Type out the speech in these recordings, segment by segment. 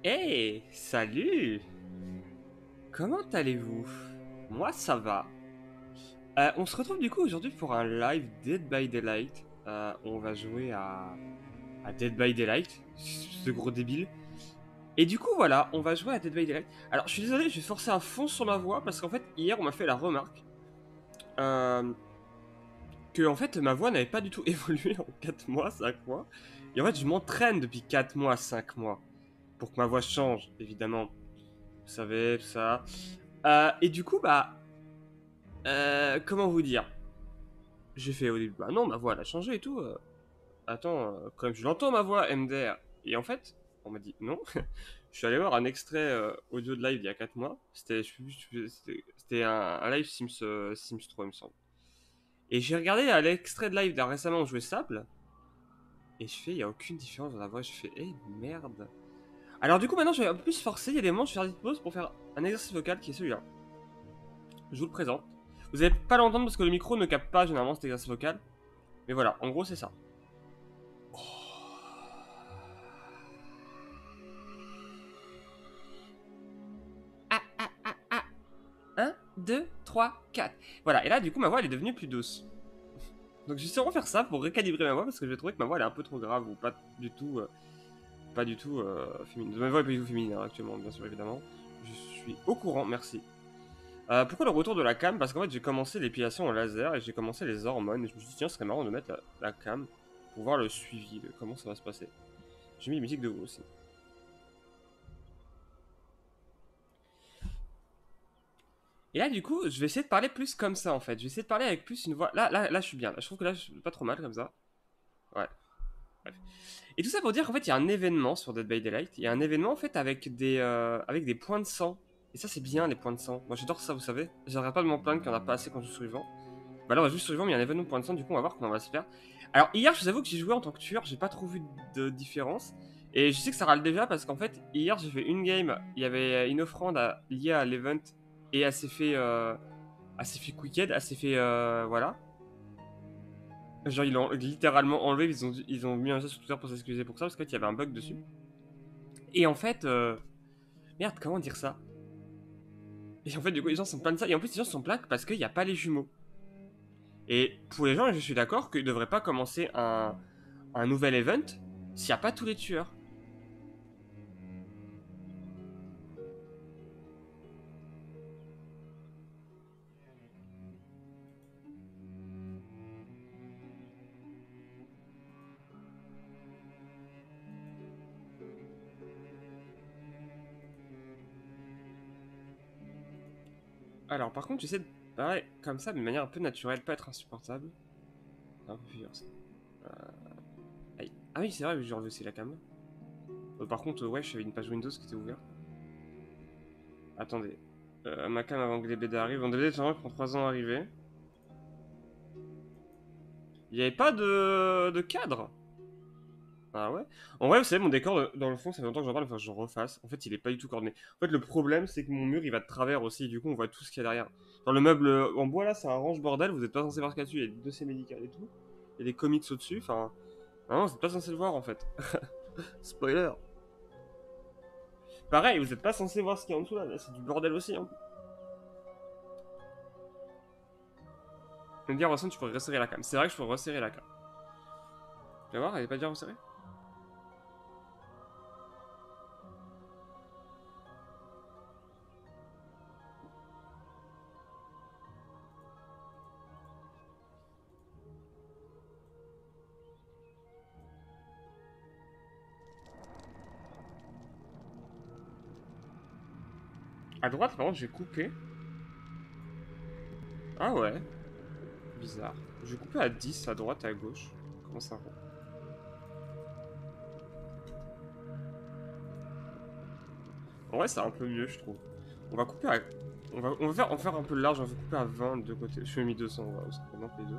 Hey, salut! Comment allez-vous? Moi, ça va. On se retrouve du coup aujourd'hui pour un live Dead by Daylight. On va jouer à Dead by Daylight, ce gros débile. Et du coup, voilà, on va jouer à Dead by Daylight. Alors, je suis désolé, je vais forcer à fond sur ma voix parce qu'en fait, hier, on m'a fait la remarque euh, que en fait, ma voix n'avait pas du tout évolué en 4 mois, 5 mois. Et en fait, je m'entraîne depuis 4 mois, 5 mois pour que ma voix change, évidemment. Vous savez, tout ça. Et du coup, comment vous dire? J'ai fait au début, bah non, ma voix elle a changé et tout. Attends, comme je l'entends ma voix MDR. Et en fait, on m'a dit non. Je suis allé voir un extrait audio de live il y a 4 mois. C'était un live Sims 3, il me semble. Et j'ai regardé l'extrait de live d'un récemment où je jouais Sable. Et je fais, il n'y a aucune différence dans la voix. Je fais, eh merde. Alors du coup, maintenant je vais un peu plus forcer. Il y a des moments, je vais faire une pause pour faire un exercice vocal qui est celui-là. Je vous le présente. Vous n'allez pas l'entendre parce que le micro ne capte pas généralement cet exercice vocal. Mais voilà, en gros, c'est ça. 1, 2, 3, 4. Voilà, et là, du coup, ma voix, elle est devenue plus douce. Donc, je vais sûrement faire ça pour récalibrer ma voix parce que je vais trouver que ma voix, elle est un peu trop grave ou pas du tout, féminine. Ma voix est pas du tout féminine hein, actuellement, bien sûr, évidemment. Je suis au courant, merci. Pourquoi le retour de la cam? Parce qu'en fait, j'ai commencé l'épilation en laser et j'ai commencé les hormones. Et je me suis dit, tiens, ce serait marrant de mettre la cam pour voir le suivi de comment ça va se passer. J'ai mis les musiques de vous aussi. Et là, du coup, je vais essayer de parler plus comme ça, en fait. Je vais essayer de parler avec plus une voix. Là, je suis bien. Là, je trouve que là, je suis pas trop mal comme ça. Ouais, bref. Et tout ça pour dire qu'en fait, il y a un événement sur Dead by Daylight. Il y a un événement, en fait, avec des points de sang. Et ça, c'est bien, les points de sang. Moi, j'adore ça, vous savez. J'arrête pas de m'en plaindre qu'il n'y en a pas assez quand je joue sur Vivant. Bah là, on va jouer sur Vivant, mais il y a un événement de points de sang. Du coup, on va voir comment on va se faire. Alors, hier, je vous avoue que j'ai joué en tant que tueur. J'ai pas trop vu de différence. Et je sais que ça râle déjà parce qu'en fait, hier, j'ai fait une game. Il y avait une offrande liée à l'event. Et elle s'est fait quicked, elle s'est fait. Voilà. Genre, ils l'ont littéralement enlevé, ils ont mis un geste sur Twitter pour s'excuser pour ça, parce qu'en fait, il y avait un bug dessus. Et en fait. Merde, comment dire ça? Et en fait, du coup, les gens sont pleins de ça. Et en plus, les gens sont pleins parce qu'il n'y a pas les jumeaux. Et pour les gens, je suis d'accord qu'ils ne devraient pas commencer un nouvel event s'il n'y a pas tous les tueurs. Alors, par contre, j'essaie de parler comme ça, de manière un peu naturelle, pas être insupportable. C'est un peu vieux, ça. Aïe. Ah oui, c'est vrai, j'ai enlevé aussi la cam. Par contre, ouais, j'avais une page Windows qui était ouverte. Attendez. Ma cam avant que les BD arrivent. On devait être prend 3 ans à arriver. Il n'y avait pas de cadre. Ah ouais. En vrai, vous savez, mon décor, dans le fond, ça fait longtemps que j'en parle, enfin, je refasse. En fait, il est pas du tout coordonné. En fait, le problème, c'est que mon mur, il va de travers aussi. Du coup, on voit tout ce qu'il y a derrière. Genre, le meuble en bois, là, c'est un range bordel. Vous êtes pas censé voir ce qu'il y a dessus. Il y a des dossiers médicaux et tout. Il y a des comics au-dessus. Enfin, non, vous êtes pas censé le voir, en fait. Spoiler. Pareil, vous êtes pas censé voir ce qu'il y a en dessous, là. Là, c'est du bordel aussi, hein. Je me dire, Vincent, tu pourrais resserrer la cam. C'est vrai que je pourrais resserrer la cam. Tu vas voir, elle est pas déjà resserrée. À droite, par contre, j'ai coupé. Ah ouais. Bizarre. J'ai coupé à 10 à droite et à gauche. Comment ça va? En vrai, c'est un peu mieux, je trouve. On va couper à. On va faire un peu large, on va couper à 20 de deux côtés. Je fais mis 200, on va aussi prendre les deux.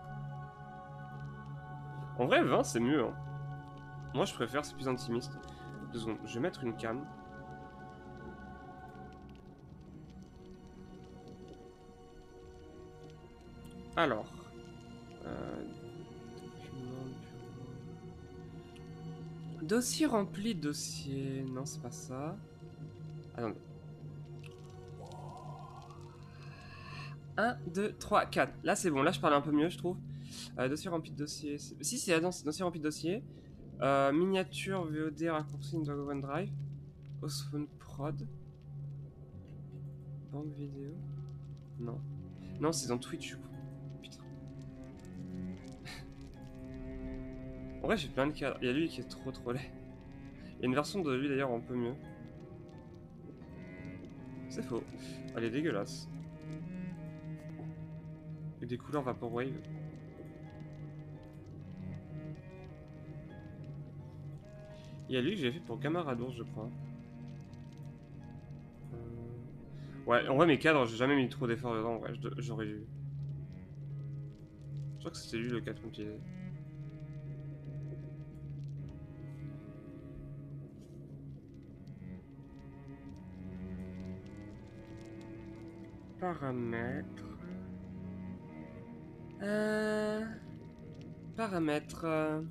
En vrai, 20 c'est mieux, hein. Moi, je préfère, c'est plus intimiste. 2 secondes, je vais mettre une cam. Alors. Euh... Dossier rempli, dossier... Non, c'est pas ça. Attendez. 1, 2, 3, 4. Là, c'est bon. Là, je parle un peu mieux, je trouve. Dossier rempli de dossier. Si, c'est dossier rempli de dossier. Miniature, VOD, raccourci, Indog OneDrive. Osphone Prod. Banque vidéo. Non. Non, c'est dans Twitch, du coup. Putain. En vrai, j'ai plein de cadres. Il y a lui qui est trop laid. Il y a une version de lui d'ailleurs un peu mieux. C'est faux. Elle est dégueulasse. Et des couleurs Vaporwave. Il y a lui que j'ai fait pour Camaradours, je crois. Ouais, en vrai, mes cadres, j'ai jamais mis trop d'efforts dedans. En vrai, j'aurais dû. Je crois que c'était lui le cadre qu'on utilisait. Paramètres. Paramètres.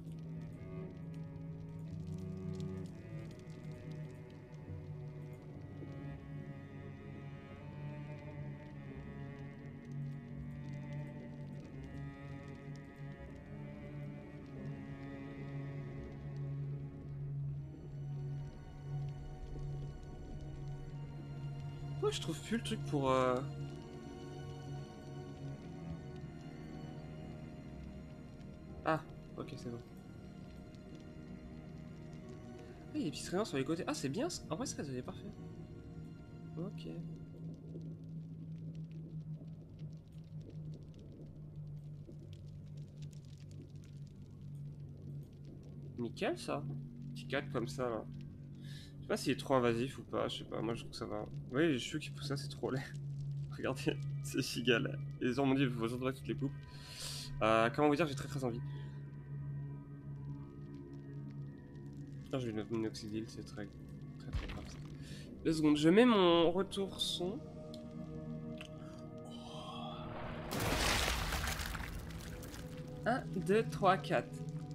Pourquoi je trouve plus le truc pour... Ah, ok, c'est bon. Ah, il y a des petites rayons sur les côtés. Ah, c'est bien. En vrai, c'est parfait. Ok. Nickel, ça. Petit cadre comme ça, là. Je sais pas s'il est trop invasif ou pas, je sais pas. Moi, je trouve que ça va. Oui, les cheveux qui poussent ça, c'est trop laid. Regardez, c'est gigal. Les gens m'ont dit, il faut que toutes les coupes. Comment vous dire, j'ai très envie. Ah, j'ai une minoxidil, c'est très grave ça. 2 secondes, je mets mon retour son. Un, 2, 3, 4.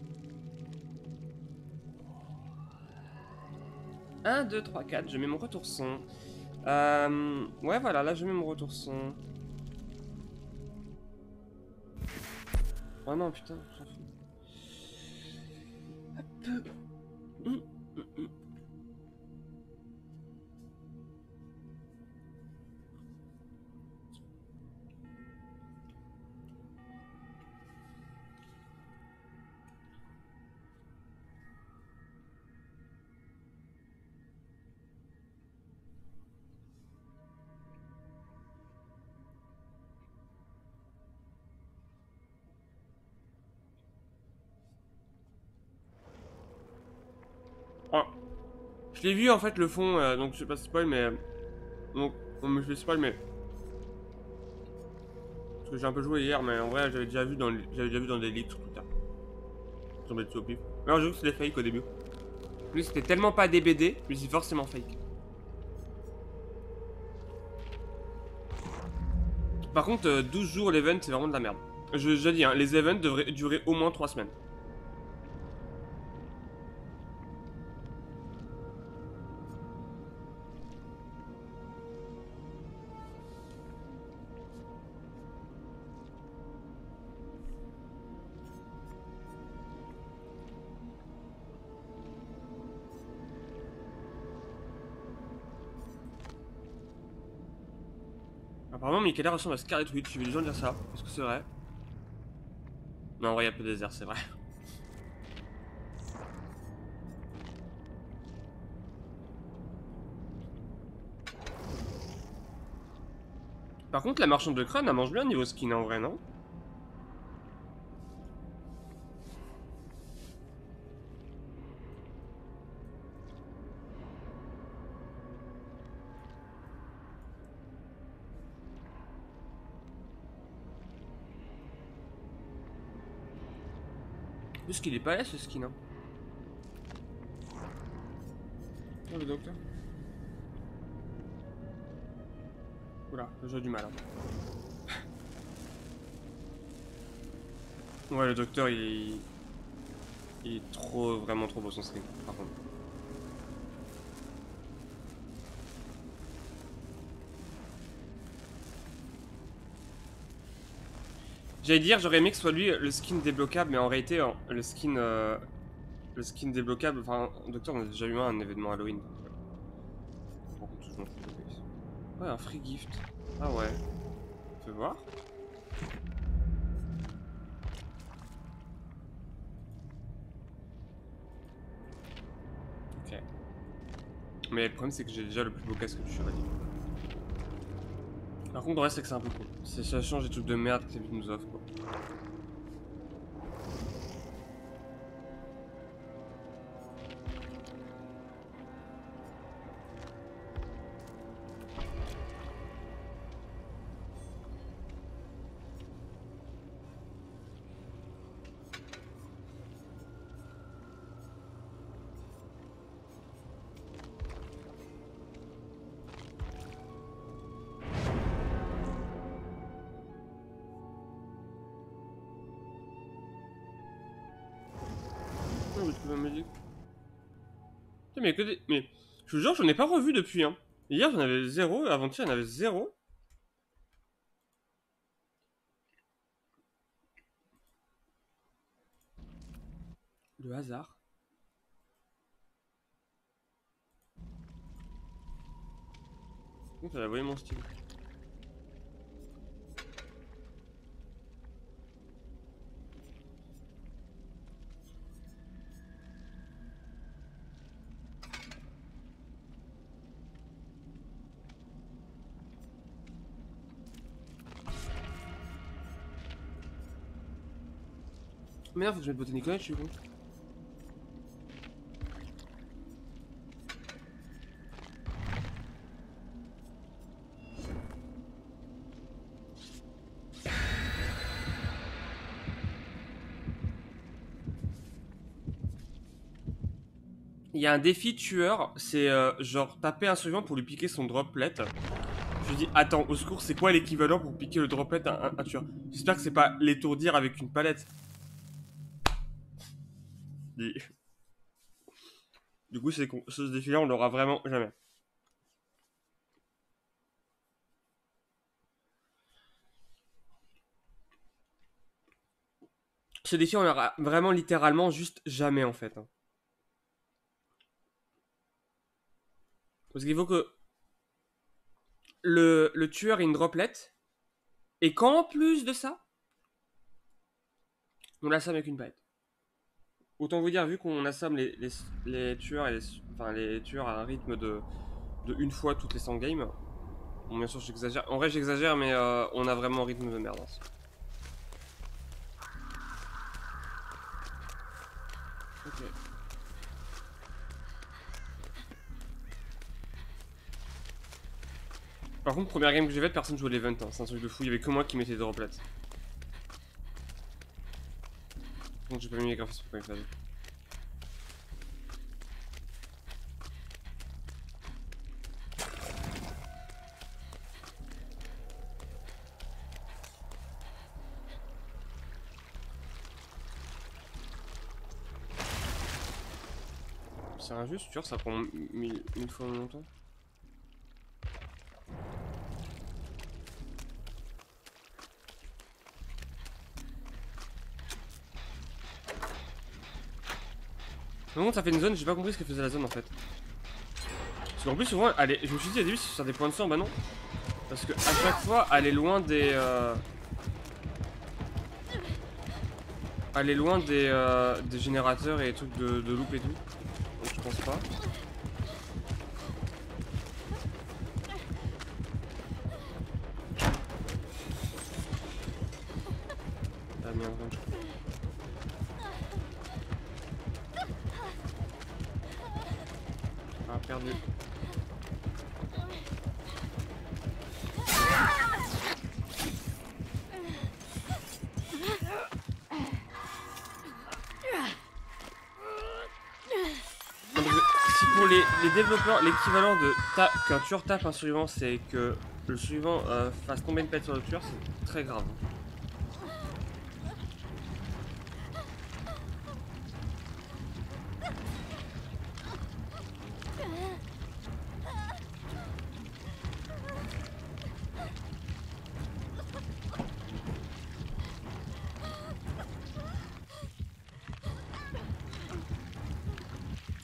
1, 2, 3, 4, je mets mon retour son. Ouais, voilà, là je mets mon retour son. Oh non, putain, j'en fous. Hop. Oh. Je l'ai vu en fait le fond, donc je sais pas si spoil, mais. Donc, on me fait spoil, mais. Parce que j'ai un peu joué hier, mais en vrai, j'avais déjà vu dans des leaks tout tard. Tombé dessus au pif. Alors, j'ai vu que c'était fake au début. Lui, c'était tellement pas des BD, mais c'est forcément fake. Par contre, 12 jours l'event, c'est vraiment de la merde. Je dis, hein, les events devraient durer au moins 3 semaines. Apparemment, Michaela ressemble à Scarlet Witch, j'ai vu des gens dire ça. Est-ce que c'est vrai? Non, en vrai, il y a peu de désert, c'est vrai. Par contre, la marchande de crâne, elle mange bien niveau skin en vrai, non? Parce qu'il est pas là ce skin, hein. Oh, le docteur. Oula, j'ai du mal. Hein. Ouais, le docteur, il est... Il est trop, vraiment trop beau son skin, par contre. J'allais dire, j'aurais aimé que ce soit lui le skin débloquable, mais en réalité, le skin débloquable, enfin, Docteur, on a déjà eu un événement Halloween. Par contre, je m'en fous de lui. Ouais, un free gift. Ah ouais. Fais voir. Ok. Mais le problème, c'est que j'ai déjà le plus beau casque du chevalier. Par contre, le reste, c'est que c'est un peu cool. Ça change des trucs de merde que David nous offre, quoi. Oh, j'ai trouvé la musique. Putain, mais que des... Mais, je vous jure, j'en ai pas revu depuis, hein. Hier, j'en avais zéro, avant-hier, j'en avais zéro. Le hasard. Donc, j'avais envoyé mon style. Merde, faut que je mette Botanical, je suis con. Il y a un défi tueur, c'est genre taper un survivant pour lui piquer son droplet. Je dis, attends, au secours, c'est quoi l'équivalent pour piquer le droplet à un tueur? J'espère que c'est pas l'étourdir avec une palette. Du coup, ce défi-là, on l'aura vraiment jamais. Ce défi, on l'aura vraiment littéralement juste jamais en fait, hein. Parce qu'il faut que le tueur ait une droplet. Et qu'en plus de ça, on l'assomme avec une palette. Autant vous dire, vu qu'on assomme les tueurs et enfin, les tueurs à un rythme de une fois toutes les 100 games. Bon, bien sûr, j'exagère. En vrai, j'exagère, mais on a vraiment un rythme de merde, hein. Ok. Par contre, première game que j'ai faite, personne jouait l'event, hein. C'est un truc de fou, il y avait que moi qui mettais des droplets. Donc j'ai pas mis les graphismes pour quand il fallait. C'est injuste, tu vois, ça prend mille fois moins longtemps. Par contre, ça fait une zone, j'ai pas compris ce que faisait la zone en fait. Parce qu'en plus, souvent, je me suis dit au début, c'est sur des points de sang, bah non. Parce que à chaque fois, elle est loin des. Elle est loin des générateurs et des trucs de loop et tout. Donc je pense pas. Ah merde. Ah, perdu. Donc, si pour les développeurs, l'équivalent de qu'un tueur tape un survivant, c'est que le survivant fasse tomber une pète sur le tueur, c'est très grave.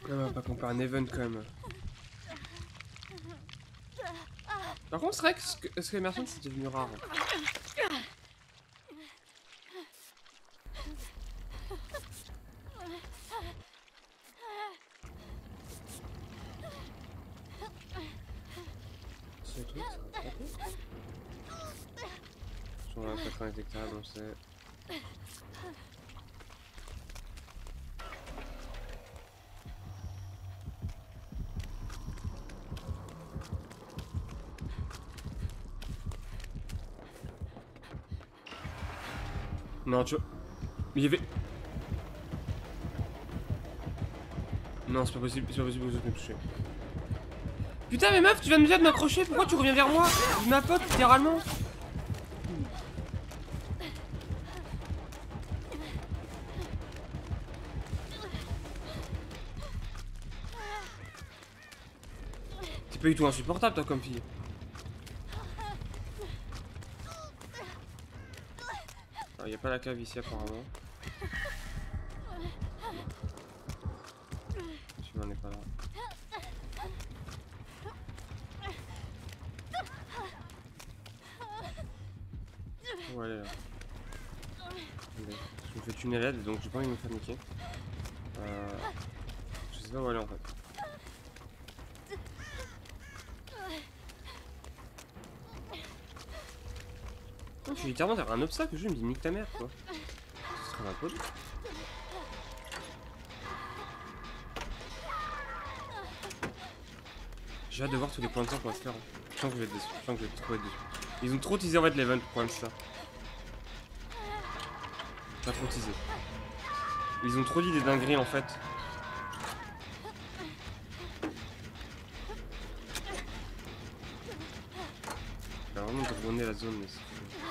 Non, on va pas comparer un event quand même. Par contre, c'est vrai que ce que Emerson c'est devenu rare. Ce truc, ça va pas. Sur la plateforme détectable, on sait. Non, tu vois. Mais il y avait. Non, c'est pas possible que vous êtes me toucher. Putain, mais meuf, tu viens de m'accrocher, pourquoi tu reviens vers moi? Je m'appote littéralement. T'es pas du tout insupportable, toi, comme fille. Alors, y a pas la cave ici, apparemment. Tu m'en es pas là. Où elle est là? Attendez, je me fais tuner l'aide, donc j'ai pas envie de me faire niquer. Je sais pas où elle est en fait. Non, je suis littéralement derrière un obstacle, je me dis nique ta mère quoi. Ce serait ma pause. J'ai hâte de voir tous les points de sang qu'on va se faire. Je sens que je vais être déçu, je sens que je vais trop être déçu. Ils ont trop teasé en fait l'event, le problème c'est ça. Pas trop teasé. Ils ont trop dit des dingueries en fait. Il va vraiment drôner la zone mais c'est...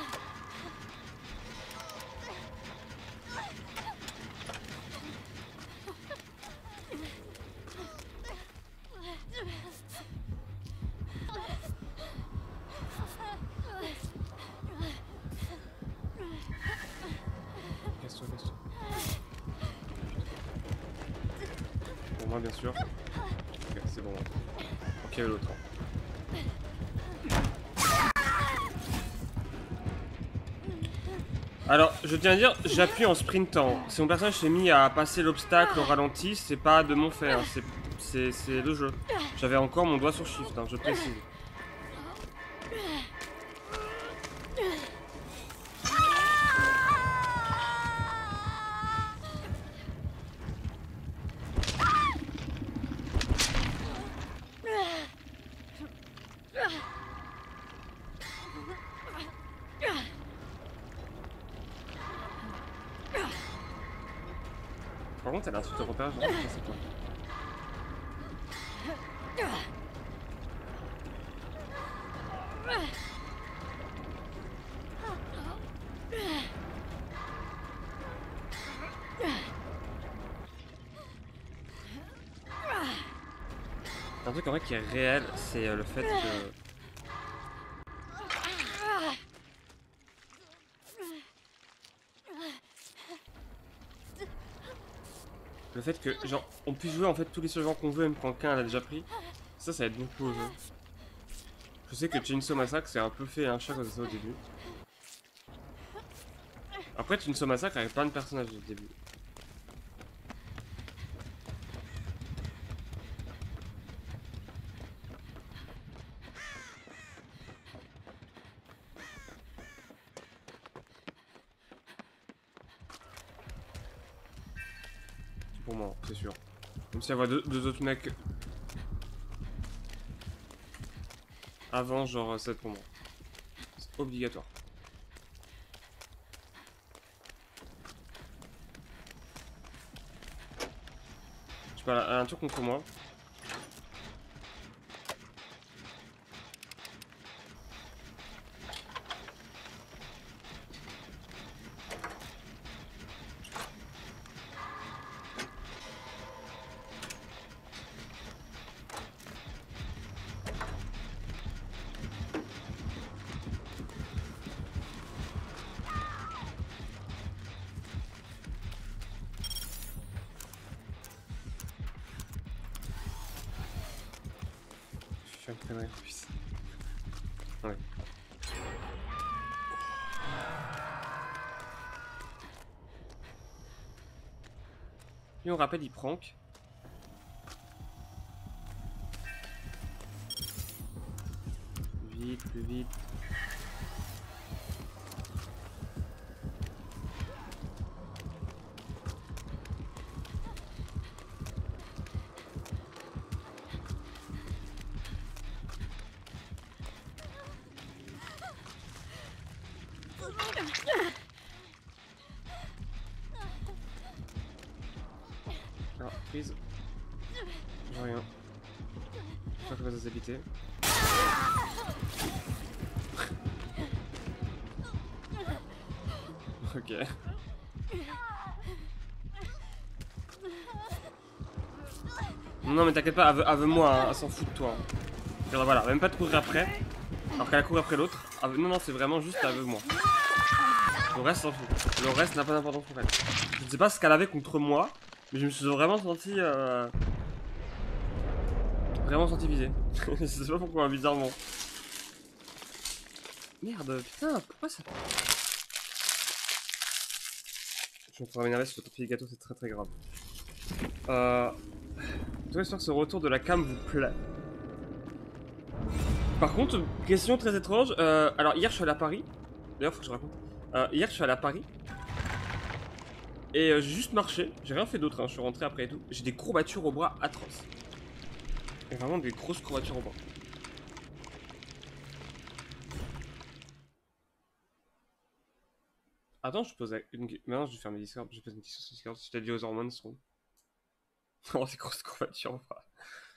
Casse-toi, casse-toi. Pour moi bien sûr. Ok, c'est bon. Ok, l'autre. Alors, je tiens à dire, j'appuie en sprintant. Si mon personnage s'est mis à passer l'obstacle au ralenti, c'est pas de mon fait, hein. C'est le jeu. J'avais encore mon doigt sur Shift, hein, je précise. Par contre, elle a un truc de repérage, je sais pas c'est quoi. Un truc en vrai qui est réel, c'est le fait que... Le fait que, genre, on puisse jouer en fait tous les survivants qu'on veut, même quand quelqu'un l'a déjà pris. Ça aide beaucoup au jeu. Je sais que Chainsaw Massacre c'est un peu fait un chat comme ça au début. Après, Chainsaw Massacre avait plein de personnages au début. Pour moi, c'est sûr. Même si elle voit deux autres mecs avant, genre, c'est pour moi. C'est obligatoire. Je sais pas, elle a un truc contre moi. Ouais, plus. Ouais. Lui, on rappelle, il prank. Vite, plus vite. Alors, prise. J'ai rien. Je sais pas comment ça s'habiter. Ok. Non mais t'inquiète pas, aveu-moi, hein, elle s'en fout de toi. Hein. Alors, voilà, même pas de courir après, alors qu'elle a couru après l'autre. Non, non, c'est vraiment juste aveu-moi. Le reste s'en fout. Le reste n'a pas d'importance pour elle. Je ne sais pas ce qu'elle avait contre moi, mais je me suis vraiment senti... Vraiment senti visé. Je sais pas pourquoi, bizarrement. Merde, putain, pourquoi ça... Je suis en train de m'énerver sur le tortilla gâteau, c'est très très grave. J'espère que ce retour de la cam vous plaît. Par contre, question très étrange. Alors hier je suis allé à Paris. D'ailleurs faut que je raconte. Hier je suis allé à Paris. Et j'ai juste marché. J'ai rien fait d'autre. Hein. Je suis rentré après et tout. J'ai des courbatures au bras atroces. Et vraiment des grosses courbatures au bras. Attends, je pose une... Maintenant je vais faire mes Discord. Je pose une question sur Discord. Si t'as dit aux hormones, sont... Oh, des grosses courbatures au bras.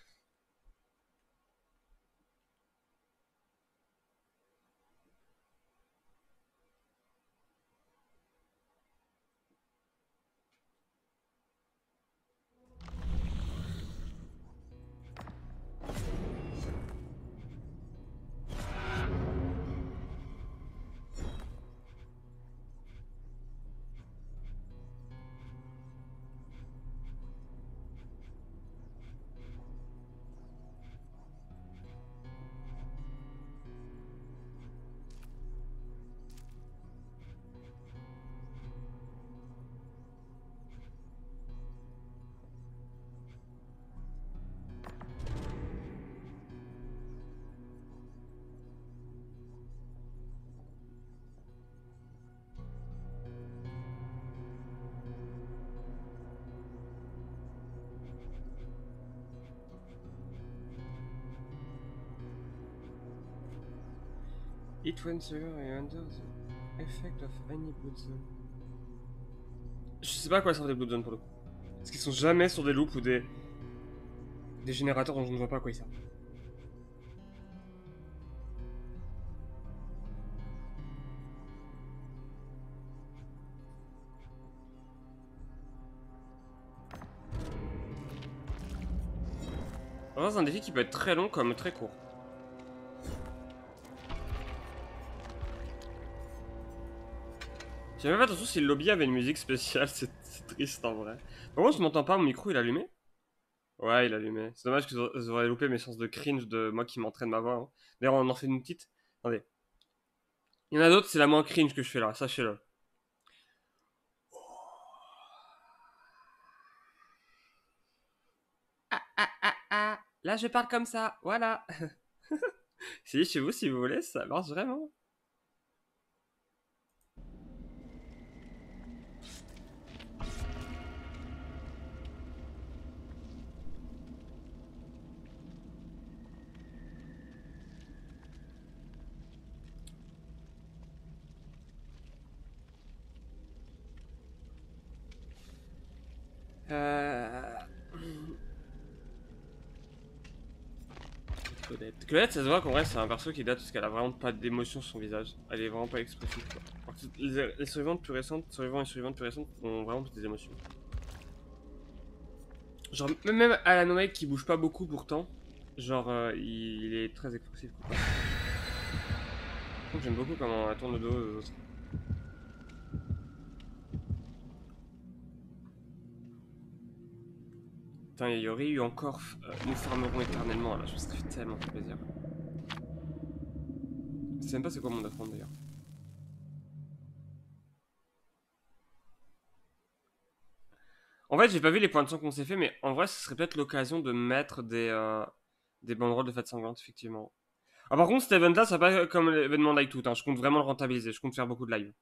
It went severe and under the effect of any blood zone. Je sais pas à quoi servent des blood zones pour le coup. Parce qu'ils sont jamais sur des loops ou des générateurs dont je ne vois pas à quoi ils servent. Alors, c'est un défi qui peut être très long comme très court. J'ai même pas attention si le lobby avait une musique spéciale, c'est triste en vrai. Par contre, je m'entends pas, mon micro il est allumé? Ouais, il est allumé. C'est dommage que vous aurez loupé mes séances de cringe de moi qui m'entraîne ma voix. Hein. D'ailleurs, on en fait une petite. Attendez. Il y en a d'autres, c'est la moins cringe que je fais là, sachez-le. Ah, ah, ah, ah. Là, je parle comme ça, voilà. Si, chez vous, si vous voulez, ça marche vraiment. Euh... Claudette, ça se voit qu'en vrai, c'est un perso qui date parce qu'elle a vraiment pas d'émotion sur son visage. Elle est vraiment pas expressive. Quoi. Les survivantes plus récentes, survivants et survivantes plus récentes ont vraiment des émotions. Genre, même Alan Wake qui bouge pas beaucoup pourtant, genre, il est très expressif. Quoi. J'aime beaucoup comment elle tourne le dos aux autres. Putain, il y aurait eu encore Nous fermerons éternellement là, ça fait tellement plaisir. sais même pas c'est quoi mon affront d'ailleurs. En fait, j'ai pas vu les points de sang qu'on s'est fait, mais en vrai, ce serait peut-être l'occasion de mettre des banderoles de fête sanglante, effectivement. Ah, par contre, cet event-là, c'est pas comme l'événement Like Tout, hein. Je compte vraiment le rentabiliser. Je compte faire beaucoup de live.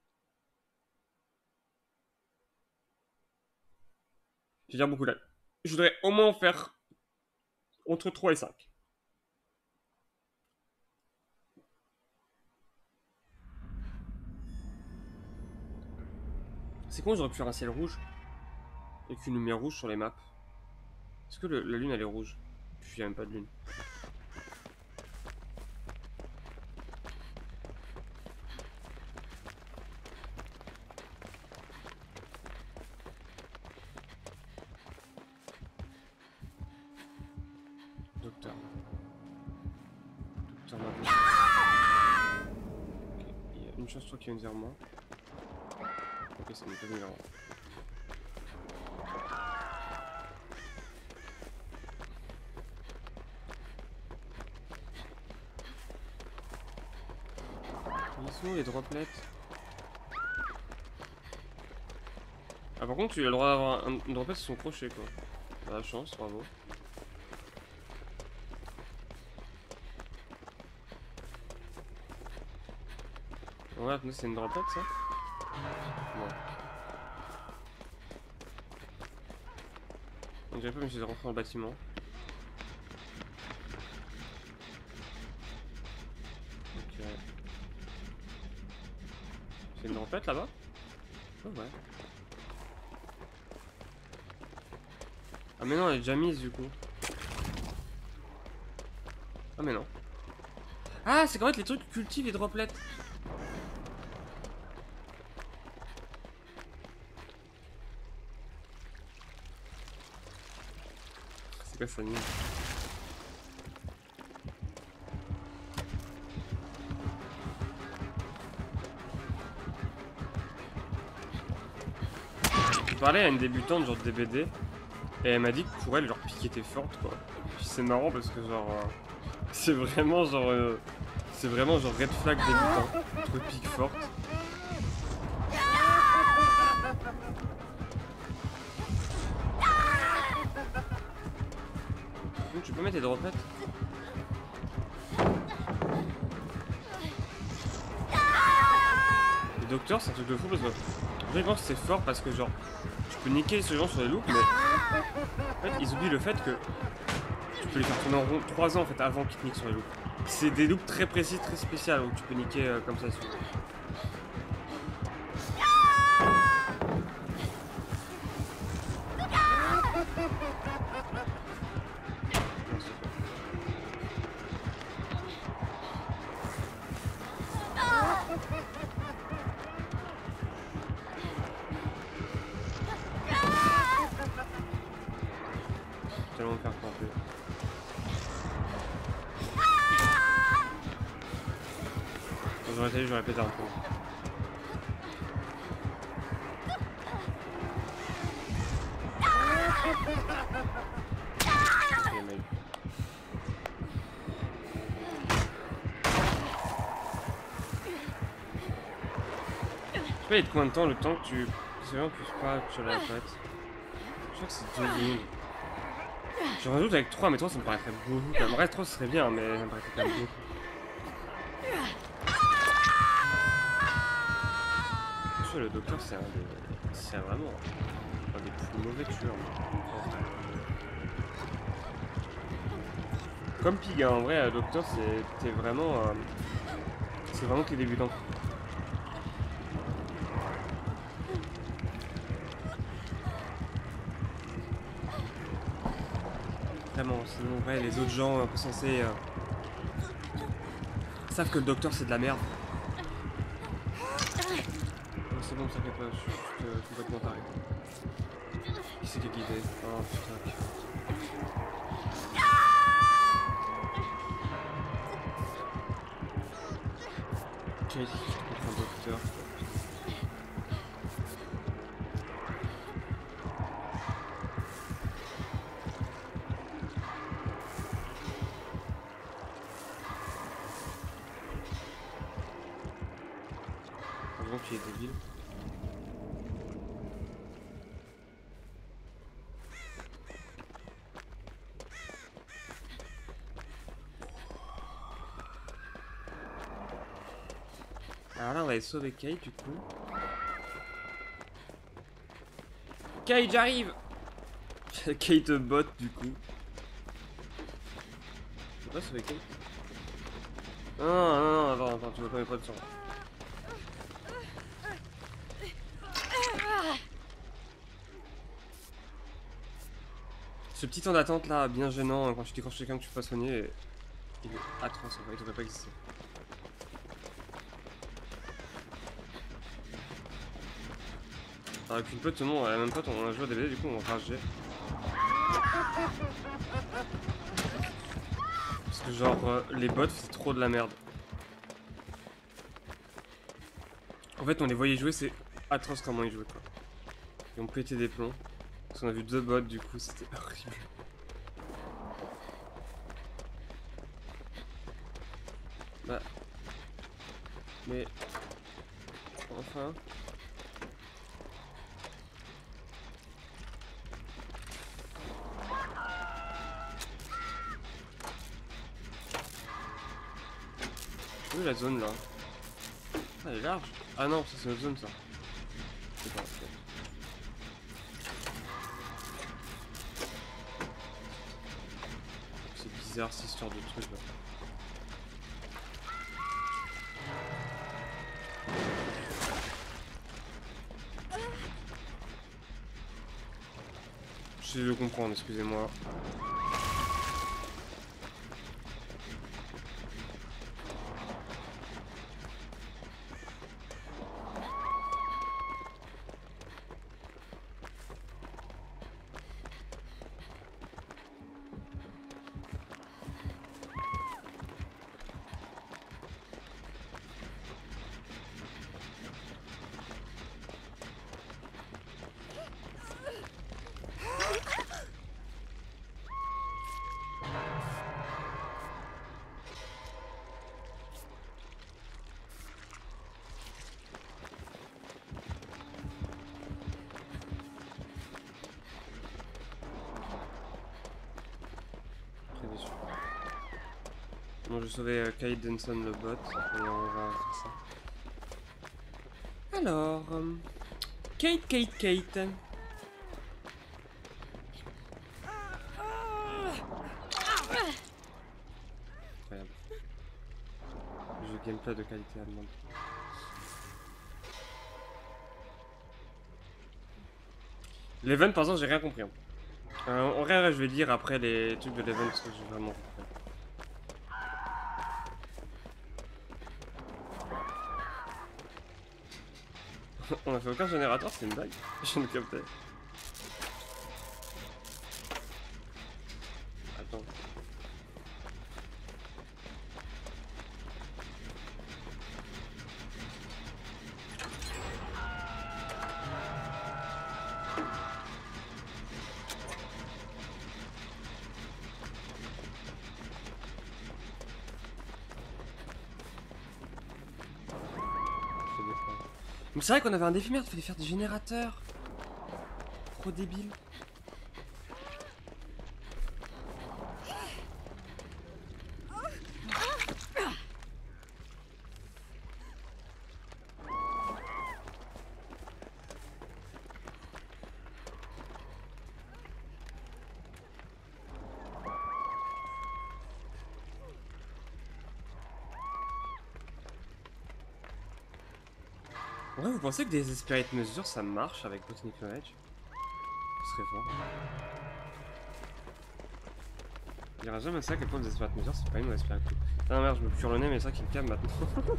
Je veux dire beaucoup de live. Je voudrais au moins en faire entre 3 et 5. C'est con, j'aurais pu faire un ciel rouge. Avec une lumière rouge sur les maps. Est-ce que la lune, elle est rouge? Puis il y a même pas de lune. Docteur. Docteur Margot. Ok, il y a une chance sur qu'il vienne vers moi. Ok, ça m'est pas venu vers moi. Ils sont où les droplets? Ah, par contre, tu as le droit d'avoir un droplet sur son crochet, quoi. T'as la chance, bravo. Ouais, c'est une droplet, ça? Non. On dirait pas, mais je suis rentré dans le bâtiment. Ok. C'est une droplet là-bas? Oh, ouais. Ah, mais non, elle est déjà mise du coup. Ah, mais non. Ah, c'est qu'en fait les trucs cultivent les droplets. C'est quoi ça, nul? Je parlais à une débutante genre de DBD et elle m'a dit que pour elle, genre pique était forte quoi. Puis c'est marrant parce que genre c'est vraiment genre red flag débutant, truc pique forte. Donc tu peux mettre tes droplets. Le docteur c'est un truc de fou parce que je pense que c'est fort parce que genre tu peux niquer ce genre sur les loops mais en fait ils oublient le fait que tu peux les faire tourner en rond 3 ans en fait avant qu'ils te niquent sur les loops. C'est des loops très précis, très spéciales où tu peux niquer comme ça dessus. Tellement me faire camper. Quand j'aurais été, j'aurais pété un peu. Okay, mec. Je sais pas, il y a de combien de temps le temps que tu. C'est vraiment plus pas sur la tête. Je crois que c'est 2 secondes. J'en rajoute avec 3, mais 3 ça me paraîtrait beaucoup. Quand même. Reste 3 ce serait bien, mais ça me paraîtrait quand même beaucoup. Le docteur c'est vraiment un des plus mauvais tueurs. Comme Pig, hein, en vrai, docteur c'est vraiment que les débutants. Vraiment, sinon en vrai les autres gens un peu censés savent que le docteur c'est de la merde. C'est bon, t'inquiète pas, je suis juste complètement taré. Qui c'est qui a quitté? Oh putain. J'ai dit contre un docteur. Heureusement qu'il est débile. Alors là, on va aller sauver Kate du coup. Kate, j'arrive. Kate bot du coup. Je peux pas sauver Kate. Non, non, non, attends, tu veux pas mes potes sur moi. Ce petit temps d'attente là, bien gênant, quand tu décroches quelqu'un que tu peux pas soigner, il est atroce en fait, il devrait pas exister. Avec une pote, tout le monde, la même pote, on a joué à DBD, du coup on rageait. Parce que genre, les bots c'est trop de la merde. En fait, on les voyait jouer, c'est atroce comment ils jouaient quoi. Ils ont pété des plombs. Parce qu'on a vu 2 bots, du coup c'était horrible. Bah. Mais. Enfin. Où est la zone là? Ah, elle est large. Ah non, ça c'est notre zone ça. C'est pas ok. C'est bizarre cette histoire de truc là. Je vais comprendre, excusez-moi. Bon, je vais sauver Kate Denson le bot et on va faire ça. Alors, Kate. Incroyable. Jeu gameplay de qualité allemande. L'event par exemple j'ai rien compris. Hein. En vrai je vais lire après les trucs de l'event parce que j'ai vraiment compris. On a fait aucun générateur, c'est une blague. Je viens de capter. Attends. Mais c'est vrai qu'on avait un défi merde, il fallait faire des générateurs. Trop débile. Ouais, vous pensez que des Spirit Measures ça marche avec Botanic Knowledge? Ce serait fort. Il y aura jamais ça à quel point des Spirit Measures c'est pas une mauvaise Spirit. Ah non merde, je me cure le nez mais c'est ça qui me calme maintenant.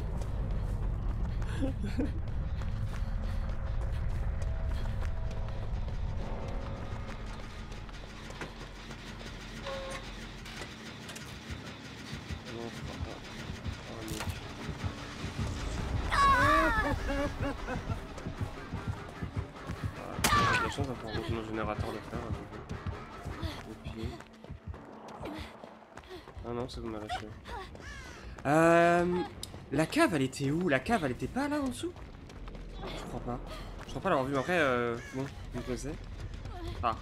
J'ai la chance d'avoir rejoint mon générateur de fer. Et puis... Ah non, c'est vous m'a lâché. La cave elle était où? La cave elle était pas là en dessous? crois pas. Je crois pas l'avoir vu. Après, bon, vous me connaissez. Ah.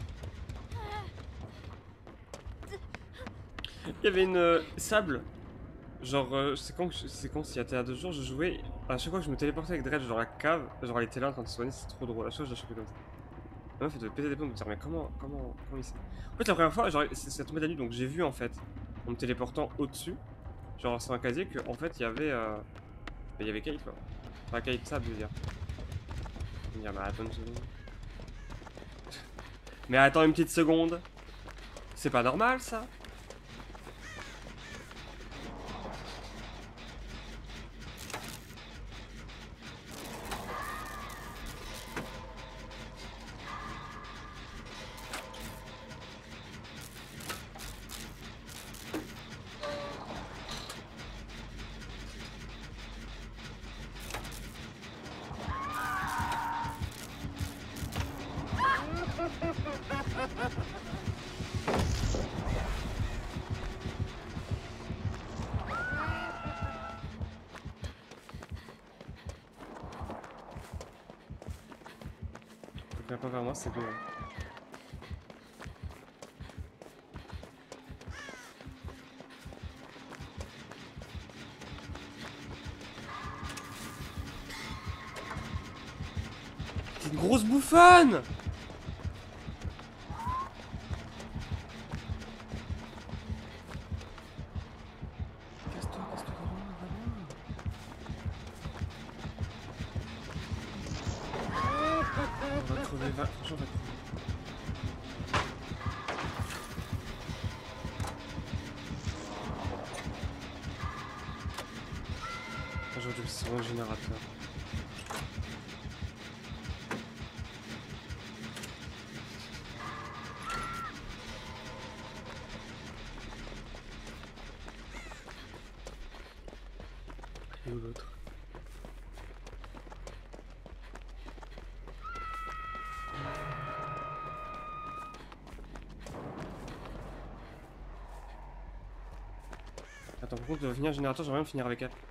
Il y avait une sable. Genre, c'est quand il y a à 2 jours, je jouais. À chaque fois que je me téléportais avec Dredge dans la cave, genre elle était là en train de soigner, c'est trop drôle. À chaque fois, je la chopais comme ça. La meuf, elle devait péter des plombs de me dire, mais comment il sait. En fait, la première fois, genre, c'est tombé de la nuit, donc j'ai vu en fait, en me téléportant au-dessus, genre sur un casier, que en fait, il y avait Kate quoi. Enfin, Kate sable, je veux dire. Je vais me dire, mais attends une seconde. Mais attends une petite seconde. C'est pas normal ça. Viens pas vers moi, c'est bon. T'es une grosse bouffonne! Casse-toi, on va crever, franchement, on va crever. Aujourd'hui, c'est vraiment un générateur. Et où l'autre? Attends, par contre, de finir générateur, j'aimerais bien finir avec elle.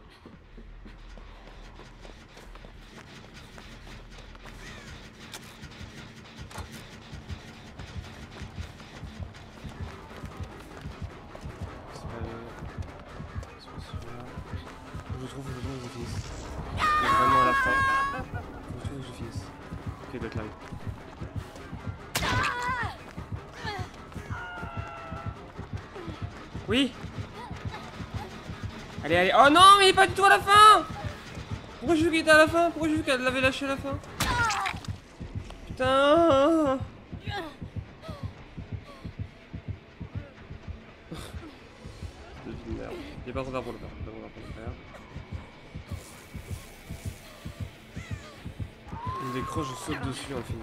Faut que je finisse. Mais vraiment à la fin. Faut que je finisse. Ok, il doit être là. Oui. Allez, allez. Oh non, mais il est pas du tout à la fin. Pourquoi j'ai vu qu'il était à la fin? Pourquoi j'ai vu qu'elle l'avait lâché à la fin? Putain. C'est une merde. Il est pas trop tard pour le faire. Il décroche, je saute dessus, infini.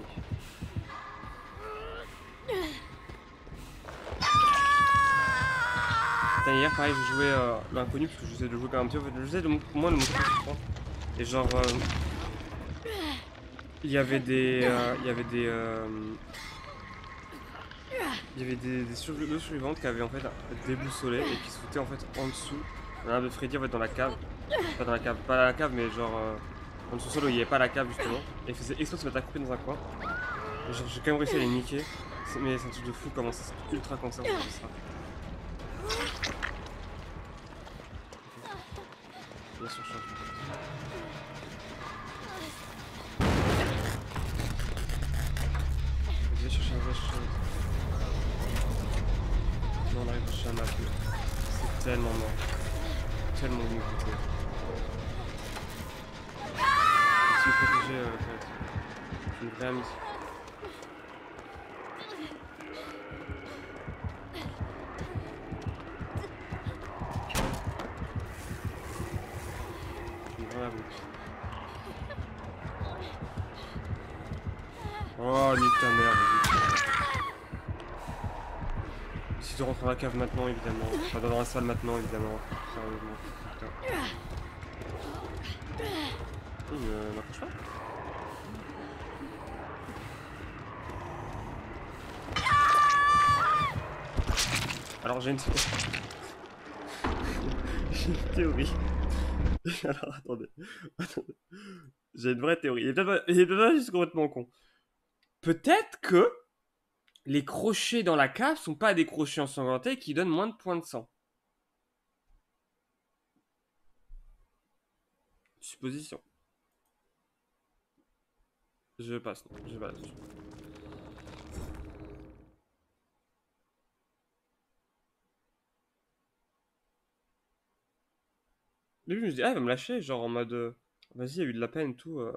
Putain, hier, pareil, je jouais l'inconnu parce que j'essaie de jouer quand même un petit peu. En fait, j'essaie de moins de montrer ce que je prends. Et genre, il y avait des survivantes qui avaient en fait déboussolé et qui se foutaient en fait en dessous. On a de Freddy en fait dans la cave. Pas dans la cave, pas la cave, mais genre en dessous sol où il n'y avait pas la cave justement. Et il faisait exprès de se mettre accroupé dans un coin. Et genre j'ai quand même réussi à les niquer. Mais c'est un truc de fou comment c'est ultra cancer en fait, ça. Bien sûr, change. Viens chercher un vache. Non, on arrive à chercher un map. C'est tellement mort. Tellement dégoûté. Je suis protégé, c'est une vraie amie. Une vraie amie. Oh, nique ta mère, vas-y. Si tu rentres dans la cave maintenant, évidemment. Enfin, dans la salle maintenant, évidemment. Sérieusement. Putain. Il m'approche pas. Alors j'ai une théorie. Alors, attendez. Attendez. J'ai une vraie théorie. Il est peut-être pas juste complètement con. Peut-être que les crochets dans la cave sont pas des crochets ensanglantés qui donnent moins de points de sang. Supposition. Je passe. Non, je passe. Au début, je me dis, ah, il va me lâcher, genre en mode, vas-y, il y a eu de la peine et tout.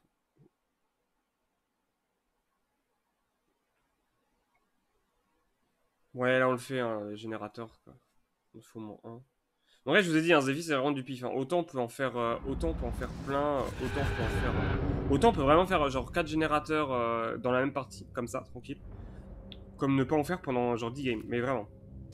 Ouais, là, on le fait, hein, les générateurs, quoi. Il faut au moins un. En vrai, je vous ai dit, un Zephyr, c'est vraiment du pif, hein. Autant on peut en faire plein, autant on peut en faire. Autant on peut vraiment faire genre 4 générateurs dans la même partie, comme ça, tranquille. Comme ne pas en faire pendant genre 10 games, mais vraiment.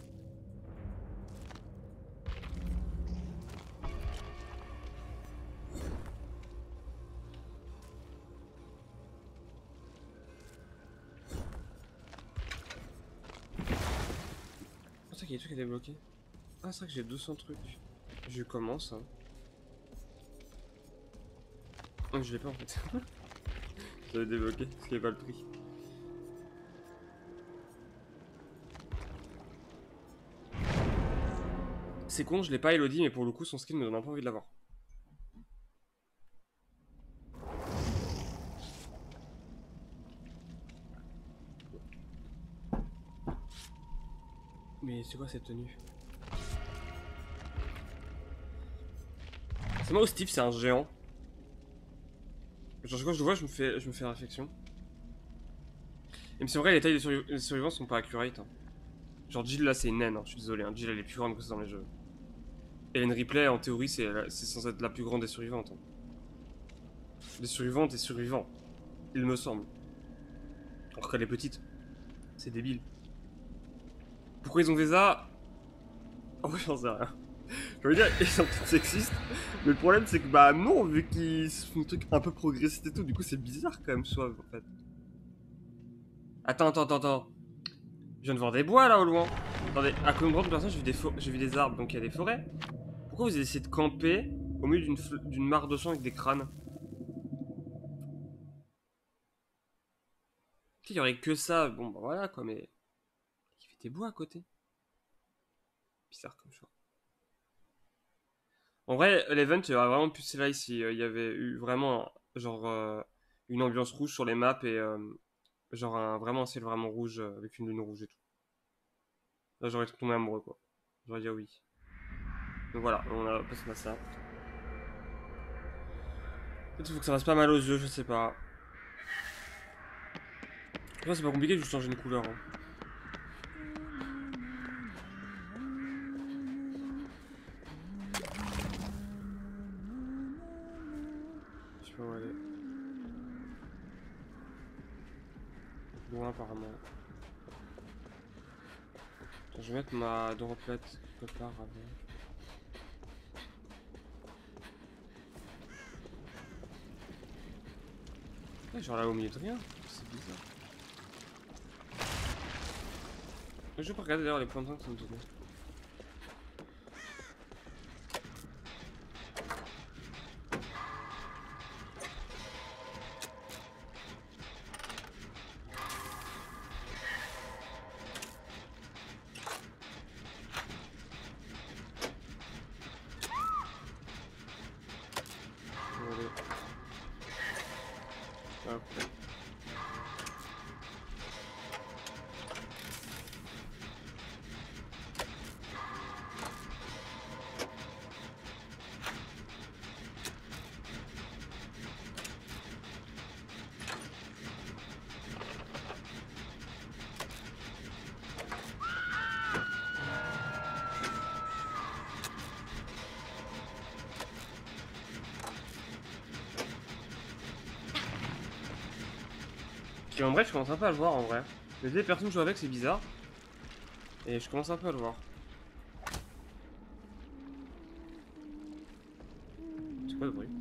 Ah, c'est vrai qu'il y a des trucs à débloquer. Ah, c'est vrai que j'ai 200 trucs. Je commence, hein. Oh, je l'ai pas en fait. Je l'avais débloqué, parce qu'il n'y a pas le prix. C'est con, je l'ai pas Elodie, mais pour le coup, son skin me donne un peu envie de l'avoir. Mais c'est quoi cette tenue? C'est moi ou Steve, c'est un géant. Genre, quand je le vois, je me fais réflexion. Et c'est vrai, les tailles des survivants sont pas accurate, hein. Genre, Jill là, c'est une naine, hein. Je suis désolé, hein. Jill elle est plus grande que ça dans les jeux. Ellen Ripley, en théorie, c'est censé être la plus grande des survivantes, hein. Des survivantes et survivants, il me semble. Alors qu'elle est petite. C'est débile. Pourquoi ils ont fait ça? Oh, j'en sais rien. Je veux dire, ils sont peut-être sexistes, mais le problème c'est que bah non, vu qu'ils font un truc un peu progressiste et tout, du coup c'est bizarre quand même, soit en fait. Attends. Je viens de voir des bois là au loin. Attendez, à côté de droite, personne, j'ai vu des arbres, donc il y a des forêts. Pourquoi vous essayez de camper au milieu d'une mare de sang avec des crânes? Il y aurait que ça, bon bah voilà quoi, mais. Il y avait des bois à côté. Bizarre comme choix. En vrai, l'event, il aurait vraiment pu c'est là si il y avait eu vraiment genre une ambiance rouge sur les maps et genre vraiment un ciel vraiment rouge avec une lune rouge et tout. Là, j'aurais été tombé amoureux quoi. J'aurais dit oui. Donc voilà, on a passé à ça. Peut-être qu'il faut que ça reste pas mal aux yeux, je sais pas. Après, c'est pas compliqué de juste changer une couleur, hein. Je sais pas où aller. Loin apparemment. Attends, je vais mettre ma droplette quelque part avant. Ouais, genre là au milieu de rien, c'est bizarre. Je vais pas regarder d'ailleurs les points de temps que ça me donnait. Je vais aller. Hop. Et en bref, je commence un peu à le voir en vrai. Les personnes que je joue avec, c'est bizarre. Et je commence un peu à le voir. C'est quoi le bruit?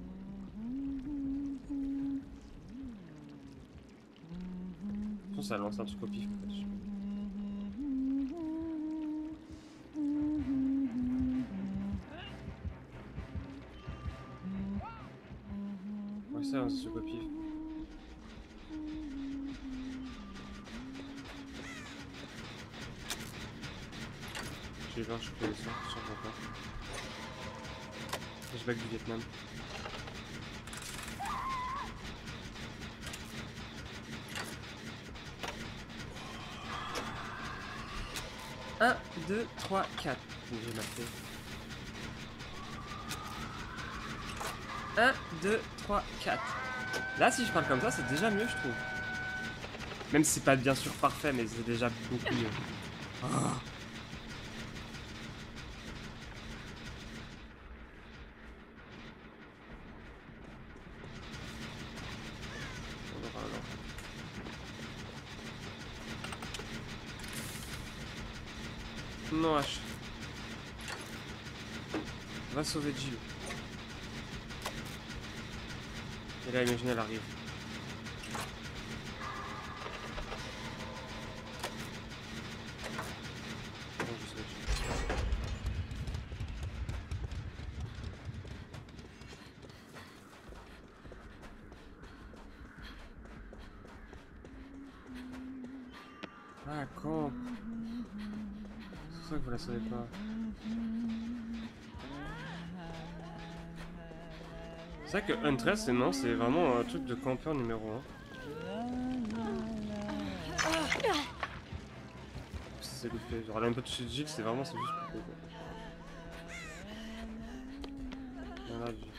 Je pense que ça lance un truc au pif. Ça, on se copie. Je vais voir, je peux les soins, je comprends pas. Je back du Vietnam. Un, 2, 3, 4. J'ai marqué. 1, 2, 3, 4. Là, si je parle comme ça, c'est déjà mieux, je trouve. Même si c'est pas bien sûr parfait, mais c'est déjà beaucoup mieux. Oh. Non, H. Va sauver Jill. Et là, imagine, elle arrive. Bon, je sauve Jill. Ah, quand? C'est pour ça que vous la savez pas. C'est vrai que Huntress, c'est vraiment un truc de campeur numéro 1. C'est loupé. Genre, elle a même pas touché de Jill, c'est juste loupé quoi. Voilà, Jill.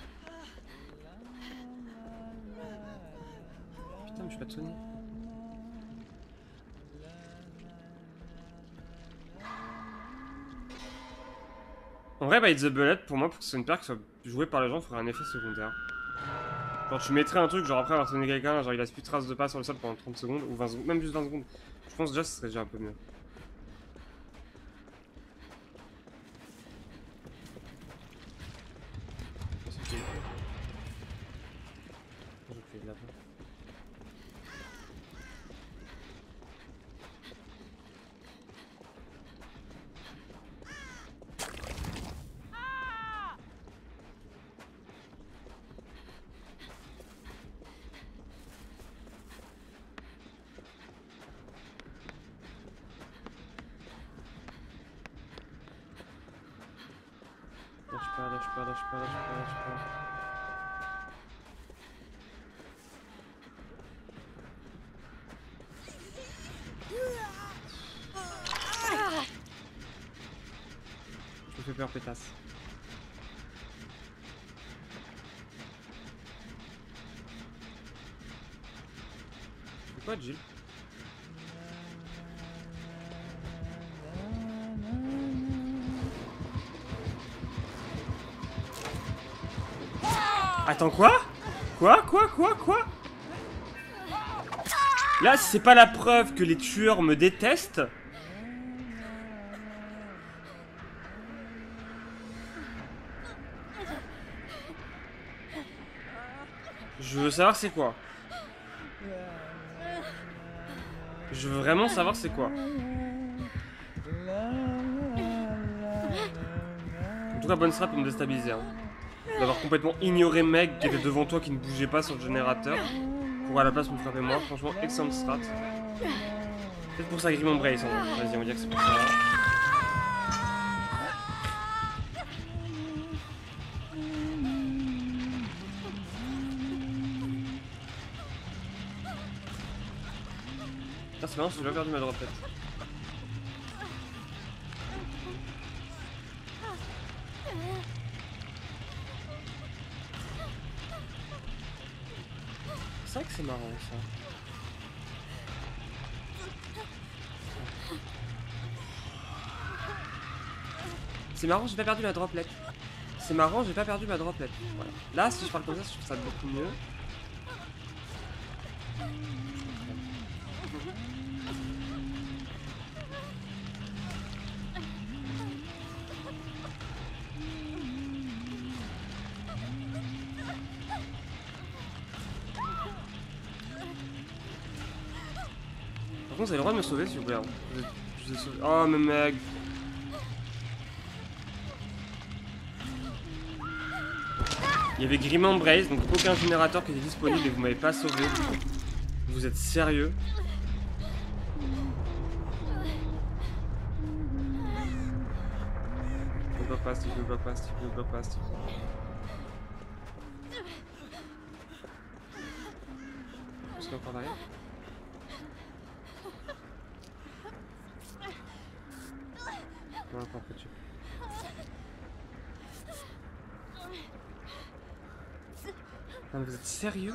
Putain, mais je suis pas de Sony. En vrai, Bite the Bullet, pour moi, pour que ce soit une paire qui soit jouée par les gens, il faudrait un effet secondaire. Genre, tu mettrais un truc, genre après avoir sonné quelqu'un, genre il laisse plus de traces de pas sur le sol pendant 30 secondes, ou 20 secondes, même juste 20 secondes. Je pense déjà que ce serait déjà un peu mieux. Je fais de la peur. Lâche pas. Je me fais peur, pétasse. C'est quoi, Jill? Attends, quoi? Quoi? Là, si c'est pas la preuve que les tueurs me détestent... Je veux savoir c'est quoi. Je veux vraiment savoir c'est quoi. En tout cas, bonne strat pour me déstabiliser. Hein. D'avoir complètement ignoré Meg qui était devant toi, qui ne bougeait pas sur le générateur, pour à la place me frapper moi. Franchement, excellente strat. Peut-être pour ça que mon brace. Hein. Vas-y, on va dire que c'est pour ça. Putain, c'est marrant, j'ai déjà perdu ma dropette. C'est vrai que c'est marrant ça. C'est marrant, j'ai pas perdu ma droplet. C'est marrant, j'ai pas perdu ma droplet. Voilà. Là, si je parle comme ça, je trouve ça beaucoup mieux. Par contre, vous avez le droit de me sauver s'il vous plaît. Je vous ai sauvé. Oh, mais Meg. Il y avait Grim Embrace, donc aucun générateur qui était disponible et vous m'avez pas sauvé. Vous êtes sérieux? Ne bloque pas, Steve, ne bloque pas, Steve, ne bloque pas, Steve. Est-ce qu'il y a encore derrière? Non, encore que tu. Non, mais vous êtes sérieux?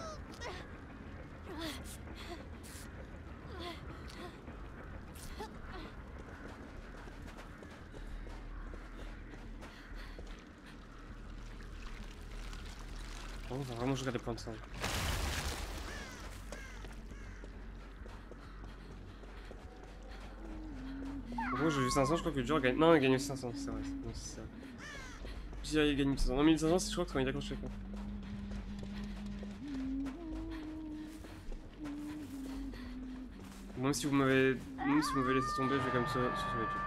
Oh, on va vraiment jouer à des points de sang. En gros, j'ai eu 500, je crois que le dur gagne. Non, il gagne 500, c'est vrai. Non, c'est ça. Puis il gagne 1500. Non, 1500, c'est je crois que c'est quand il accroche quelqu'un. Même si vous m'avez laissé tomber, je vais quand même sauver le truc.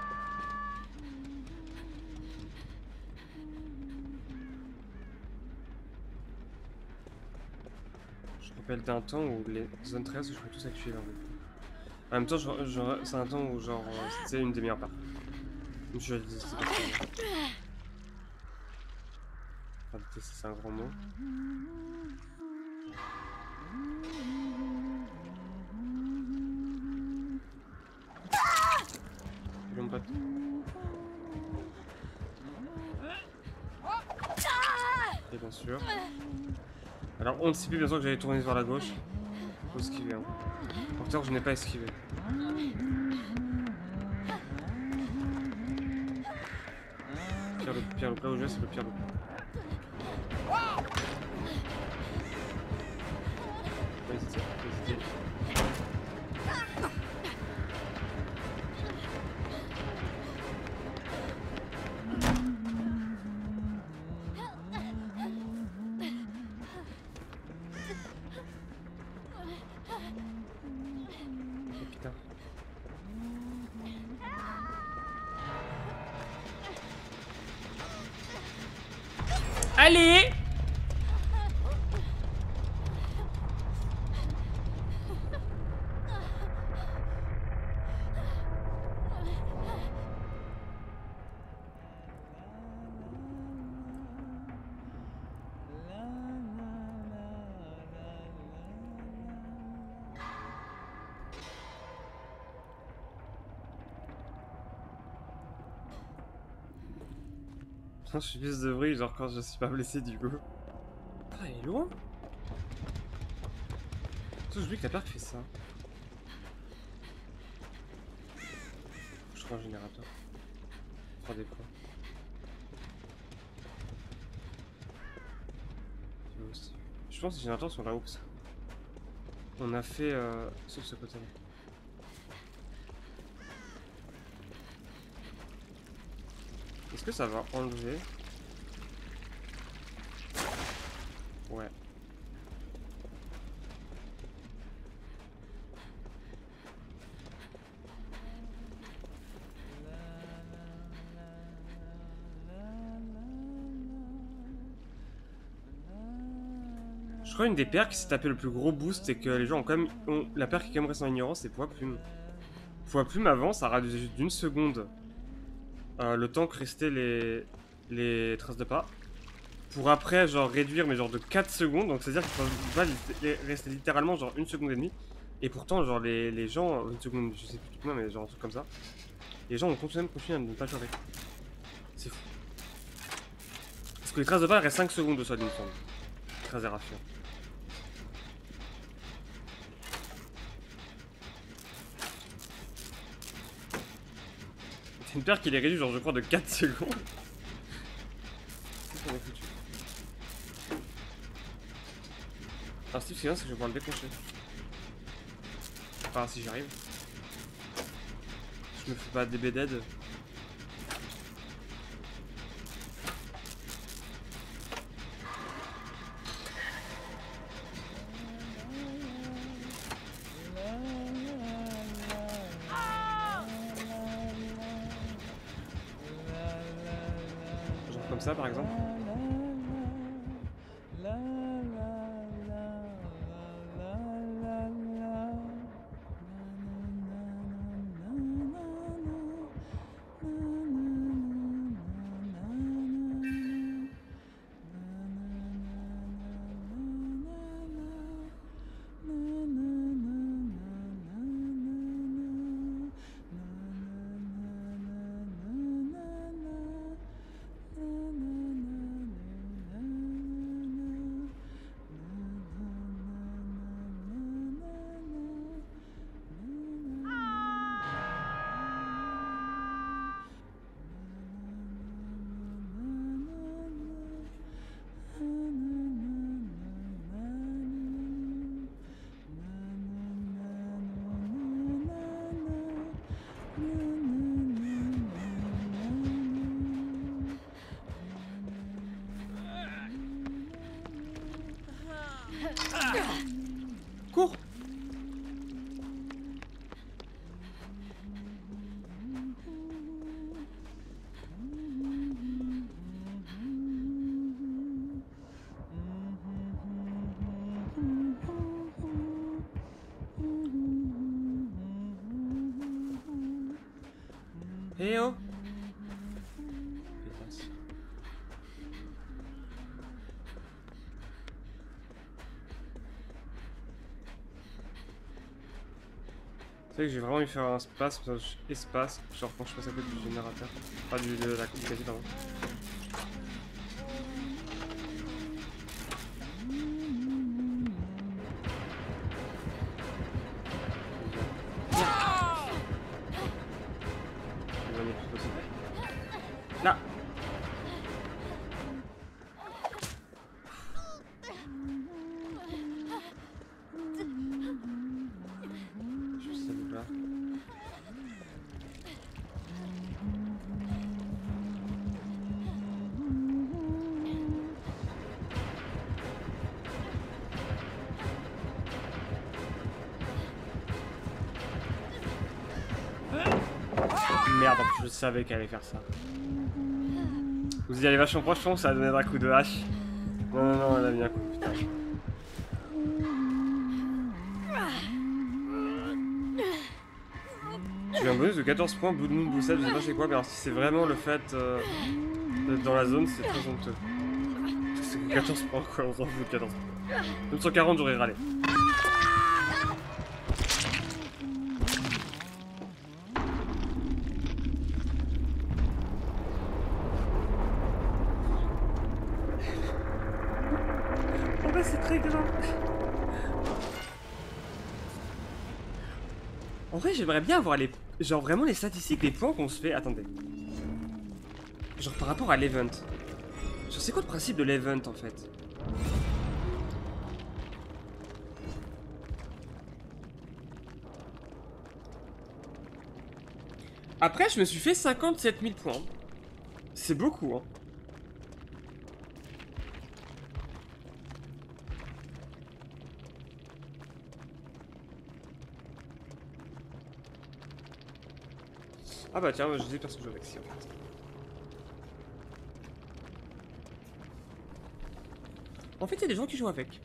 Je me rappelle d'un temps où les zones 13, je pouvais tous activer. En même temps, c'est un temps où genre c'était une des meilleures parts. Je suis détesté pas ça. Enfin, détester, c'est un grand mot. Mon pote. Et bien sûr. Alors on ne sait plus bien sûr que j'allais tourner vers la gauche. Faut esquiver. Hein. Pourtant je n'ai pas esquivé. Pire le plat où je vais, c'est le pire le plat. Hésitez. Allez! Je suis plus de bruit, genre quand je suis pas blessé du coup. Ah, il est loin. J'oublie que la perque fait ça. Je crois un générateur. 3 des points. Je pense que les générateurs sont là-haut. On a fait sauf ce côté-là. Est-ce que ça va enlever? Ouais. Je crois une des perks qui s'est tapé le plus gros boost et que les gens ont quand même... la perk qui est quand même restée en ignorance, c'est Poids Plume. Poids Plume avant, ça réduisait juste d'une seconde le temps que restaient les traces de pas. Pour après, genre, réduire, mais genre de 4 secondes. Donc, c'est-à-dire qu'il restait littéralement genre 1 seconde et demie. Et pourtant, genre, les gens, 1 seconde, je sais plus combien, mais genre un truc comme ça. Les gens ont continué à ne pas choper. C'est fou. Parce que les traces de pas, elles restent 5 secondes de sol, il me semble. Très éraffiant. C'est une paire qui est réduite, genre, je crois, de 4 secondes. Qu'est-ce qu'on est foutu? Alors Steve, ce qui est bien, c'est que je vais pouvoir le déclencher. Enfin, si j'y arrive. Je me fais pas DB dead. Genre comme ça, par exemple. Eh oh. C'est vrai que j'ai vraiment envie de faire un espace, genre quand je passe à côté du générateur. Pas de la communication, pardon. Éloigner le plus possible. Là. Je sais ça là. Merde, je savais qu'elle allait faire ça. Vous y allez vachement proche, je pense que ça a donné un coup de hache. Non, non, non, elle a mis un coup, putain. J'ai eu un bonus de 14 points, Blood Moon Boost, je sais pas c'est quoi, mais alors si c'est vraiment le fait d'être dans la zone, c'est très honteux. C'est que 14 points quoi, on s'en fout de 14 points. Même 140, j'aurais râlé. En vrai, c'est très grave. En vrai, j'aimerais bien avoir les... Genre vraiment les statistiques, les points qu'on se fait... Attendez. Genre par rapport à l'event. Genre c'est quoi le principe de l'event en fait? Après, je me suis fait 57 000 points. C'est beaucoup, hein. Ah bah tiens, je disais parce que je joue avec si en fait. En fait, il y a des gens qui jouent avec.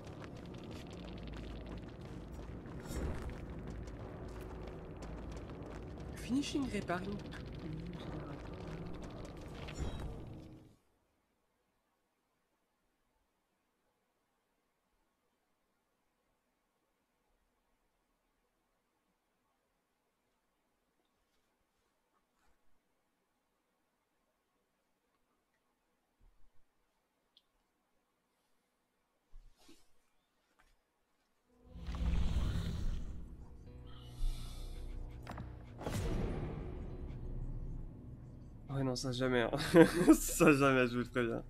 Finishing repairing. Ouais non, ça jamais, hein. Ça jamais, je vous le préviens.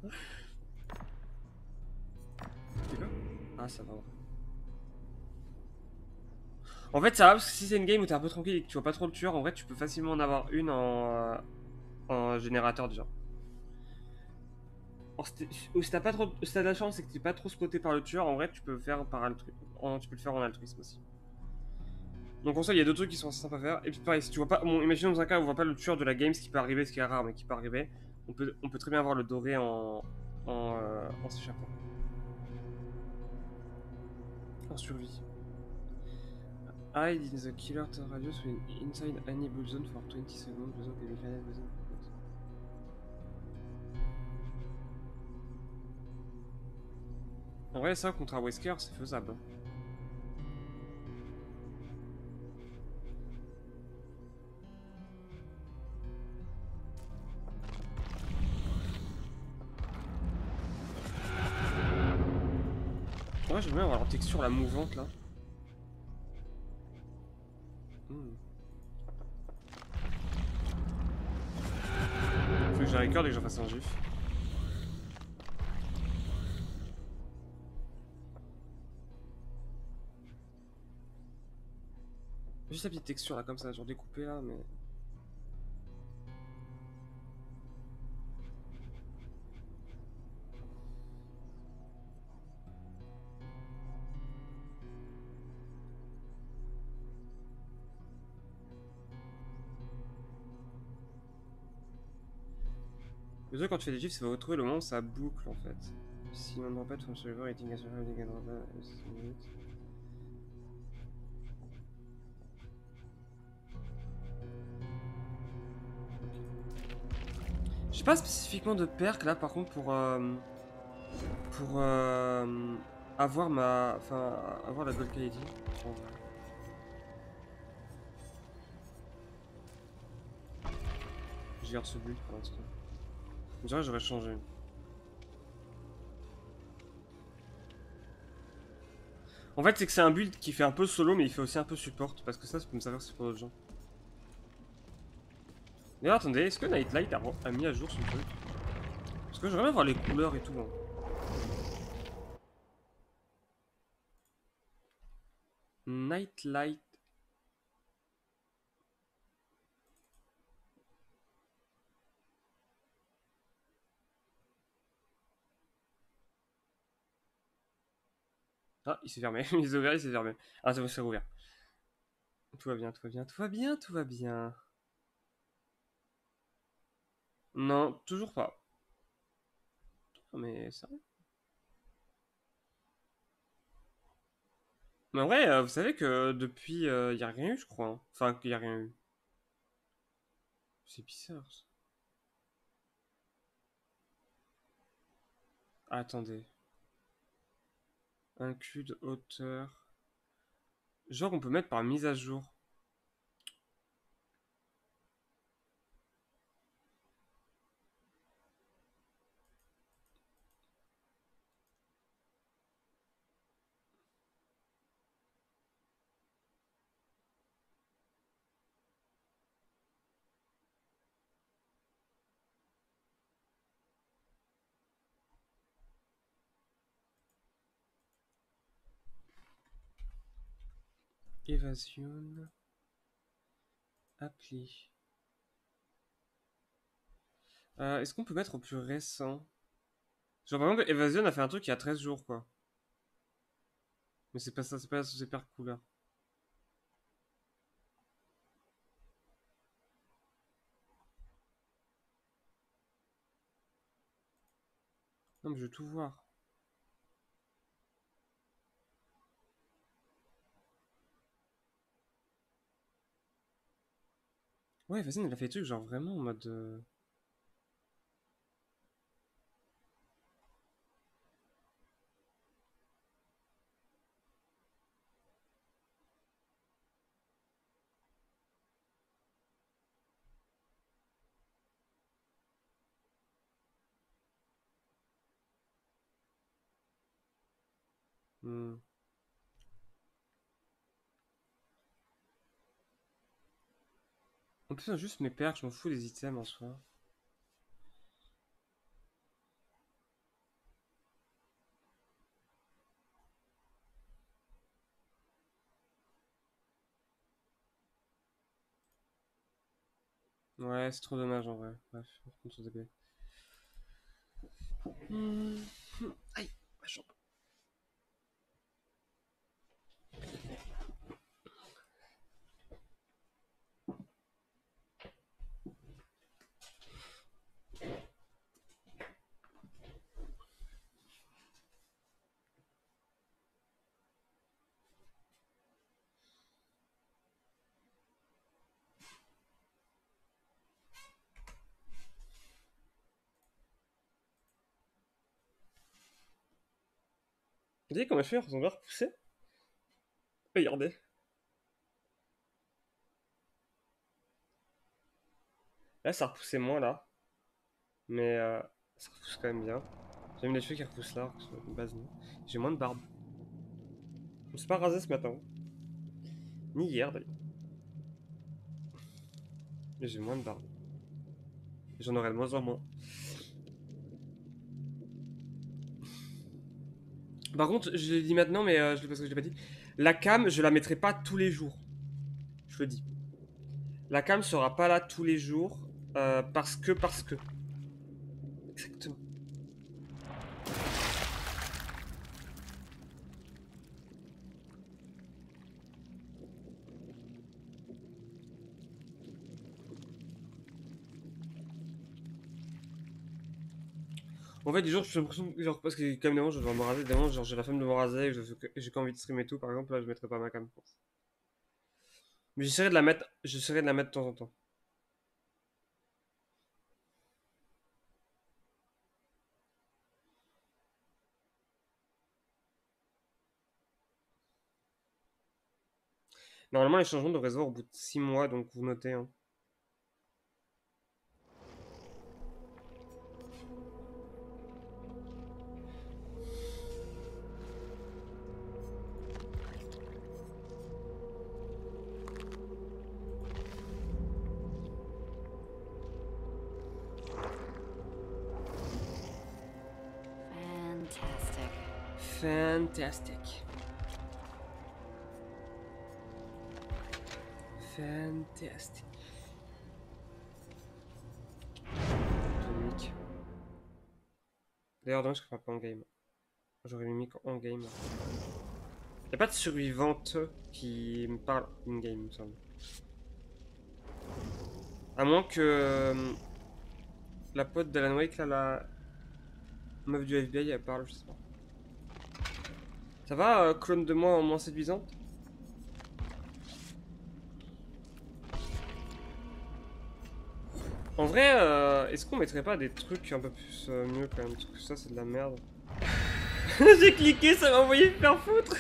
C'est quoi? Ah ça va. En fait ça va parce que si c'est une game où t'es un peu tranquille et que tu vois pas trop le tueur, en vrai tu peux facilement en avoir une en générateur déjà. Or, si t'as pas trop, si t'as de la chance et que t'es pas trop spoté par le tueur, en vrai tu peux faire par tu peux le faire en altruisme aussi. Donc en soi, il y a deux trucs qui sont assez sympas à faire. Et puis pareil, si tu vois pas, bon, imaginons dans un cas où on voit pas le tueur de la game, ce qui peut arriver, ce qui est rare, mais qui peut arriver, on peut très bien avoir le doré en s'échappant. En survie. Hide in the killer radius inside any bull zone for 20 seconds. Besoin que les grenades besoin. En vrai, ça contre un Wesker, c'est faisable. Ouais, j'aime bien avoir leur texture, la mouvante là. Faut que j'ai un record et que j'en fasse un gif. Juste la petite texture là, comme ça, genre découpée là, mais. Le truc quand tu fais des gifs, c'est faut retrouver le moment où ça boucle en fait. Si on ne répète from server, eating a server, eating a server, J'ai pas spécifiquement de perk là par contre pour avoir ma. Enfin, avoir la gold quality. En vrai. Je garde ce but pour l'instant. Je dirais que j'aurais changé. En fait, c'est que c'est un build qui fait un peu solo, mais il fait aussi un peu support. Parce que ça peut me servir aussi pour d'autres gens. D'ailleurs, attendez, est-ce que Nightlight a mis à jour son truc? Parce que j'aimerais bien voir les couleurs et tout. Hein. Nightlight. Ah, il s'est fermé. Il s'est ouvert, il s'est fermé. Ah, ça va, c'est rouvert. Tout va bien, tout va bien, tout va bien, tout va bien. Non, toujours pas. Mais ça. Mais en vrai, vous savez que depuis, y a rien eu, je crois. Hein. Enfin, qu'il y a rien eu. C'est bizarre. Ça. Ah, attendez. Inclus de hauteur. Genre, on peut mettre par mise à jour. Évasion. Appli. Est-ce qu'on peut mettre au plus récent? Genre, par exemple, Evasion a fait un truc il y a 13 jours, quoi. Mais c'est pas ça, c'est pas super cool, là. Non, mais je veux tout voir. Ouais, Evasion, elle a fait des trucs, genre vraiment en mode. Hmm. En plus, juste mes pertes, je m'en fous des items en soi. Ouais, c'est trop dommage en vrai. Bref, on retourne sur DB. Hmm. Aïe, ma jambe. Vous voyez comment je fais on va repousser? Regardez. Là, ça repoussait moins là. Mais ça repousse quand même bien. J'ai même les cheveux qui repoussent là, sur une base non. J'ai moins de barbe. Je me suis pas rasé ce matin. Ni hier d'ailleurs. Mais j'ai moins de barbe. Et j'en aurai de moins en moins. Par contre, je l'ai dit maintenant, mais parce que je l'ai pas dit. La cam, je la mettrai pas tous les jours. Je le dis. La cam sera pas là tous les jours. Parce que. Exactement. En fait, des jours, j'ai l'impression, genre, parce que comme des moments, je dois me raser, des moments, genre, j'ai la flemme de me raser, j'ai pas envie de streamer et tout, par exemple, là, je mettrai pas ma cam, je pense. Mais j'essaierai de la mettre de temps en temps. Normalement, les changements devraient se voir au bout de 6 mois, donc vous notez. Hein. Fantastic. Fantastic. Fantastic. Atomique. D'ailleurs, dommage que je ne pas en game. J'aurais mis en game. Y'a pas de survivante qui me parle in-game, il me semble. À moins que la pote d'Alan Wake, là, la meuf du FBI, elle parle, je sais pas. Ça va, clone de moi en moins séduisante? En vrai, est-ce qu'on mettrait pas des trucs un peu plus mieux quand même? Parce que ça, c'est de la merde. J'ai cliqué, ça m'a envoyé faire foutre!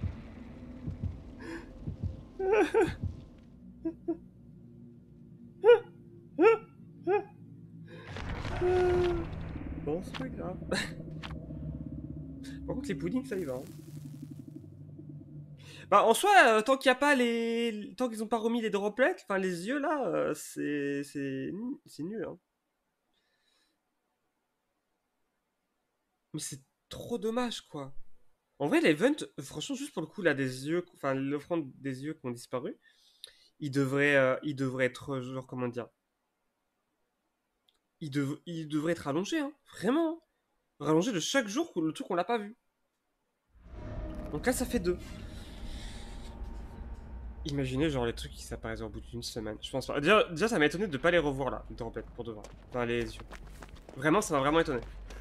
Bon, c'est pas grave. Par contre, les puddings, ça y va. Hein. Bah, en soi, tant qu'il y a pas les. Tant qu'ils ont pas remis les droplets, enfin les yeux là, c'est nul. Hein. Mais c'est trop dommage, quoi. En vrai, l'event, franchement, juste pour le coup, là, des yeux. Enfin, l'offrande des yeux qui ont disparu, il devrait être. Genre, comment dire. Il devrait être rallongé, hein. Vraiment. Hein. Rallongé de chaque jour, le truc qu'on l'a pas vu. Donc là, ça fait 2. Imaginez genre les trucs qui s'apparaissent au bout d'une semaine. Je pense pas. Déjà ça m'a étonné de pas les revoir là, les tempêtes, pour de vrai. Enfin les yeux. Vraiment, ça m'a vraiment étonné.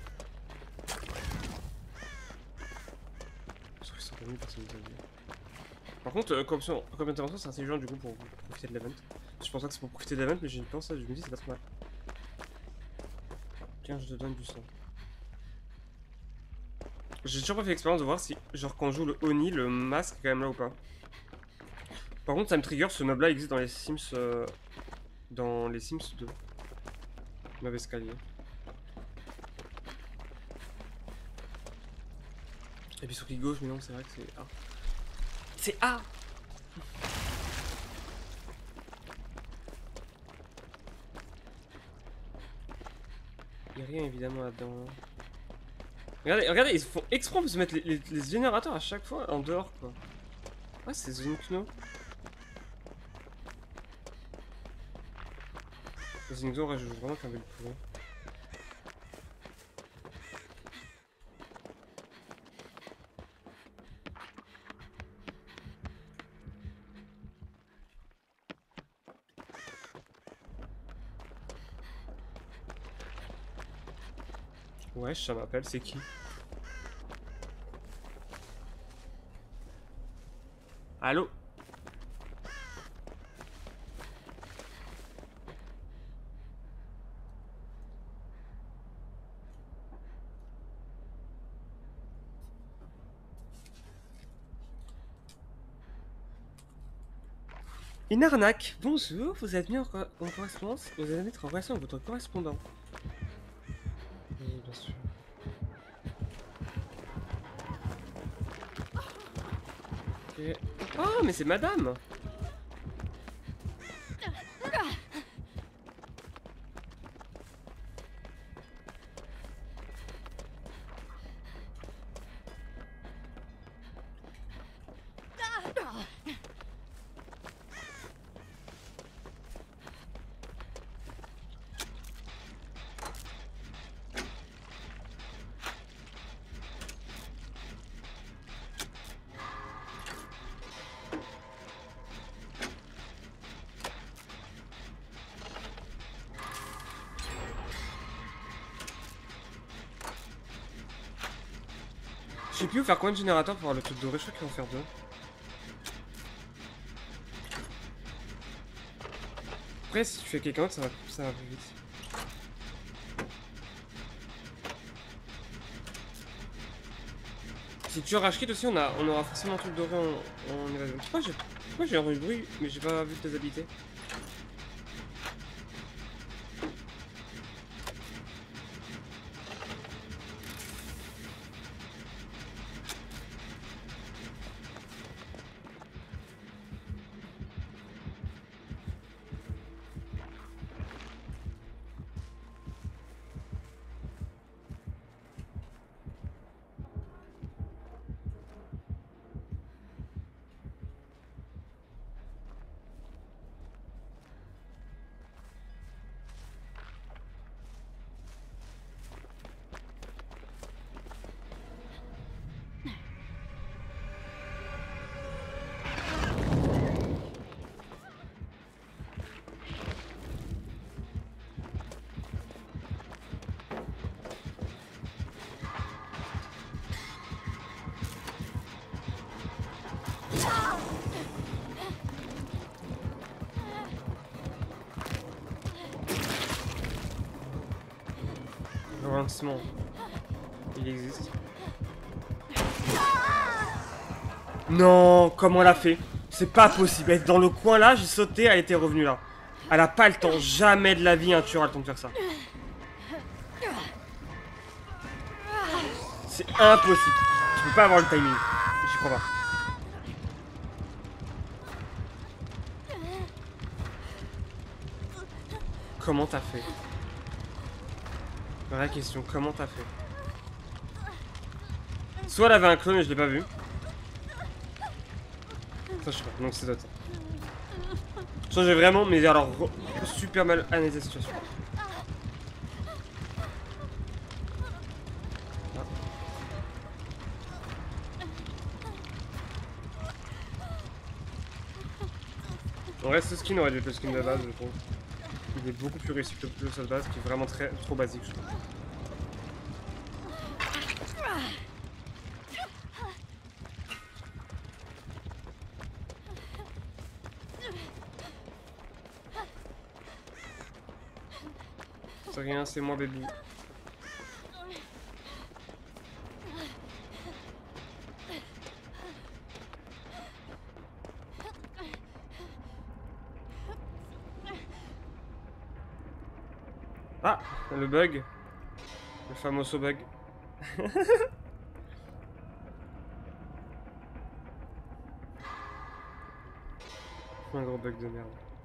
Parce que c'est pas mieux, personne ne vu. Par contre, comme intervention, c'est intelligent du coup pour profiter de l'event. Je pense pas que c'est pour profiter de l'event, mais j'ai une pense, je me dis c'est pas trop mal. Tiens, je te donne du sang. J'ai toujours pas fait l'expérience de voir si, genre quand on joue le Oni, le masque est quand même là ou pas. Par contre, ça me trigger, ce mob là existe dans les Sims. Dans les Sims 2. Mob escalier. Et puis sur clic gauche, mais non, c'est vrai que c'est A. C'est A. Y'a rien évidemment là-dedans. Regardez, regardez, ils font exprès de se mettre les générateurs à chaque fois en dehors quoi. Ah, c'est Zinkno. Zinkno, je joue vraiment qu'un bel poulet. Ouais, ça m'appelle, c'est qui? Allô? Une arnaque. Bonjour, vous êtes mis en correspondance. Vous allez mettre en relation avec votre correspondant. Oui, bien sûr. Ok. Oh, mais c'est madame! Je sais plus où faire combien de générateurs pour avoir le truc doré, je crois qu'il va en faire 2. Après, si tu fais quelqu'un d'autre, ça va plus vite. Si tu as Rashkit aussi, on aura forcément un truc doré en évasion. Pourquoi j'ai Pourquoi j'ai entendu le bruit, mais j'ai pas vu tes habiletés? Lancement. Il existe. Non, comment elle a fait? C'est pas possible. Elle est dans le coin là, j'ai sauté, elle était revenue là. Elle a pas le temps. Jamais de la vie un tueur a le temps de faire ça. C'est impossible. Je peux pas avoir le timing. J'y crois pas. Comment t'as fait? Vraie question, comment t'as fait? Soit elle avait un clone et je l'ai pas vu. Ça je sais pas, donc c'est d'autres. Soit j'ai vraiment, mais alors super mal analysé la situation. En vrai, ce skin aurait dû être le skin de base, je trouve. Il est beaucoup plus réussi que le seul base, qui est vraiment trop basique, je trouve. C'est rien, c'est moi, baby. Ah, le bug. Le fameux bug. Un gros bug de merde.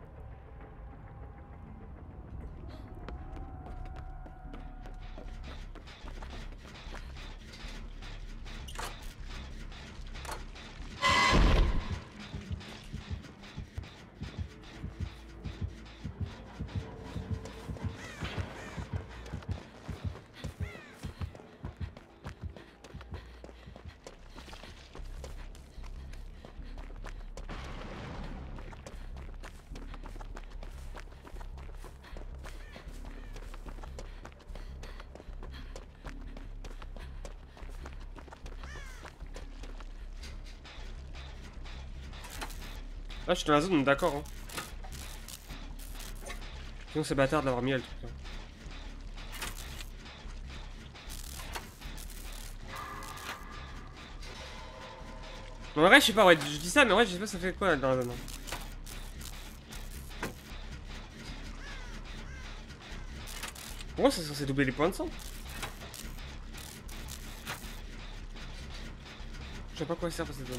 Ah, je suis dans la zone, d'accord. Hein. Sinon, c'est bâtard de l'avoir mis à le truc. Hein. En vrai, je sais pas, ouais, je dis ça, mais en vrai, je sais pas ça fait quoi là, dans la zone. Hein. Pourquoi c'est censé doubler les points de sang? Je sais pas quoi ça sert pour cette zone.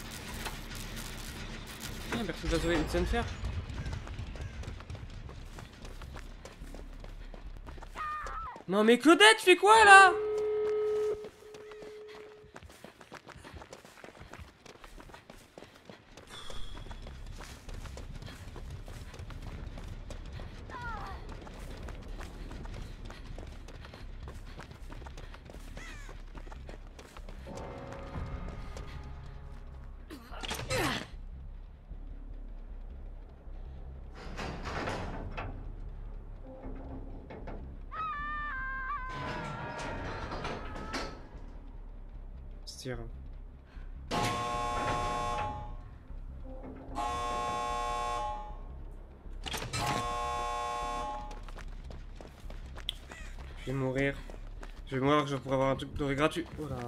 Personne t'a sauvé une scène de fer. Non mais Claudette, tu fais quoi là? Tire. Je vais mourir. Je vais mourir, je pourrais avoir un truc doré gratuit. Oh là.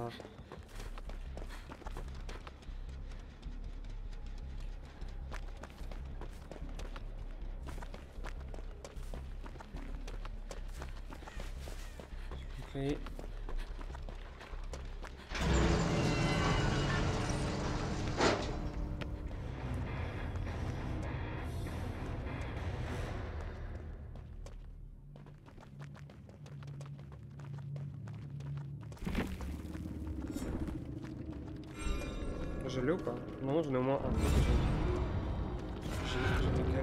Okay. Je l'ai ou pas? Non, j'en ai au moins un. J'en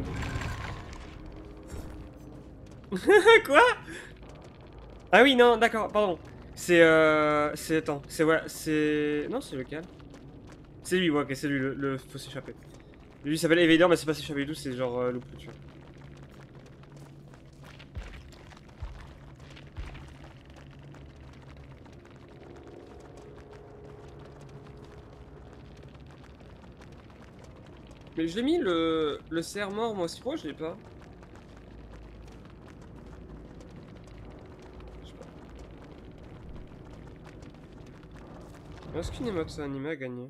ai Quoi? Ah oui, non, d'accord, pardon. C'est. Attends, c'est. Ouais, c'est. Non, c'est lequel? C'est lui, ouais, ok, c'est lui, le faut s'échapper. Lui, il s'appelle Evader, mais c'est pas s'échapper du tout, c'est genre loup, tu vois. Mais je l'ai mis le cerf mort, moi aussi, pourquoi je l'ai pas? Je sais pas. Est-ce qu'une émote animée a gagné?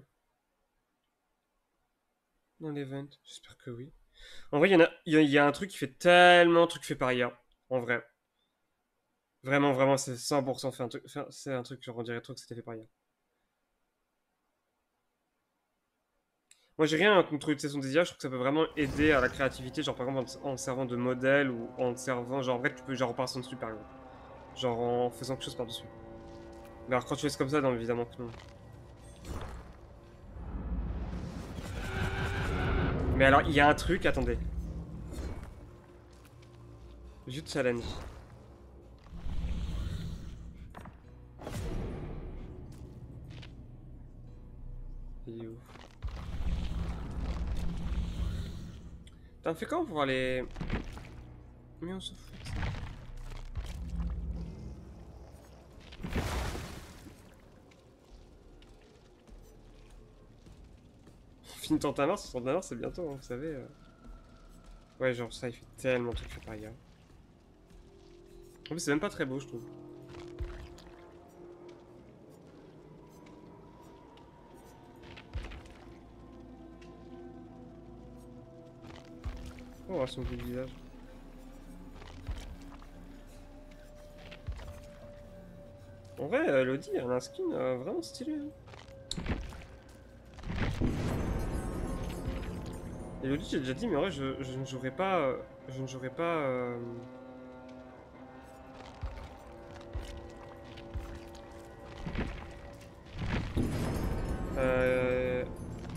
Dans l'event? J'espère que oui. En vrai, il y a un truc qui fait tellement truc fait par IA. En vrai. Vraiment, vraiment, c'est 100% fait un truc. C'est un truc, genre, on dirait trop que c'était fait par IA. Moi, j'ai rien contre l'utilisation des IA, je trouve que ça peut vraiment aider à la créativité, genre par exemple en te servant de modèle ou en te servant, genre en vrai, tu peux genre repasser dessus par exemple. Genre en faisant quelque chose par-dessus. Mais alors quand tu laisses comme ça, non, évidemment que non. Mais alors, il y a un truc, attendez. Juste challenge. Il est où? T'en fais comment pour voir les. Mais on s'en fout. Fini Tantamar c'est bientôt, hein, vous savez. Ouais, genre ça, il fait tellement de trucs fait par IA. En plus, c'est même pas très beau, je trouve. On va voir son bout de visage. En vrai, Lodi, elle a un skin vraiment stylé. Hein. Et Lodi, j'ai déjà dit, mais en vrai, je ne jouerai pas. Je ne jouerai pas. Euh,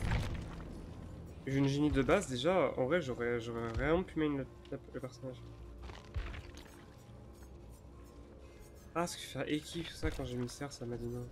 une génie de base, déjà, en vrai, j'aurais vraiment pu main le personnage. Ah, ce que faire équipe, ça, quand j'ai mis Serre, ça m'a dit non.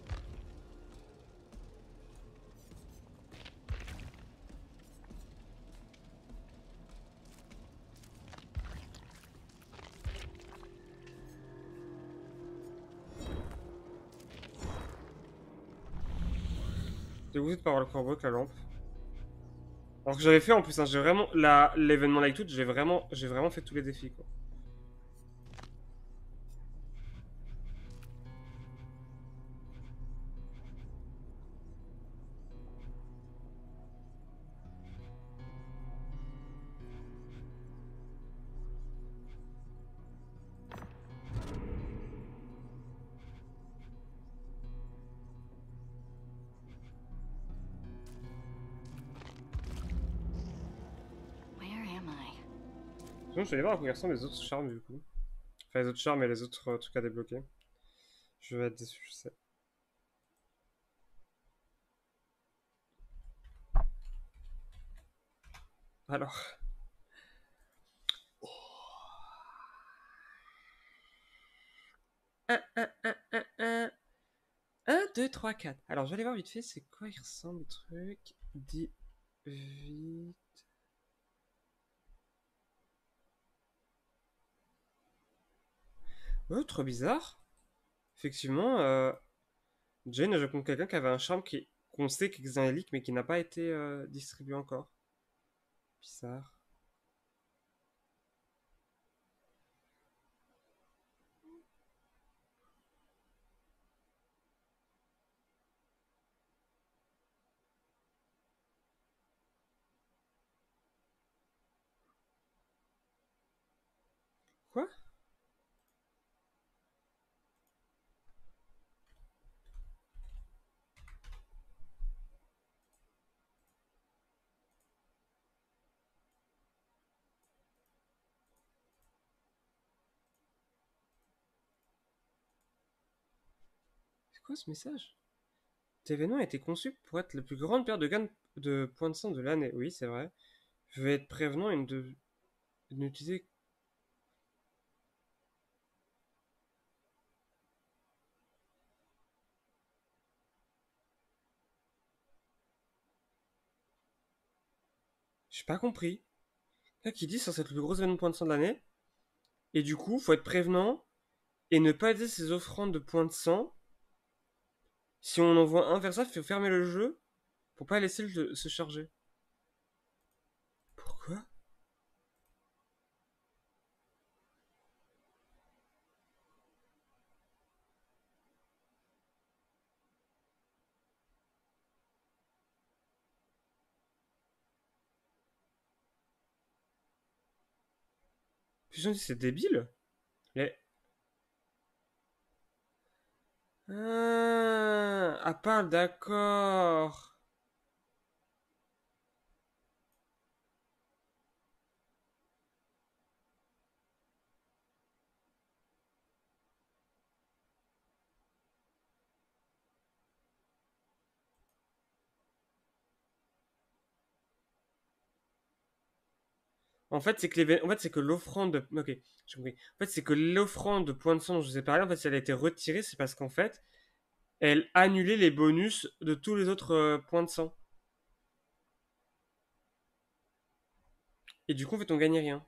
Dégoûté de pas avoir le corbeau avec la lampe. Alors que j'avais fait en plus, hein, j'ai vraiment. L'événement Like Tout, j'ai vraiment fait tous les défis, quoi. Sinon, je vais aller voir à quoi ressemblent les autres charmes, du coup. Enfin, les autres chars, mais les autres trucs à débloquer. Je vais être déçu, je sais. Alors. 1, 1, 1, 1, 1. 1, 2, 3, 4. Alors, je vais aller voir vite fait, c'est quoi il ressemble le truc. Dis vite. Oh, trop bizarre. Effectivement, Jane je contre quelqu'un qui avait un charme qu'on sait qui existe dans les leaks, mais qui n'a pas été distribué encore. Bizarre. Quoi? C'est quoi ce message? Cet événement a été conçu pour être la plus grande perte de gain de points de sang de l'année. Oui, c'est vrai. Je vais être prévenant et de n'utiliser. J'ai pas compris. Là, qui dit ça c'est le plus gros événement de points de sang de l'année. Et du coup, faut être prévenant et ne pas utiliser ses offrandes de points de sang. Si on envoie un vers ça, il faut fermer le jeu pour pas laisser se charger. Pourquoi? Puis je me dis, c'est débile. Les... Ah, parle, d'accord. En fait, en fait, c'est que l'offrande de... Ok, j'ai compris. En fait, c'est que l'offrande de points de sang dont je vous ai parlé, en fait, si elle a été retirée, c'est parce qu'en fait, elle annulait les bonus de tous les autres points de sang. Et du coup, en fait, on gagnait rien.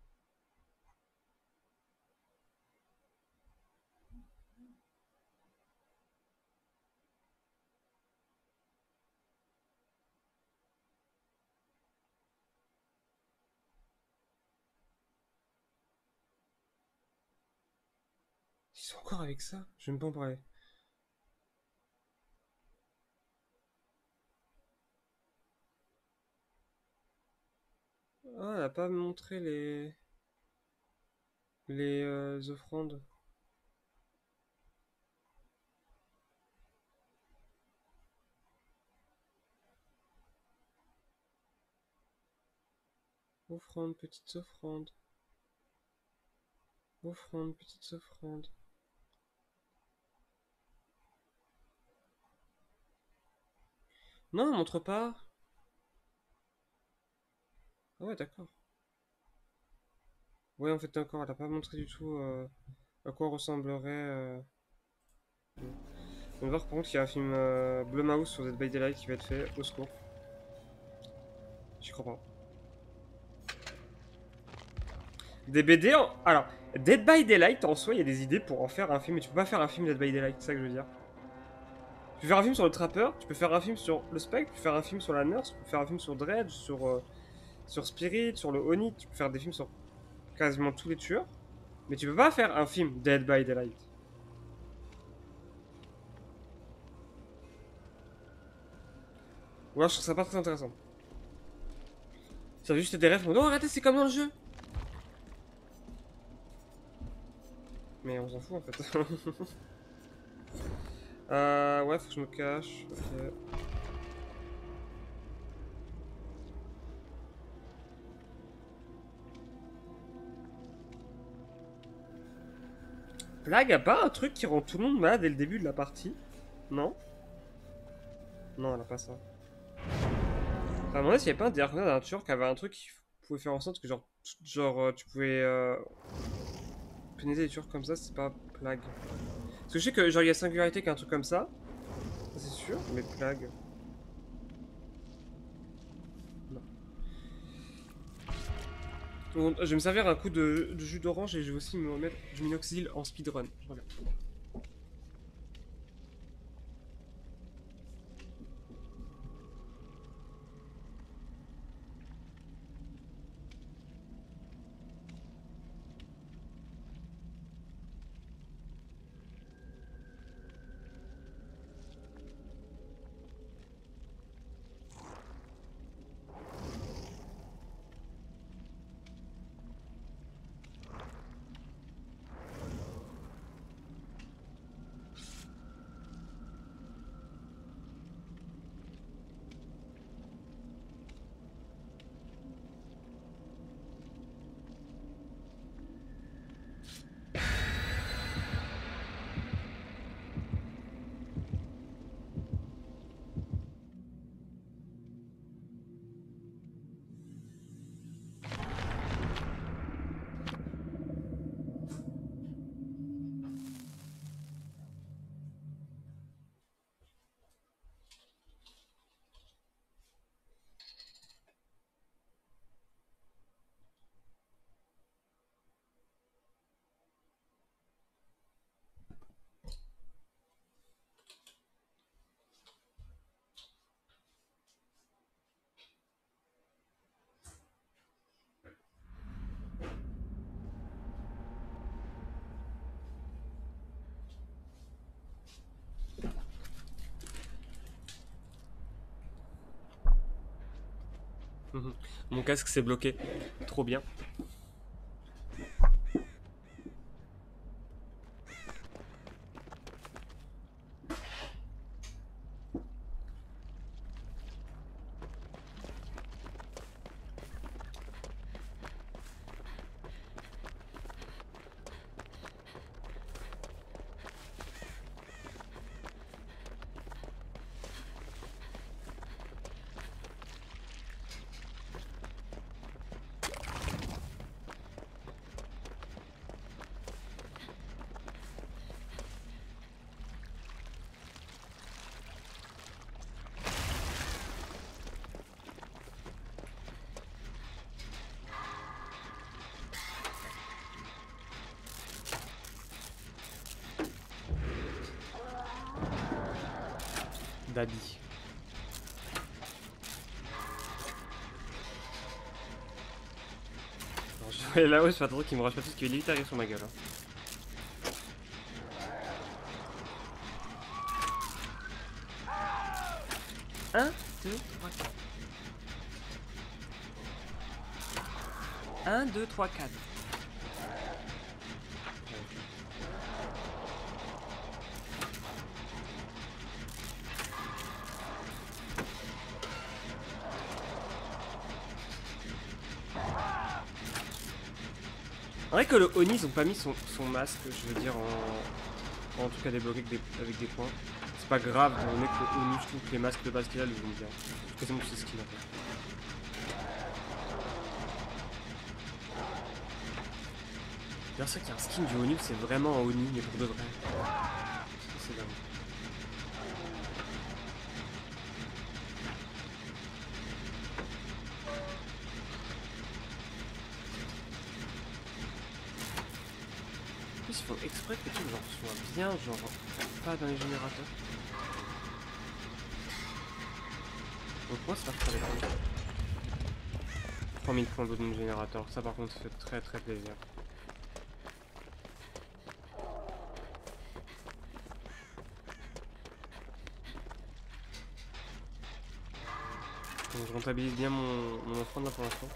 Ils sont encore avec ça? Je vais même pas en parler. Ah, elle a pas montré les offrandes. Offrandes, petites offrandes. Offrandes, petites offrandes. Non, elle montre pas. Ah ouais, d'accord. Ouais, en fait, encore, elle a pas montré du tout à quoi ressemblerait. On va voir par contre qu'il y a un film Blumhouse sur Dead by Daylight qui va être fait. Au secours. J'y crois pas. Des BD en... Alors, Dead by Daylight, en soi, il y a des idées pour en faire un film, mais tu peux pas faire un film Dead by Daylight, c'est ça que je veux dire. Tu peux faire un film sur le trappeur, tu peux faire un film sur le Spectre, tu peux faire un film sur la Nurse, tu peux faire un film sur Dredge, sur Spirit, sur le Oni, tu peux faire des films sur quasiment tous les tueurs, mais tu peux pas faire un film Dead by Daylight. Ou alors je trouve ça pas très intéressant. Ça va juste être des rêves, oh arrêtez, c'est comme dans le jeu. Mais on s'en fout en fait. Ouais, faut que je me cache. Ok. Plague a pas un truc qui rend tout le monde malade dès le début de la partie? Non? Non, elle a pas ça. Enfin, à un moment donné, s'il y avait pas un dernier d'un tueur qui avait un truc qui pouvait faire en sorte que tu pouvais pénétrer des tueurs comme ça, c'est pas Plague. Parce que je sais que genre il y a Singularité qui a un truc comme ça c'est sûr, mais Plague. Non. Bon, je vais me servir un coup de jus d'orange et je vais aussi me remettre du minoxidil en speedrun. Je reviens. Mon casque s'est bloqué. Trop bien. Daddy. Alors, je vais là-haut, je fais attention qu'il me rush pas tout ce qui est limite arrive sur ma gueule. 1, 2, 3, 4. 1, 2, 3, 4. C'est vrai que le Oni, ils ont pas mis son masque, je veux dire, en tout cas débloqué avec des points. C'est pas grave, étant donné que le Oni, je trouve que les masques de base qu'il a, ils vont bien. C'est quasiment tous ces skins en fait. D'ailleurs, c'est vrai qu'il y a un skin du Oni, c'est vraiment un Oni, mais pour de vrai. C'est dingue. Il faut exprès que tout genre soit bien, genre pas dans les générateurs. Donc moi c'est parti avec 3000 points d'eau de générateur, ça par contre fait très très plaisir. Donc je rentabilise bien mon offrande là pour l'instant.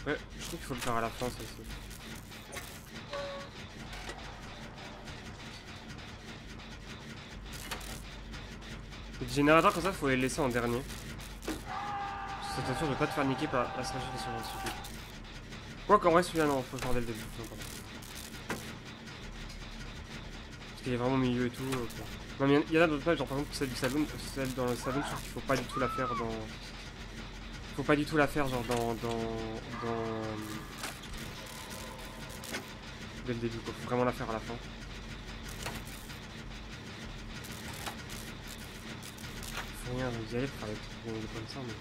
Ouais, je trouve qu'il faut le faire à la fin, ça aussi. Les générateurs comme ça, faut les laisser en dernier. C'est sûr de pas te faire niquer par la stratégie qui est sur le sujet. Quoi qu'en vrai, celui-là, non, faut le faire dès le début. Parce qu'il est vraiment au milieu et tout. Non, mais il y en a d'autres maps, genre par exemple celle du salon, celle dans le salon, je trouve qu'il faut pas du tout la faire dans. Faut pas du tout la faire, genre dès le début, quoi. Faut vraiment la faire à la fin. Faut rien y aller pour faire des trucs comme ça, mais.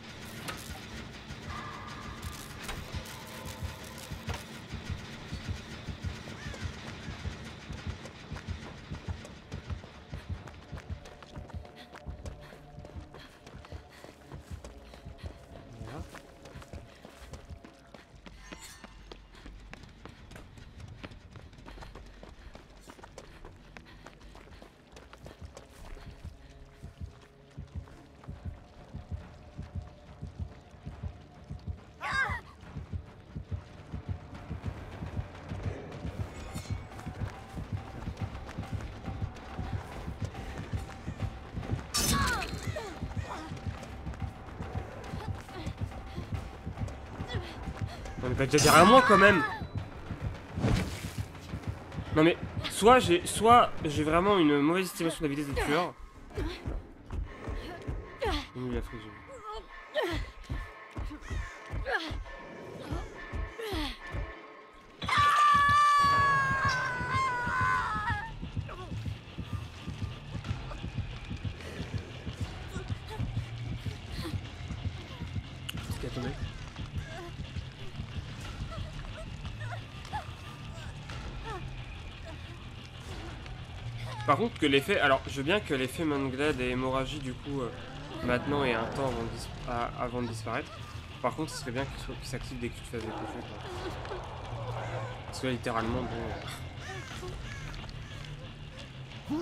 On est pas déjà derrière moi quand même. Non mais soit j'ai vraiment une mauvaise estimation de la vitesse des tueurs. Il a frisé. Qu'est-ce qui a tombé? Par contre que l'effet, alors je veux bien que l'effet Manglade et hémorragie du coup maintenant ait un temps avant de disparaître. Par contre ce serait bien qu'il s'active dès que tu te fais décocher. Parce que là, littéralement bon.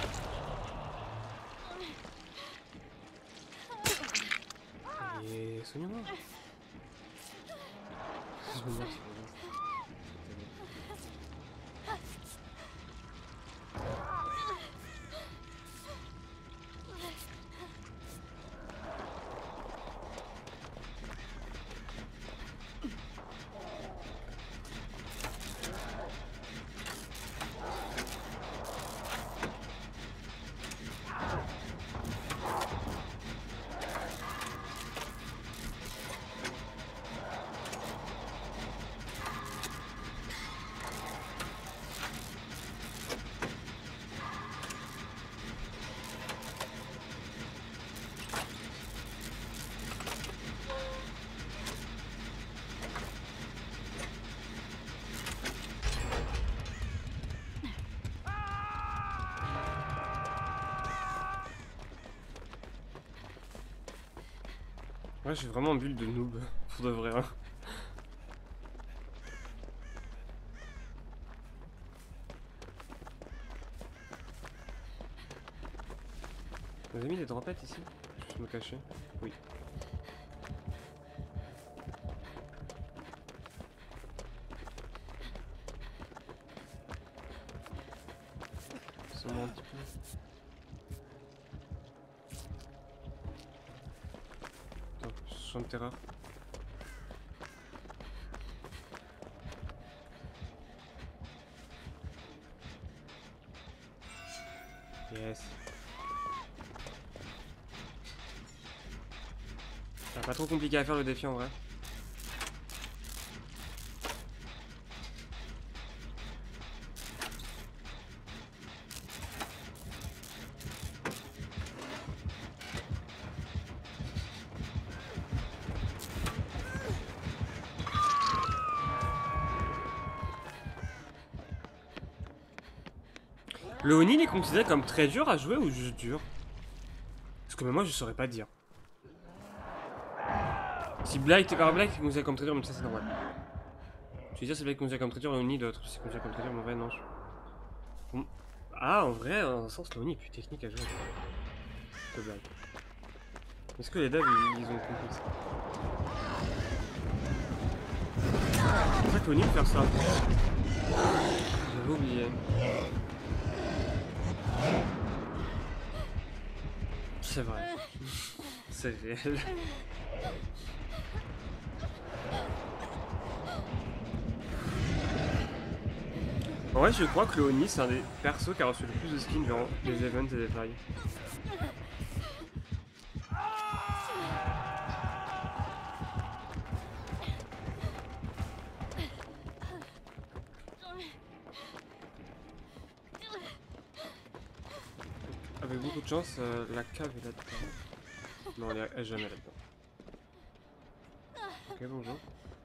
Et soignez-moi. Je me demande si ouais, j'ai vraiment un bulle de noob, pour de vrai. Hein. Vous avez mis des dropettes ici? Je vais me cacher. Oui. Seulement un petit peu. Attends, champ de terreur. Yes. C'est pas trop compliqué à faire le défi en vrai. Le Oni est considéré comme très dur à jouer ou juste dur? Parce que même moi je saurais pas dire. Si Blight est considéré comme très dur, mais ça c'est normal. Je vais dire c'est Blight considéré comme très dur, le Oni doit être aussi considéré comme très dur, mais en vrai non. Ah en vrai, en un sens le Oni est plus technique à jouer que Blight. Est-ce que les devs ils ont compris ça? C'est vrai que Oni faire ça. J'avais oublié. C'est vrai. C'est réel. En vrai, je crois que le Oni, c'est un des persos qui a reçu le plus de skins durant les events et les tailles. Avec beaucoup de chance, la cave est là-dedans. Non, elle est jamais là-dedans. Ok, bonjour.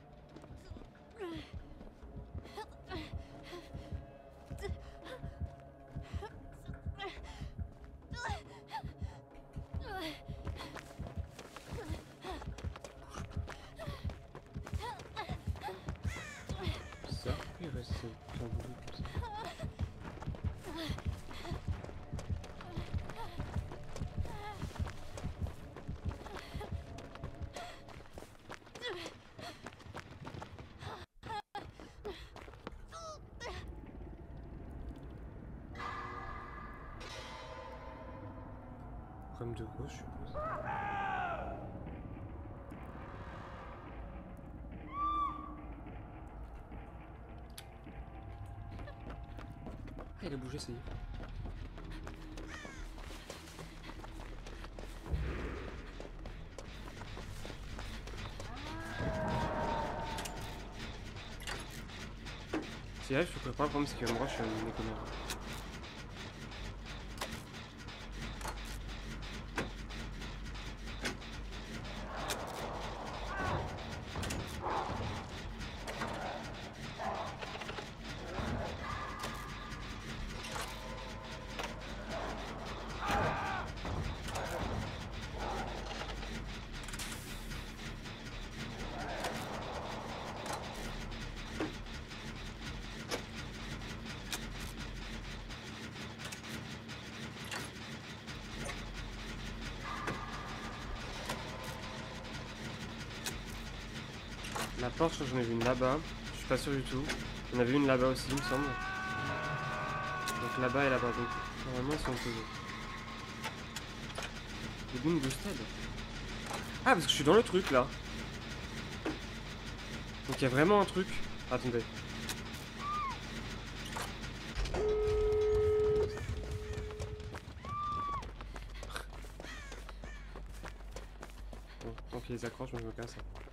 Ça, il reste plein de bruit comme ça. Problème de gauche, je suppose. Ah, il a bougé, ça y est. Si là, je peux pas le problème, c'est qu'il va me rush un méconnaire. La porte, je crois que j'en ai vu une là-bas. Je suis pas sûr du tout. J'en avais une là-bas aussi, il me semble. Donc là-bas et là-bas. Donc normalement, ils sont opposés. Le boom boosted. Ah, parce que je suis dans le truc là. Donc il y a vraiment un truc. Attendez. Bon, tant qu'il les accroche, moi je me casse.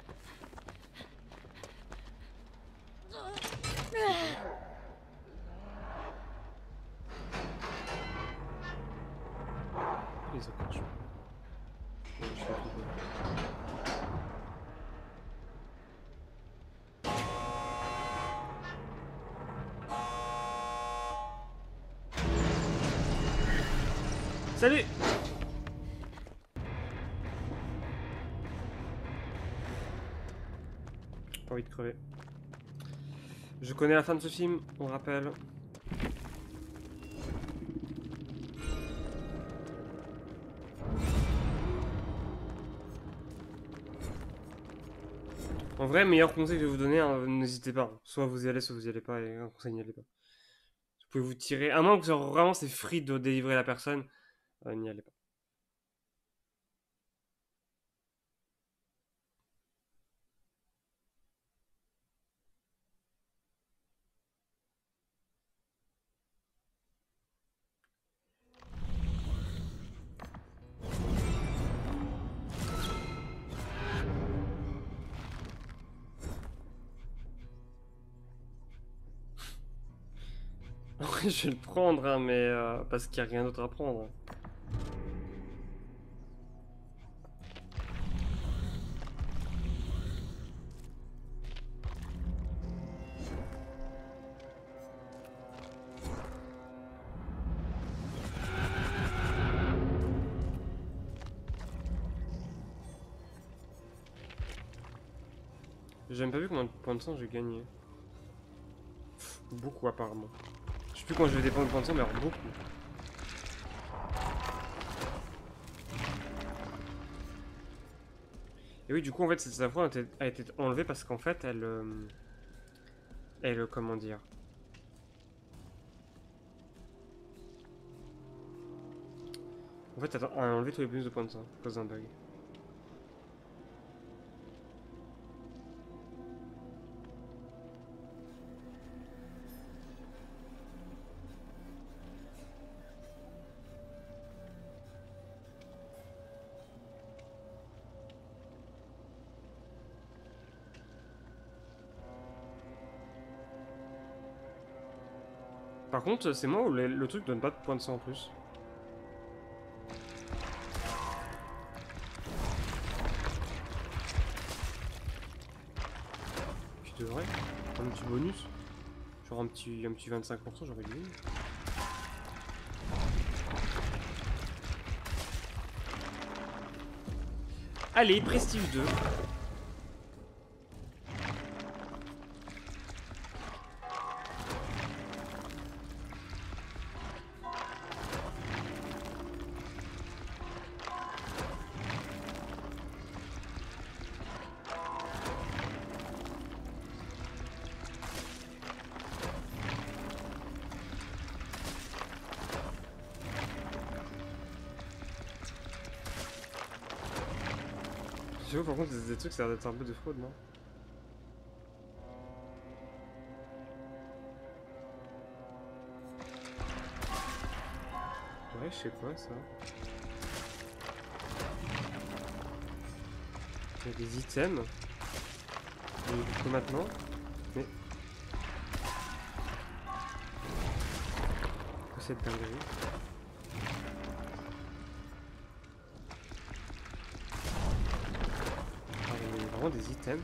Les accroche. Bon, je fais plus de... Salut! Pas envie de crever. Je connais la fin de ce film, on rappelle. En vrai, meilleur conseil que je vais vous donner, hein, n'hésitez pas. Soit vous y allez, soit vous y allez pas, et un conseil, n'y allez pas. Vous pouvez vous tirer, à moins que genre, vraiment c'est free de délivrer la personne, n'y allez pas. Après, je vais le prendre, hein, mais parce qu'il n'y a rien d'autre à prendre. J'ai même pas vu combien de points de sang j'ai gagné. Beaucoup apparemment. Je sais plus quand je vais dépendre de points de sang, mais alors beaucoup. Et oui, du coup, en fait, cette voix a été enlevée parce qu'en fait, elle Et le comment dire. En fait, attends, on a enlevé tous les bonus de points de sang à cause d'un bug. Par contre, c'est moi où le truc donne pas de points de sang en plus. Tu devrais. Un petit bonus. Genre un petit 25%, j'aurais dû. Allez, prestige 2. Je sais pas, par contre, des trucs, ça a l'air d'être un peu de fraude, non? Ouais, je sais pas, ça. Il y a des items. Et maintenant. Mais. Quoi, cette dinguerie? Ah, il y a vraiment des items.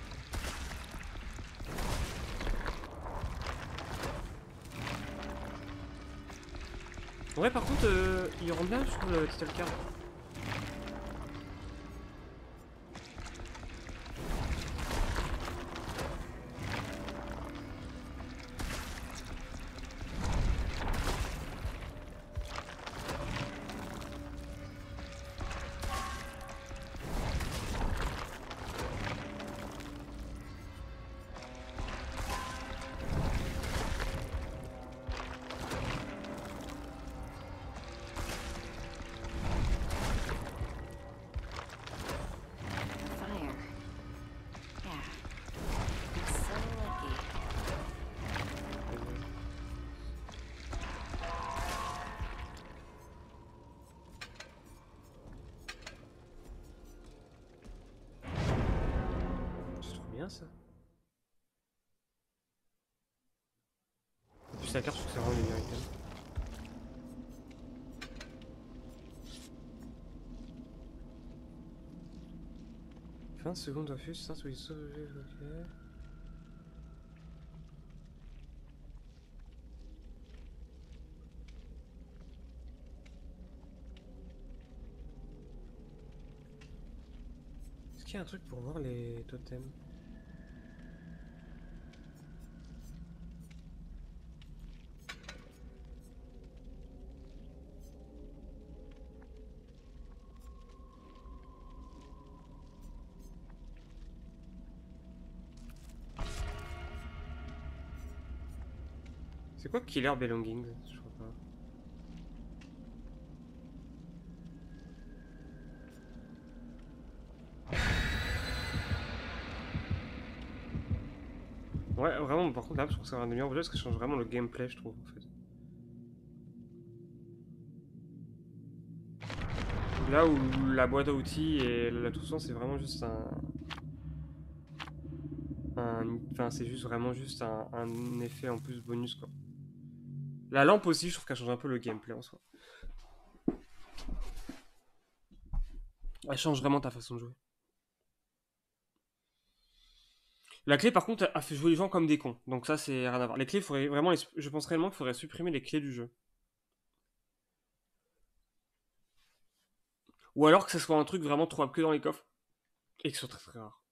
Ouais, par contre, il rend bien, je trouve, le title card. Fire. Yeah. I'm so lucky. C'est trop bien, ça. En plus, la carte, je trouve que c'est vraiment les meilleurs items. Fin de seconde infuse, ça, sous les sauves, ok. Est-ce qu'il y a un truc pour voir les totems? C'est quoi Killer Belongings? Je crois pas. Ouais, vraiment, par contre, là, je trouve que ça va un des meilleurs objets parce que ça change vraiment le gameplay, je trouve, en fait. Là où la boîte à outils et la tout c'est vraiment juste enfin, c'est juste vraiment juste un effet en plus bonus, quoi. La lampe aussi, je trouve qu'elle change un peu le gameplay en soi. Elle change vraiment ta façon de jouer. La clé, par contre, a fait jouer les gens comme des cons. Donc ça, c'est rien à voir. Les clés, faudrait vraiment, je pense réellement qu'il faudrait supprimer les clés du jeu. Ou alors que ce soit un truc vraiment trouvable que dans les coffres et que ce soit très très rare.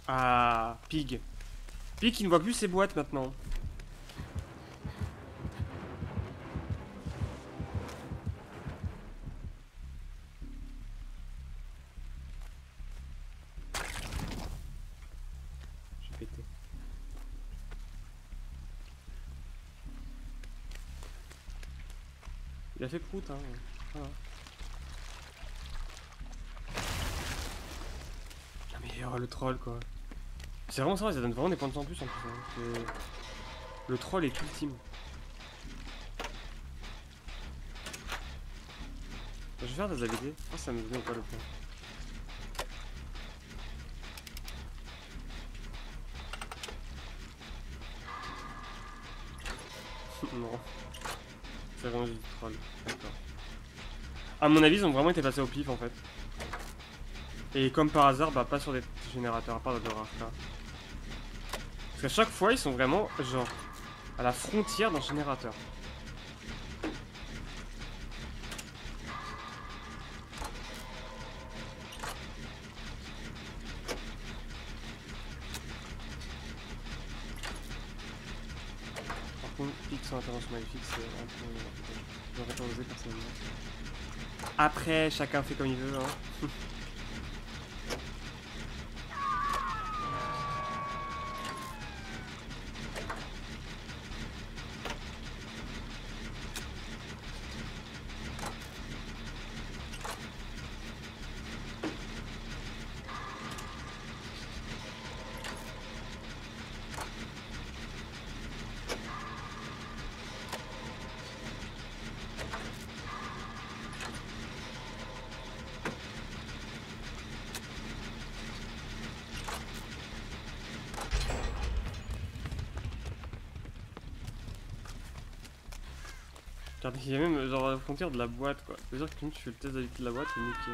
Ah, Pig. Pig qui ne voit plus ses boîtes maintenant. J'ai pété. Il a fait prout, hein. Voilà. Ah mais oh, le troll quoi. C'est vraiment ça, ça donne vraiment des points de temps en plus en plus. Hein. Le troll est ultime. Je vais faire des AVD. Je pense que ça me donne ou pas le point. Non. C'est vraiment juste du troll. D'accord. À mon avis, ils ont vraiment été passés au pif en fait. Et comme par hasard, bah pas sur des générateurs, à part de rares cas. Parce qu'à chaque fois, ils sont vraiment genre à la frontière d'un générateur. Par contre, pique sans intervention maléfique, c'est un peu... J'aurais pas osé personnellement. Après, chacun fait comme il veut, hein. Regardez, il y a même genre la frontière de la boîte quoi. C'est-à-dire que quand tu fais le test d'habitude de la boîte, c'est niqué.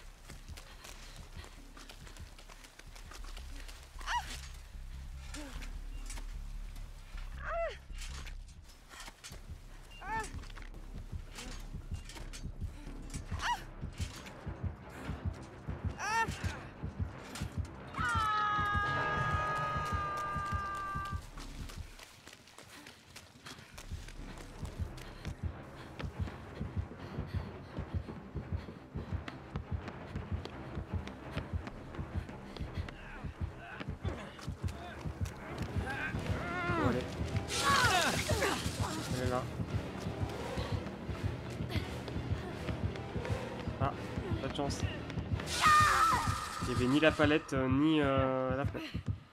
Bon, allez. Elle est là. Ah, pas de chance. Il y avait ni la palette, ni la palette.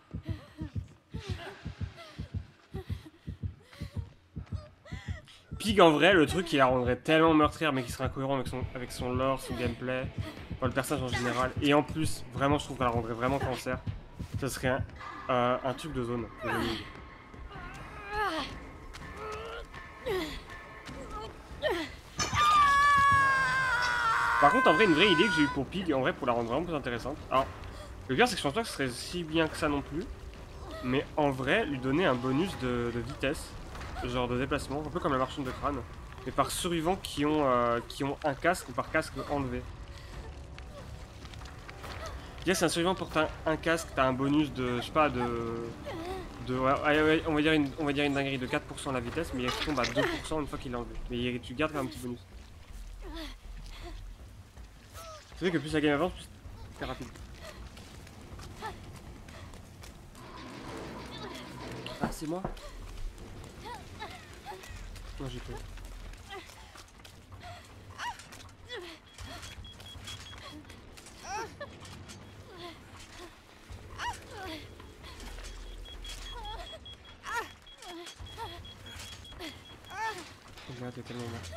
Pig en vrai, le truc il la rendrait tellement meurtrière mais qui serait incohérent avec son lore, son gameplay, enfin, le personnage en général. Et en plus, vraiment je trouve qu'elle la rendrait vraiment cancer. Ce serait un truc de zone. Par contre, en vrai, une vraie idée que j'ai eue pour Pig, en vrai, pour la rendre vraiment plus intéressante. Alors, le pire, c'est que je pense pas que ce serait si bien que ça non plus. Mais en vrai, lui donner un bonus de vitesse, genre de déplacement, un peu comme la marchande de crâne, mais par survivants qui ont un casque ou par casque enlevé. Dire si un survivant porte un casque, t'as un bonus de, je sais pas, ouais, on va dire une dinguerie de 4% la vitesse, mais il tombe à 2% une fois qu'il est enlevé. Mais tu gardes quand même un petit bonus. C'est vrai que plus la game avance, plus c'est rapide. Ah, c'est moi? Non, j'ai peur. Regarde, t'es tellement mort.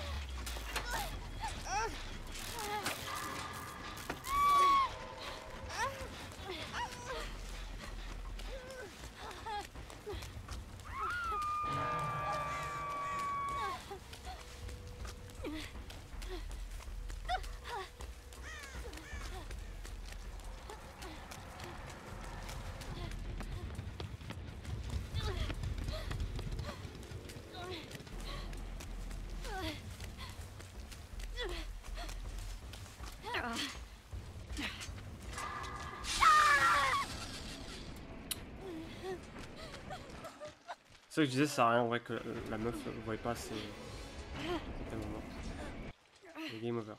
C'est ça que je disais, ça sert à rien en vrai que la meuf ne voyait pas assez. Tellement morte. Et game over.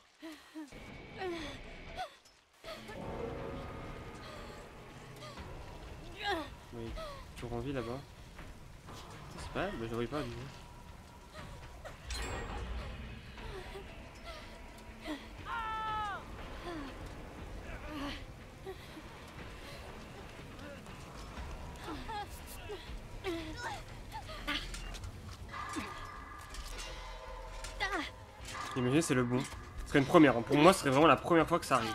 Oui, toujours en vie là-bas. C'est pas elle, mais je la voyais pas du coup. Imaginez, c'est le bon. Ce serait une première. Hein. Pour moi, ce serait vraiment la première fois que ça arrive.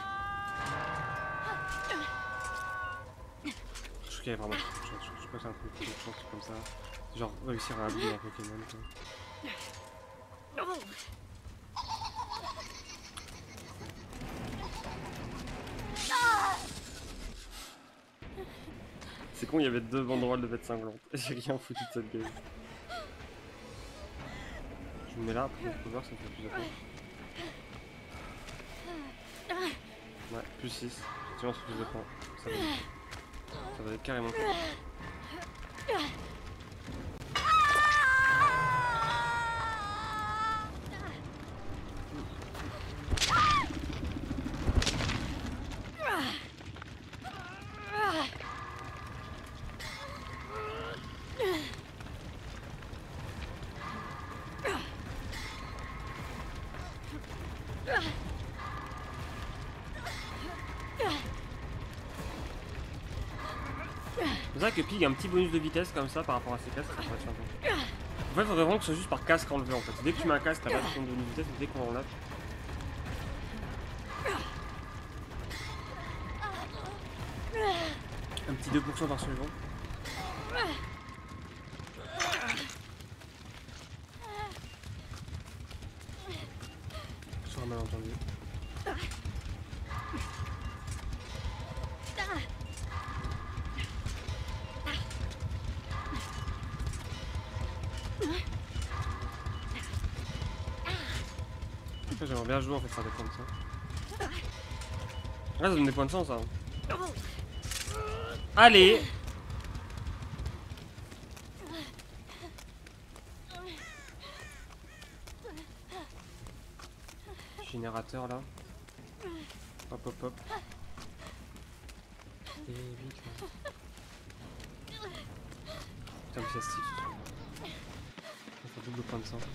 Je trouve qu'il y a vraiment trop de chance. Je crois que c'est un peu de chance comme ça. Genre réussir à abîmer un Pokémon. Quoi. C'est con, il y avait deux banderoles de bêtes cinglantes. J'ai rien foutu de cette game. Je me mets là, après le cover, ça me fait plus de points. Ouais, plus 6. Effectivement, c'est plus de points. Ça va être carrément cool. C'est vrai que Pig a un petit bonus de vitesse comme ça par rapport à ses casques, ça pourrait être sympa. En fait, il faudrait vraiment que ce soit juste par casque enlevé en fait. Dès que tu mets un casque, t'as pas de bonus de vitesse, et dès qu'on enlève. Un petit 2% par suivant. Sur un malentendu. J'aimerais bien jouer en fait, ça dépend de ça. Ah, ça donne des points de sens ça. Allez! Générateur là. Hop hop hop. Et vite là. Putain, mais ça se tire. Ça fait double point de sens.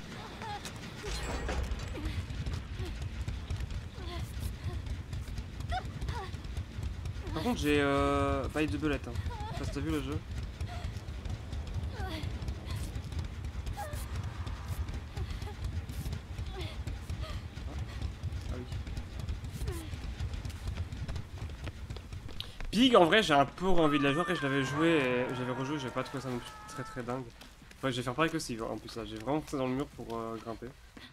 Par contre, j'ai paille de belette. Hein. Je sais pas si t'as vu le jeu. Ah oui. Pig, en vrai, j'ai un peu envie de la jouer. Après, je l'avais joué et j'avais rejoué. J'avais pas trouvé ça non plus très dingue. Enfin, je vais faire pareil que Steve. En plus, là, j'ai vraiment fait dans le mur pour grimper.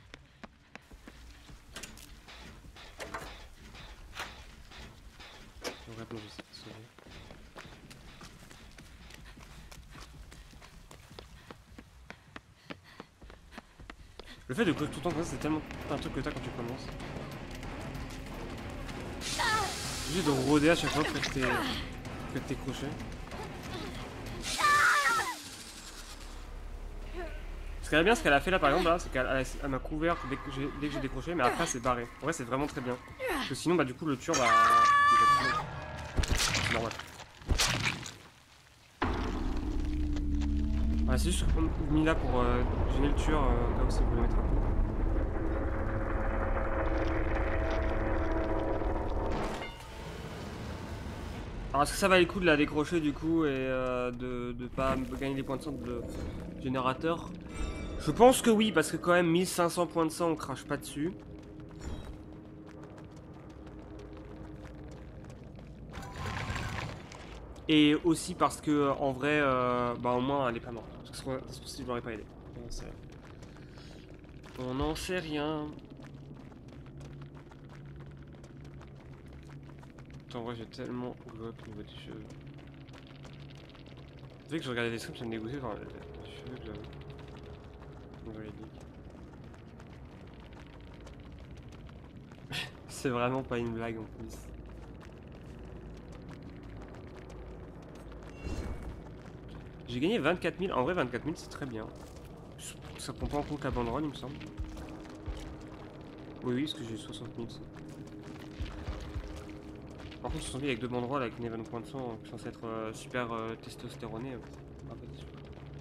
Maintenant, je sais pas sauver. Le fait de courir tout le temps comme ça, c'est tellement un truc que t'as quand tu commences. Juste de rôder à chaque fois que tes crochets. Ce qu'elle a bien, ce qu'elle a fait là par exemple, là, c'est qu'elle m'a couvert dès que j'ai décroché, mais après c'est barré. En vrai, c'est vraiment très bien. Parce que sinon, bah du coup, le tueur va. C'est normal. Ah, c'est juste mis là pour gêner le tueur, là aussi, vous pouvez le mettre un peu. Alors est-ce que ça valait le coup de la décrocher du coup et de pas gagner des points de sang de générateur? Je pense que oui, parce que quand même 1500 points de sang, on crache pas dessus. Et aussi parce que en vrai, bah au moins elle est pas morte. Parce que si je l'aurais pas aidé. On n'en sait rien. Putain, en vrai, j'ai tellement glow up au niveau des cheveux. Dès que je regardais les streams, ça me dégoûtait. Enfin, les cheveux que j'avais. C'est vraiment pas une blague en plus. J'ai gagné 24 000. En vrai, 24 000, c'est très bien. Ça prend pas en compte la banderole, il me semble. Oui, parce que j'ai 60 000. Par contre, 60 000 avec 2 banderoles, avec une event point de sang, qui est censé être super testostéroné. Ah, pas sûr.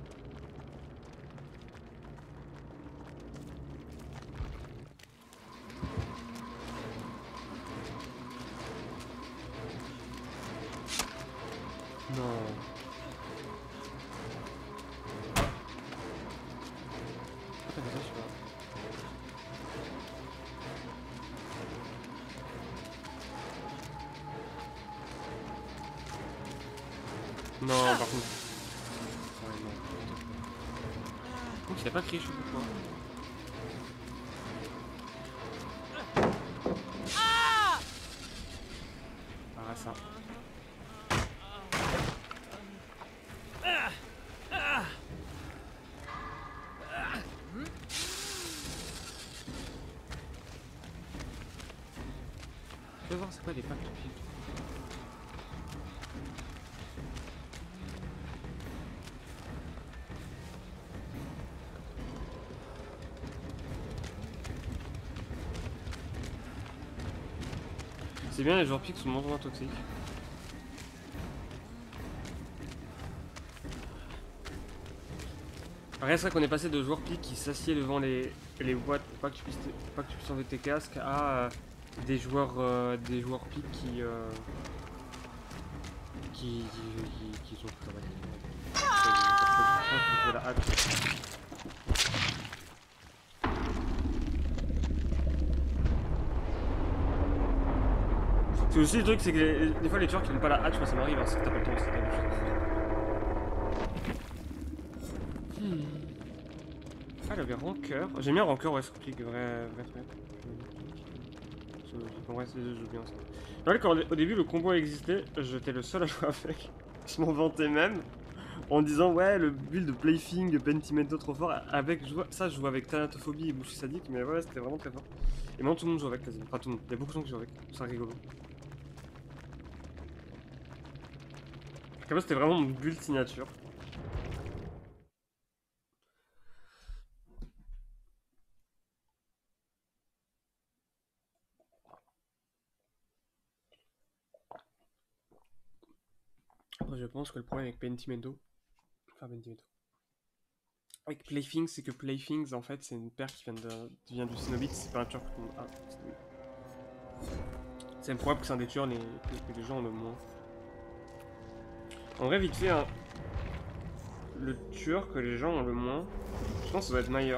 Non. Pourquoi t'as fait ça, je sais pas. Non, par contre. Ouais, non. Donc il a pas crié, je sais pas pourquoi. Ah, ça. Je vais voir c'est quoi les packs de pique. C'est bien, les joueurs piques sont moins toxiques. Après, c'est vrai qu'on est passé de joueurs piques qui s'assiedent devant les boîtes pour pas que tu puisses enlever tes casques à des joueurs piques qui sont tout en bas. C'est aussi le truc, c'est que des fois les tueurs qui n'ont pas la hache, moi ça m'arrive, hein, c'est que t'as pas le temps, c'est Ah, il avait rancœur. J'aime bien rancœur, ouais, click, vrai truc. En vrai, c'est joue bien ça. Ouais, quand au début le combo existait, j'étais le seul à jouer avec. Je m'en vantais même en disant ouais, le build de Plaything, de Pentimento trop fort. Avec, ça, je jouais avec Thanatophobie et Boucher Sadique, mais ouais, c'était vraiment très fort. Et maintenant tout le monde joue avec quasiment. Enfin, tout le monde. Il y a beaucoup de gens qui jouent avec. C'est rigolo. Comme ça, c'était vraiment mon build signature. Après, je pense que le problème avec Pentimento, avec Playthings, c'est que Playthings, en fait, c'est une paire qui vient du Cenobit, c'est pas un tueur que tout le monde a. C'est improbable que c'est un des tueurs que les gens ont le moins. En vrai, vite fait, hein, le tueur que les gens ont le moins, je pense que ça doit être Myers.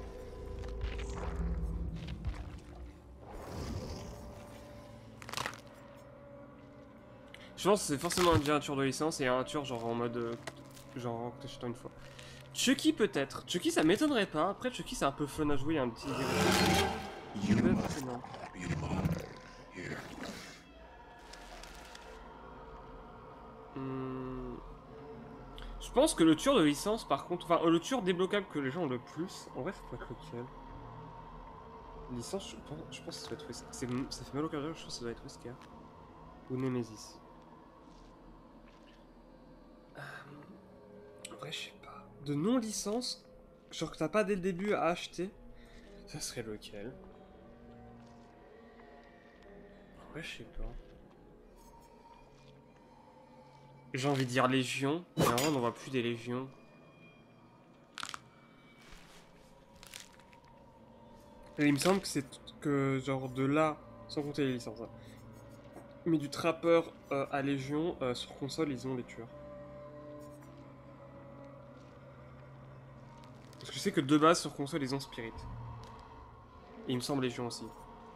Je pense que c'est forcément déjà un tueur de licence et un tueur genre en mode... genre que je une fois. Chucky peut-être. Chucky ça m'étonnerait pas. Après Chucky c'est un peu fun à jouer, il y a un petit... Je pense que le tueur de licence par contre... Enfin le tueur débloquable que les gens ont le plus... En vrai ça pourrait être lequel? Licence je pense que ça doit être Wesker. Ça fait mal au cœur, je pense que ça doit être Wesker. Ou Nemesis. En vrai je sais pas. De non-licence, genre que t'as pas dès le début à acheter, ça serait lequel? En vrai, je sais pas. J'ai envie de dire Légion, mais en vrai, on n'en voit plus des Légions. Et il me semble que c'est que, genre, de là, sans compter les licences, hein. Mais du trappeur à Légion, sur console, ils ont les tueurs. Parce que je sais que de base, sur console, ils ont Spirit. Et il me semble Légion aussi.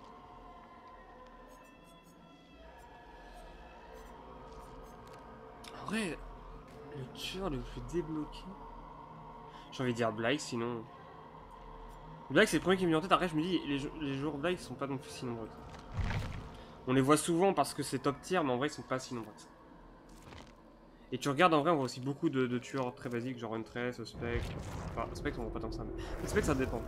En vrai, le tueur le plus débloqué... J'ai envie de dire Blythe, sinon... Blythe, c'est le premier qui me vient en tête. Après, je me dis, les joueurs Blythe sont pas non plus si nombreux. On les voit souvent parce que c'est top tier, mais en vrai, ils sont pas si nombreux. Et tu regardes, en vrai, on voit aussi beaucoup de tueurs très basiques, genre Huntress, Spectre... Enfin, Spectre, on voit pas tant que ça, mais... Spectre, ça dépend.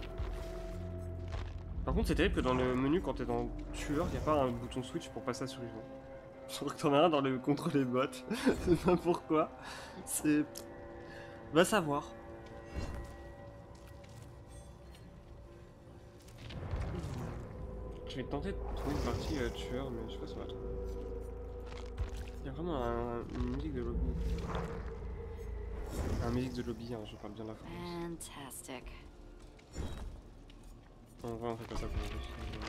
Par contre, c'est terrible que dans le menu, quand t'es dans tueur, y a pas un bouton switch pour passer à survivant. Je crois que t'en as un dans le contrôle des bots. Je sais pas pourquoi. C'est... Va savoir. Je vais tenter de trouver une partie tueur, mais je sais pas si on va trouver. Il y a vraiment une musique de lobby. Un musique de lobby, hein, je parle bien de la France. Fantastic. En vrai, on fait pas ça pour les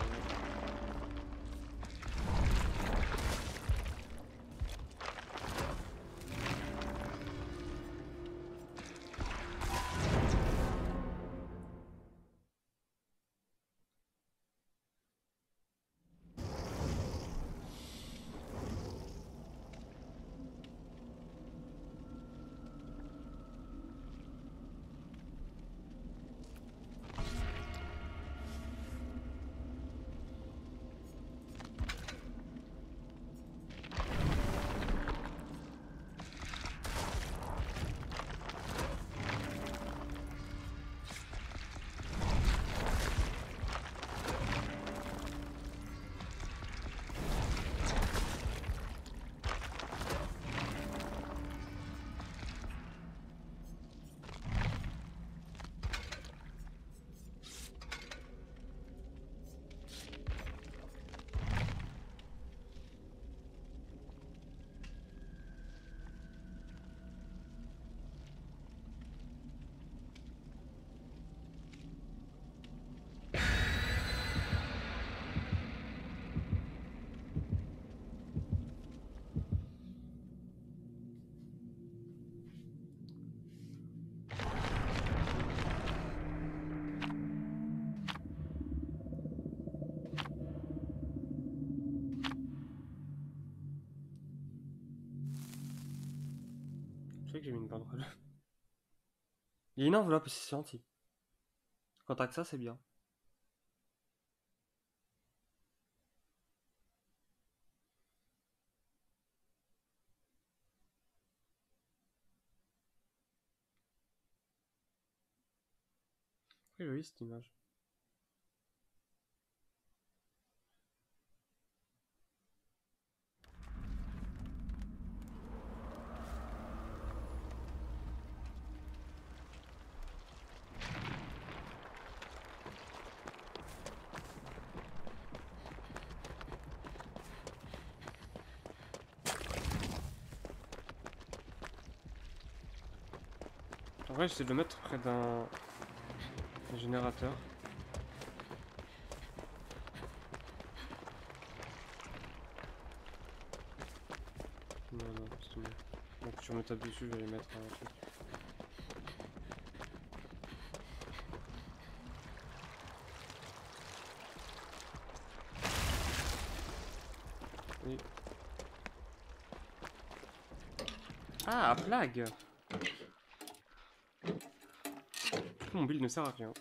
Je sais que j'ai mis une banderole. Il y a une enveloppe, c'est gentil. Quand t'as que ça, c'est bien. C'est joli cette image. En vrai, j'essaie de le mettre près d'un générateur. Non, non, c'est tout bon. Donc, si je me tape dessus, je vais les mettre un truc. Oui. Ah, plague! Mon build ne sert à rien.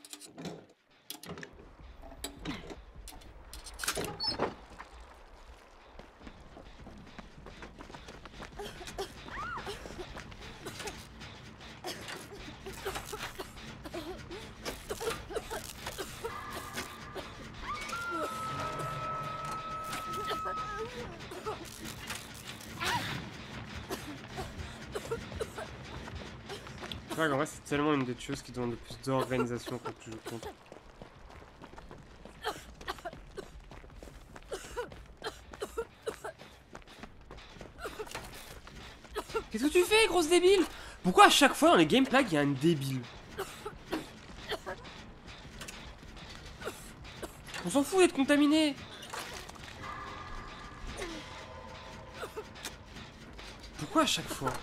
Ouais, en vrai, c'est tellement une des choses qui demande le plus d'organisation quand tu joues contre. Qu'est-ce que tu fais, grosse débile? Pourquoi à chaque fois dans les gameplays, il y a un débile? On s'en fout d'être contaminé. Pourquoi à chaque fois?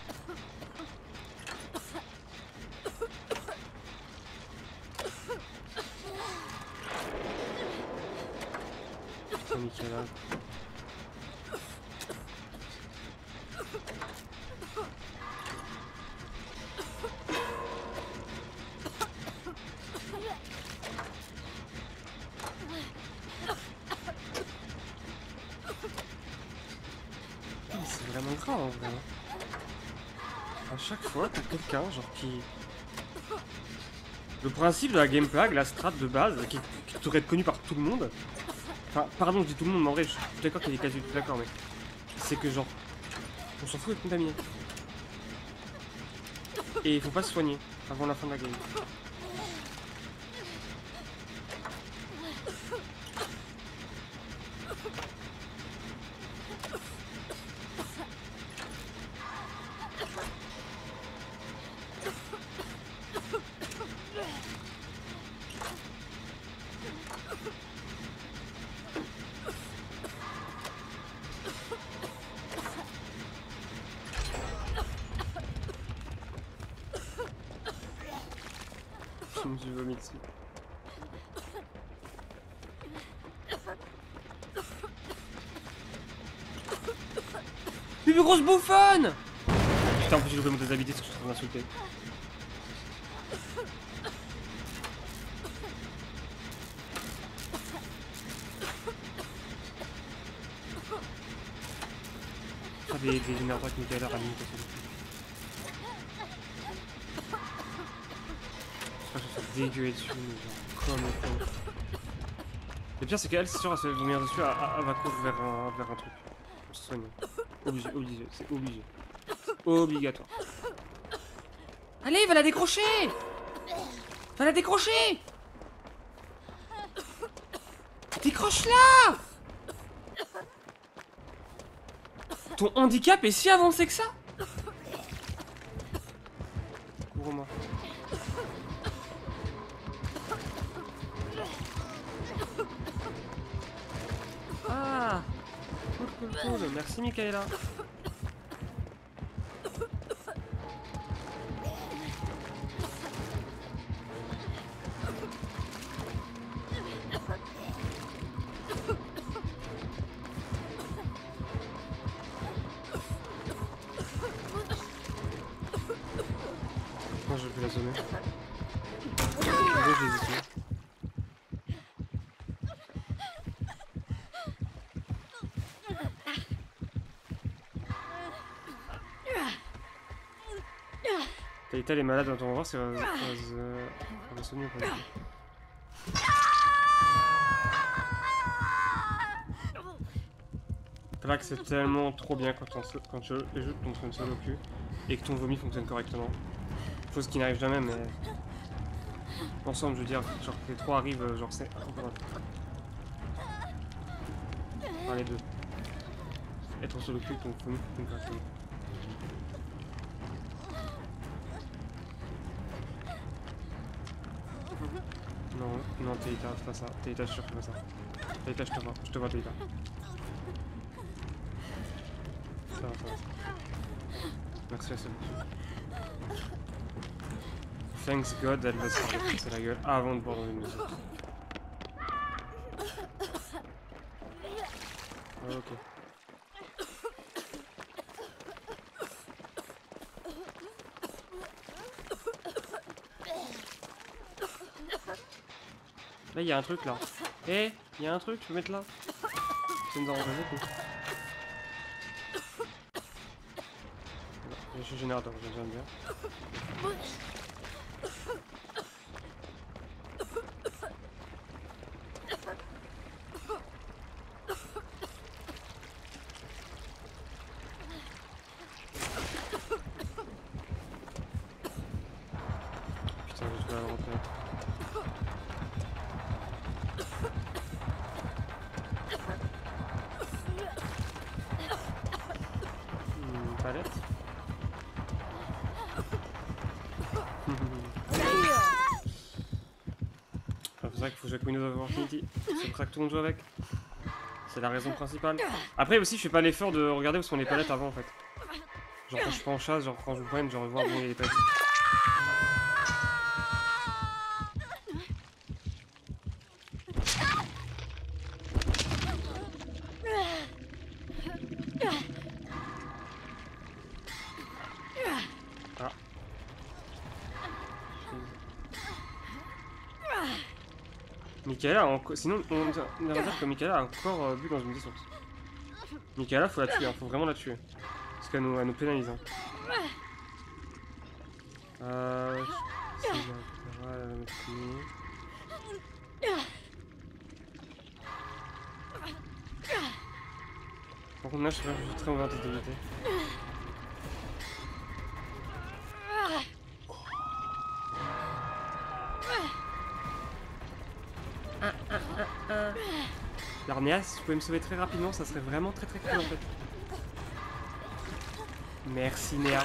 Putain, Nicolas. C'est vraiment grave en vrai. À chaque fois, t'as quelqu'un genre qui... Le principe de la gameplay, la strat de base, qui devrait être connu par tout le monde. Enfin, pardon, je dis tout le monde, mais en vrai, je suis d'accord qu'il y a des casualités, d'accord, mais... C'est que genre... On s'en fout d'être contaminé. Et il faut pas se soigner avant la fin de la game. Je me suis vomi dessus. Mais grosse bouffonne! Putain, en plus j'ai loupé mon déshabité parce que je suis en train d'insulter. Ah, des générateurs avec Michaela rallument ça. Je vais faire dégueuler dessus, mais genre comme un con. Le pire c'est qu'elle, c'est sûr, elle se fait vomir dessus, elle va courir vers un truc. Pour se soigner. Obligé, c'est obligé. Obligatoire. Allez, va la décrocher! Va la décrocher! Décroche-la! Ton handicap est si avancé que ça? Cours-moi. Ah! Cool. Merci, Michaela. Moi, je vais la zoomer. Je les ai tués. Taïta, elle est malade, on va voir si elle va soigner ou pas. Plaque, c'est tellement trop bien quand les jeux tombent sur une solo cul et que ton vomi fonctionne correctement. Chose qui n'arrive jamais, mais ensemble, je veux dire, genre que les trois arrivent, genre c'est. Enfin, les deux. Être solo cul, ton vomi fonctionne correctement. Non, Taïta, c'est pas ça. Taïta, je suis sûr que c'est pas ça. Taïta, je te vois, Taïta. Ça va. Merci la seule. Thanks God, elle va se faire casser la gueule avant de boire dans une musique. Ok. Là, il y a un truc là. Eh, il y a un truc, je peux mettre là. C'est une enregistrer tout. Je suis générateur, j'aime bien. Putain, je vais la rentrer. Palette. C'est vrai qu'il faut jouer avec Windows of Opportunity. C'est pour ça que tout le monde joue avec. C'est la raison principale. Après aussi, je fais pas l'effort de regarder où sont les palettes avant en fait. Genre quand je suis pas en chasse, genre quand je prenne, genre voir où il y a les palettes. Michaela a encore... Sinon, on va dire que Michaela a encore bu dans une descente. Michaela, faut la tuer, hein. Faut vraiment la tuer. Parce qu'elle nous pénalise. Hein. Par contre, là, je sais pas, je suis très ouvert de vérité. Néa, si tu pouvais me sauver très rapidement, ça serait vraiment très cool en fait. Merci Néa.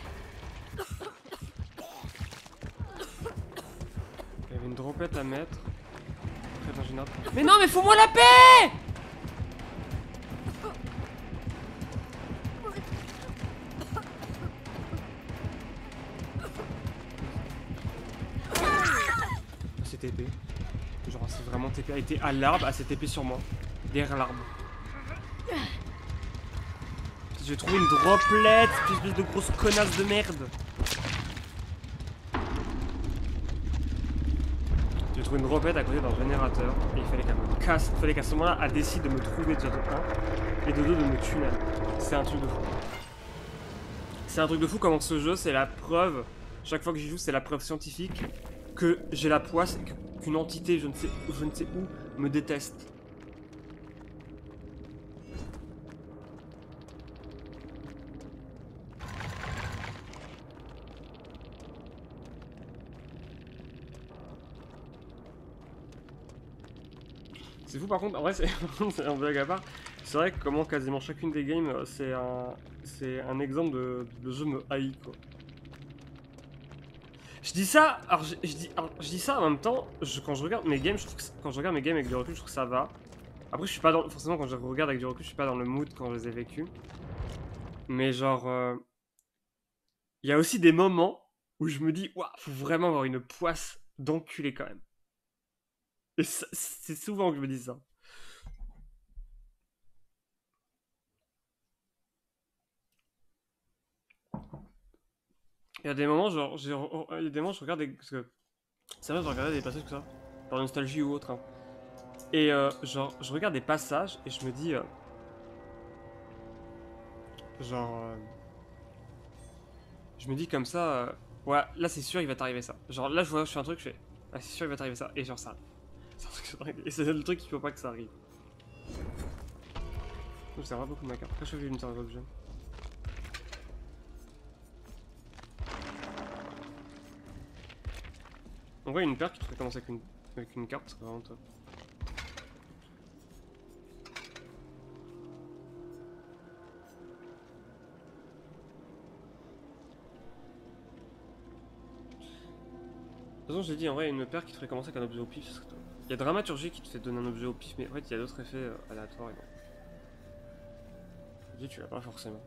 Il y avait une dropette à mettre. Après dans une autre. Mais non, mais fous-moi la paix! C'est TP. Genre, c'est vraiment TP. A été à l'arbre, à cette épée sur moi. Derrière l'arbre. J'ai trouvé une droplet, cette espèce de grosse connasse de merde. J'ai trouvé une droplet à côté d'un générateur. Et il fallait qu'elle me casse. Il fallait qu'à ce moment-là, elle décide de me trouver déjà de 1. Et de 2 de me tuer. C'est un truc de fou. C'est un truc de fou comment ce jeu, c'est la preuve. Chaque fois que j'y joue, c'est la preuve scientifique que j'ai la poisse et qu'une entité, je ne sais où, me déteste. C'est fou par contre, en vrai c'est un blague à part. C'est vrai que comment quasiment chacune des games, c'est un exemple de jeu me haït quoi. Je dis ça, alors je dis ça en même temps, quand je regarde mes games, je trouve que, quand je regarde mes games avec du recul, je trouve que ça va. Après je suis pas dans, forcément quand je regarde avec du recul, je suis pas dans le mood quand je les ai vécus. Mais genre, il y a aussi des moments où je me dis, ouah, faut vraiment avoir une poisse d'enculé quand même. Et c'est souvent que je me dis ça. Il y a des moments, genre, il y a des moments, je regarde des. Parce que c'est vrai, je regardais des passages comme ça, par nostalgie ou autre. Hein. Et genre, je regarde des passages et je me dis. Genre. Je me dis comme ça. Ouais, là c'est sûr, il va t'arriver ça. Genre, là je vois, je fais un truc, je fais. Ah, c'est sûr, il va t'arriver ça. Et genre, ça arrive. C'est un truc qui va t'arriver. Et c'est le truc qu'il faut pas que ça arrive. Donc, ça va beaucoup de ma carte. Après, je fais une sorte d'objet. En vrai, une paire qui te fait commencer avec une carte, c'est vraiment top. De toute façon, j'ai dit en vrai, une paire qui te ferait commencer avec un objet au pif, ce serait top. Il y a dramaturgie qui te fait donner un objet au pif, mais en fait, il y a d'autres effets aléatoires. Et bon. Je dis, tu l'as pas forcément.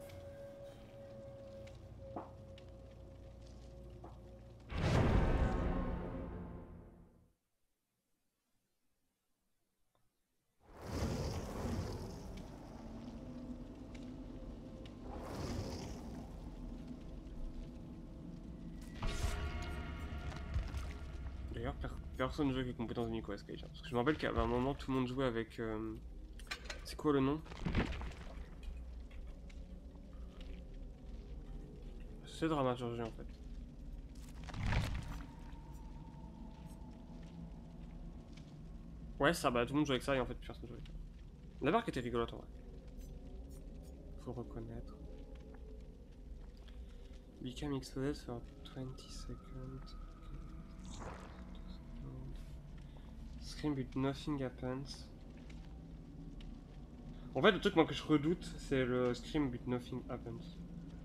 D'ailleurs, personne ne joue avec les compétences de Nico Cage. Hein. Parce que je me rappelle qu'à un moment, tout le monde jouait avec. C'est quoi le nom? C'est dramaturgie en fait. Ouais, ça, bah tout le monde joue avec ça et en fait, personne joue avec ça. La barque était rigolote en vrai. Faut reconnaître. Become exploded for 20 seconds. Scream but nothing happens. En fait, le truc moi que je redoute, c'est le scream but nothing happens.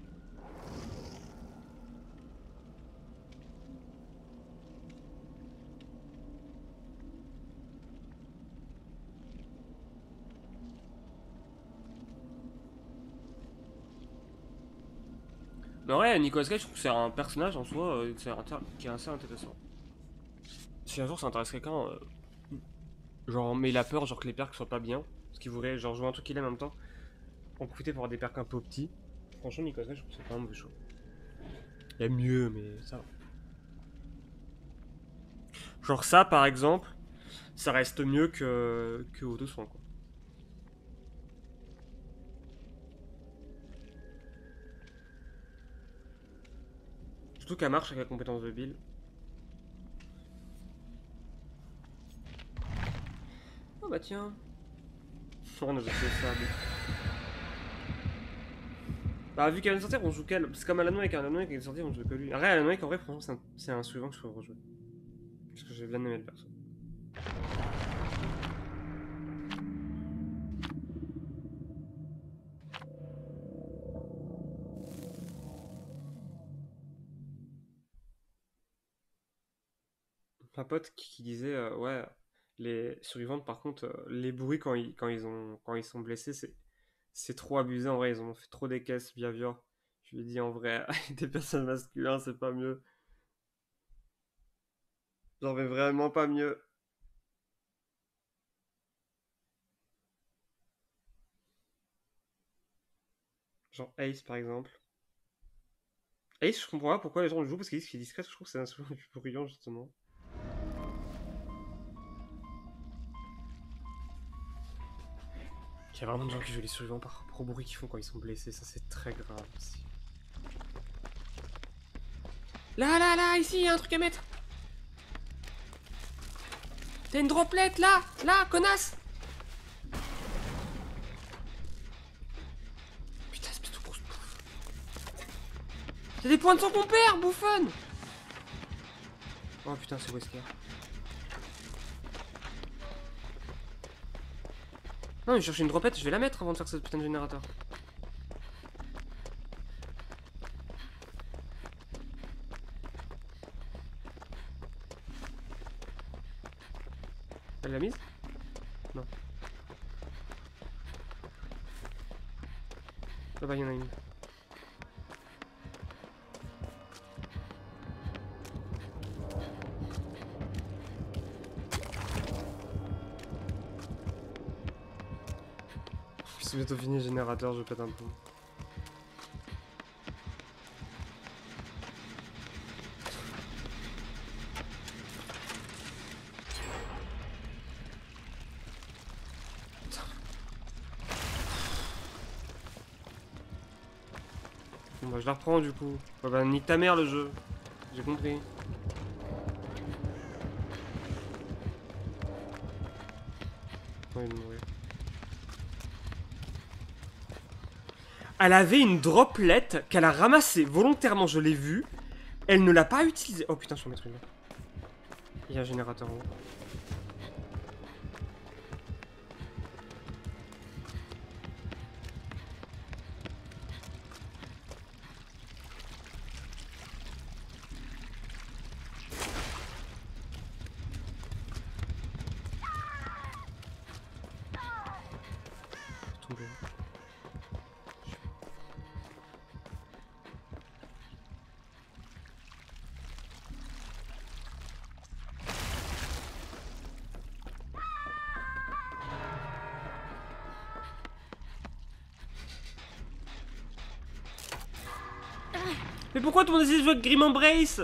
Mais en vrai, Nicolas Cage, je trouve que c'est un personnage en soi qui est assez intéressant. Si un jour ça intéresse quelqu'un, genre, mais il a peur, genre que les perks soient pas bien, parce qu'il voudrait genre jouer un truc qu'il aime en même temps, en profiter pour avoir des perks un peu petits. Franchement, Nicolas Cage, je trouve que c'est pas un mauvais choix. Il y a mieux, mais ça va. Genre ça, par exemple, ça reste mieux que Auto-soin, quoi. Surtout qu'elle marche avec la compétence de Bill. Oh bah tiens. Oh, on a déjà fait ça. Bah vu qu'elle vient de sortir, on joue qu'elle. C'est comme Alan Wake, Alan Wake est sorti, on joue que lui. Arrête, Alan Wake, en vrai, franchement, c'est un suivant que je pourrais rejouer. Parce que j'ai bien aimé le perso. un pote qui disait ouais, les survivantes, par contre, les bruits quand ils sont blessés, c'est trop abusé en vrai, ils ont fait trop des caisses via Vior. Je lui ai dit en vrai, des personnes masculines, c'est pas mieux. J'en vais vraiment pas mieux. Genre Ace par exemple. Ace, je comprends pas pourquoi les gens le jouent parce qu'ils disent qu'il est discret, je trouve que c'est un instrument le plus bruyant justement. Il y a vraiment des gens qui jouent les survivants par rapport au bruit qu'ils font quand ils sont blessés, ça c'est très grave aussi. Là, là, là, ici, il y a un truc à mettre. T'as une droplet là, là, connasse. Putain, c'est plutôt grosse bouffe. T'as des points de sang qu'on perd, bouffonne. Oh putain, c'est Wesker. Non, mais je cherche une droplet, je vais la mettre avant de faire ce putain de générateur. Elle l'a mise? Non. Là-bas, il y en a une. C'est bientôt fini le générateur, je pète un peu. Bon bah je la reprends du coup. Oh bah nique ta mère le jeu. J'ai compris. Oh, il est mourir. Elle avait une droplet qu'elle a ramassée volontairement, je l'ai vue. Elle ne l'a pas utilisée. Oh putain, je vais en mettre une là. Il y a un générateur en haut. Tomber. Mais pourquoi tout le monde essaie de jouer avec Grim Embrace?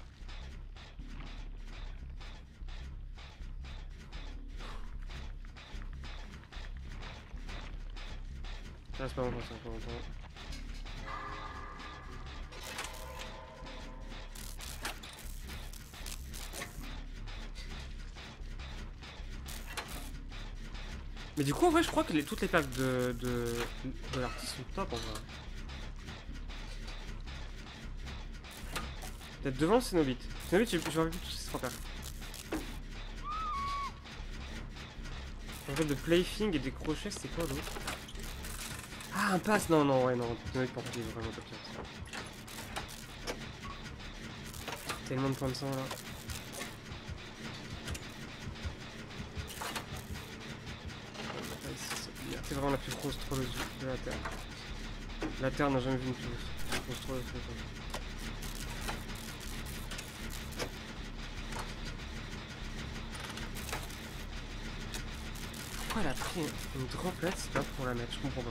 Ça reste pas longtemps, ça reste pas longtemps. Mais du coup, en vrai, je crois que toutes les plaques de l'artiste sont top en vrai. Peut-être devant Cenobit. Cenobit, je me rappelle plus tous ces trois plaques. En fait, de plaything et des crochets, c'est quoi l'autre? Ah, un pass. Non, non, ouais, non. Cenobit, par contre, il est vraiment top tier. Tellement de points de sang là. C'est vraiment la plus grosse trolleuse de la Terre. La Terre n'a jamais vu une plus grosse trolleuse que ça. Pourquoi elle a pris une droplet, c'est pas pour la mettre, je comprends pas.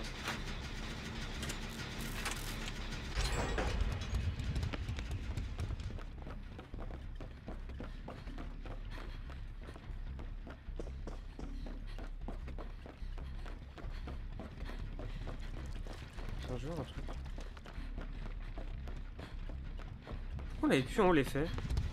C'est un joueur, un truc. Pourquoi on l'avait plus en haut l'effet?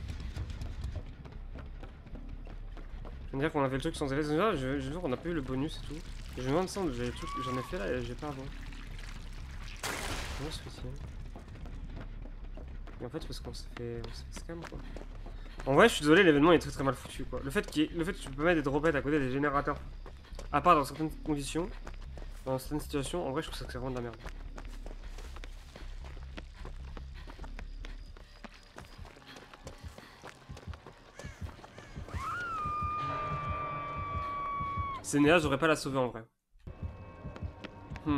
Je veux dire qu'on a fait le truc sans effet, je jure qu'on a pas eu le bonus et tout. Et je me demande ça, j'en ai fait là et j'ai pas avant. Comment se fait-il? Et en fait, parce qu'on s'est fait scam quoi. En vrai, je suis désolé, l'événement est très très mal foutu quoi. Le fait que tu peux mettre des dropettes à côté des générateurs, à part dans certaines conditions, dans certaines situations, en vrai, je trouve ça que c'est vraiment de la merde. C'est Néa, j'aurais pas la sauver en vrai. Puis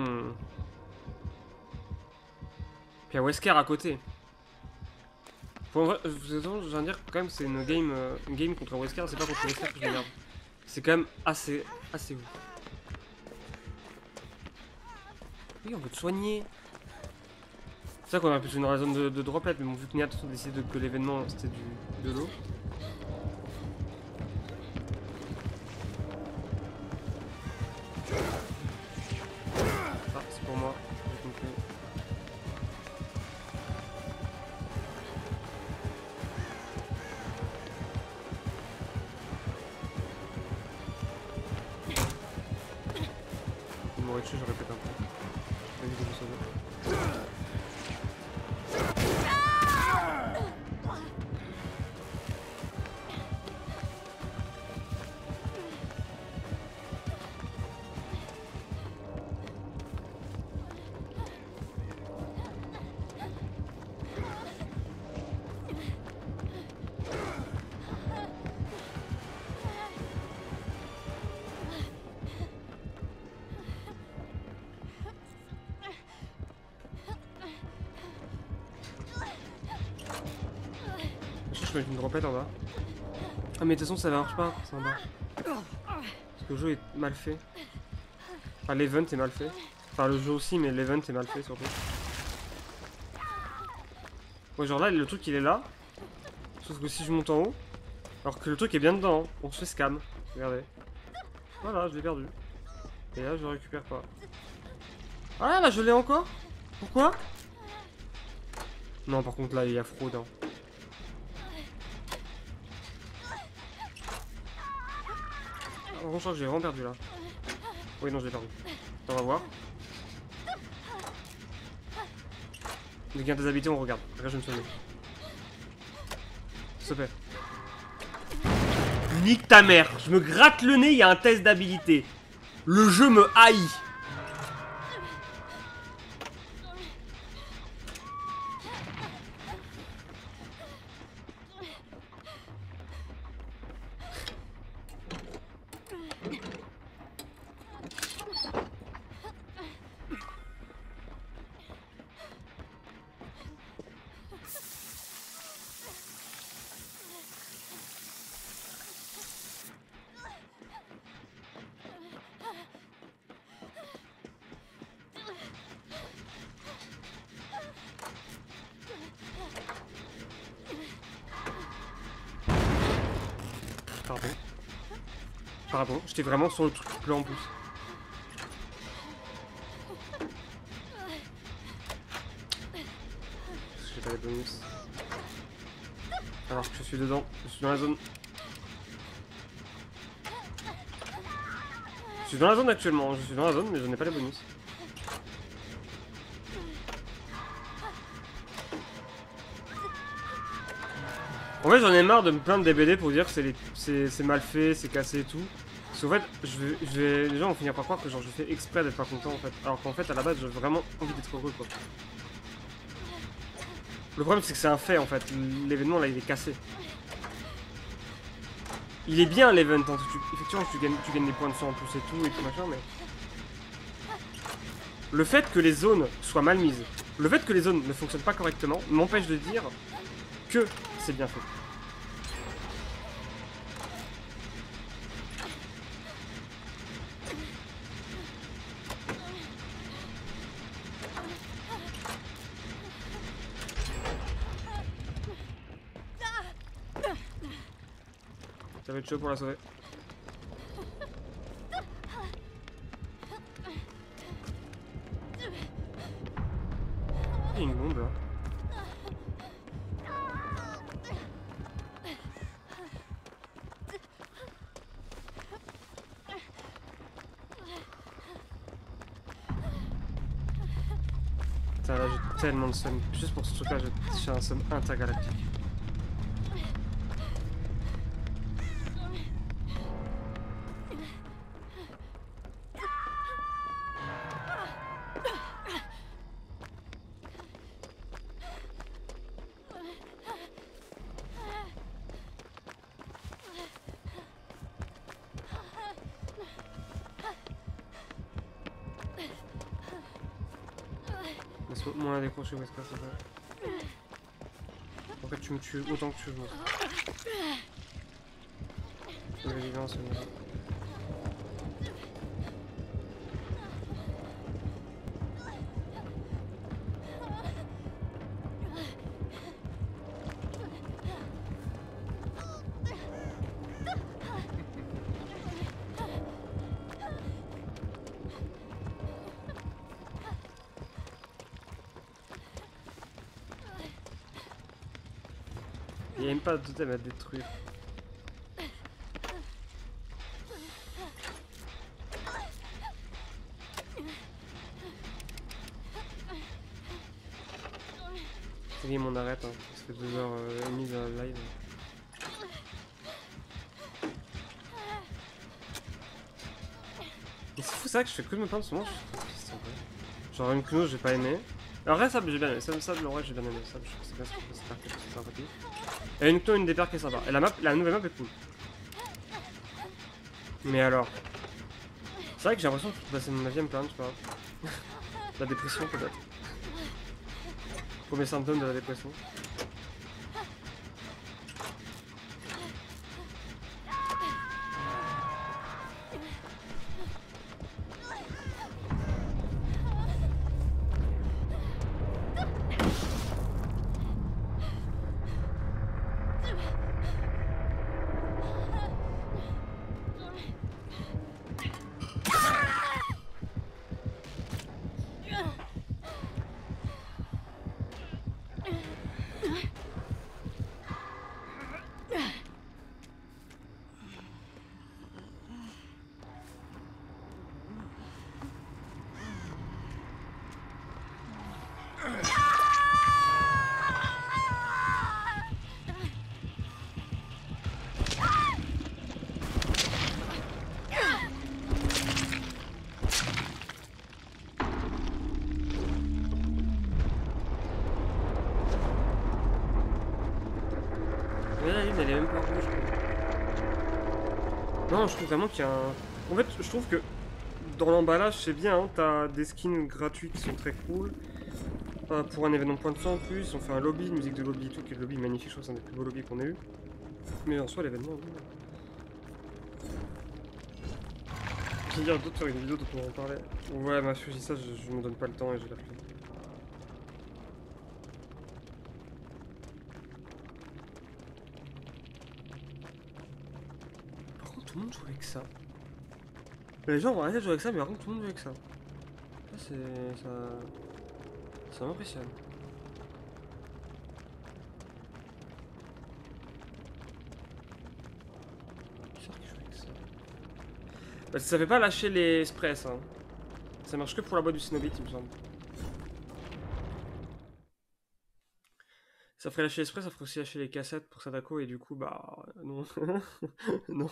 il y a Wesker à côté. Pour en vrai, je viens de dire quand même c'est une game contre Wesker, c'est pas contre Wesker que je m'énerve. C'est quand même assez ouf. Oui, on veut te soigner. C'est ça qu'on a plus une raison de droplet, mais bon, vu que Néa a décidé que l'événement c'était de l'eau. Ah, c'est pour moi, j'ai compris. Il m'aurait tué, j'aurais peut-être un peu. J'ai envie de me sauver. Je peux mettre une dropette en bas. Ah mais de toute façon ça marche pas, c'est en bas. Parce que le jeu est mal fait. Enfin l'event est mal fait. Enfin le jeu aussi mais l'event est mal fait surtout. Ouais genre là le truc il est là. Sauf que si je monte en haut. Alors que le truc est bien dedans, hein. On se fait scam. Regardez. Voilà, je l'ai perdu. Et là je le récupère pas. Ah là je l'ai encore. Pourquoi? Non par contre là il y a fraude hein. Par contre, je crois que j'ai vraiment perdu là. Oui, non, je l'ai perdu. On va voir. Le gain des habités, on regarde. Après, je vais me soigner. S'il te plaît. Nique ta mère. Je me gratte le nez, il y a un test d'habilité. Le jeu me haït. Pardon. Pardon, j'étais vraiment sur le truc blanc en plus. J'ai pas les bonus. Alors, je suis dedans, je suis dans la zone. Je suis dans la zone actuellement, je suis dans la zone mais je n'ai pas les bonus. En fait j'en ai marre de me plaindre des BD pour dire que c'est mal fait, c'est cassé et tout. Parce qu'en fait, les gens vont finir par croire que genre je fais exprès d'être pas content en fait. Alors qu'en fait à la base j'ai vraiment envie d'être heureux quoi. Le problème c'est que c'est un fait en fait, l'événement là il est cassé. Il est bien l'event, hein. Effectivement tu gagnes des points de sang en plus et tout machin mais... Le fait que les zones soient mal mises, le fait que les zones ne fonctionnent pas correctement m'empêche de dire que c'est bien fait. Ça va être chaud pour la sauver. Il y a une bombe là. Putain, là j'ai tellement de seum. Juste pour ce truc là, j'ai un seum intergalactique. Laisse-moi décrocher Wesker, c'est vrai. En fait, tu me tues autant que tu veux. L'évidence, c'est mieux. Il n'y a même pas de totem à détruire. C'est game, on arrête, hein. Ça fait 2h30 de live. Et c'est fou ça que je fais que de me plaindre en ce moment, je suis trop triste en vrai. Genre une Kuno j'ai pas aimé. Alors rien Sable j'ai bien aimé, Sable le roi j'ai bien aimé, Sable je trouve que c'est bien, c'est sympathique. Et une Kuno une des paires qui est sympa. Et la nouvelle map est cool. Mais alors... C'est vrai que j'ai l'impression que bah, c'est mon 9ème plainte, je sais pas. La dépression peut-être. Premier symptôme de la dépression. Mais là, la ligne elle est même pas rouge. Non, je trouve vraiment qu'il y a un... En fait, je trouve que dans l'emballage, c'est bien, hein, t'as des skins gratuits qui sont très cool. Pour un événement point de sang en plus, on fait un lobby, une musique de lobby et tout, qui est le lobby magnifique, je trouve que c'est un des plus beaux lobbies qu'on ait eu. Mais en soi, l'événement, oui. J'ai dire d'autres sur une vidéo dont on en parlait. Ouais, mais je dis ça, je me donne pas le temps et j'ai la flemme. Par contre, tout le monde joue avec ça. Les gens vont arrêter de jouer avec ça, mais par contre, tout le monde joue avec ça. Ça, c'est... ça m'impressionne. Bah, ça fait pas lâcher les express, hein. Ça marche que pour la boîte du Cenobite, il me semble. Ça ferait lâcher l'express, ça ferait aussi lâcher les cassettes pour Sadako, et du coup, bah... non. Non.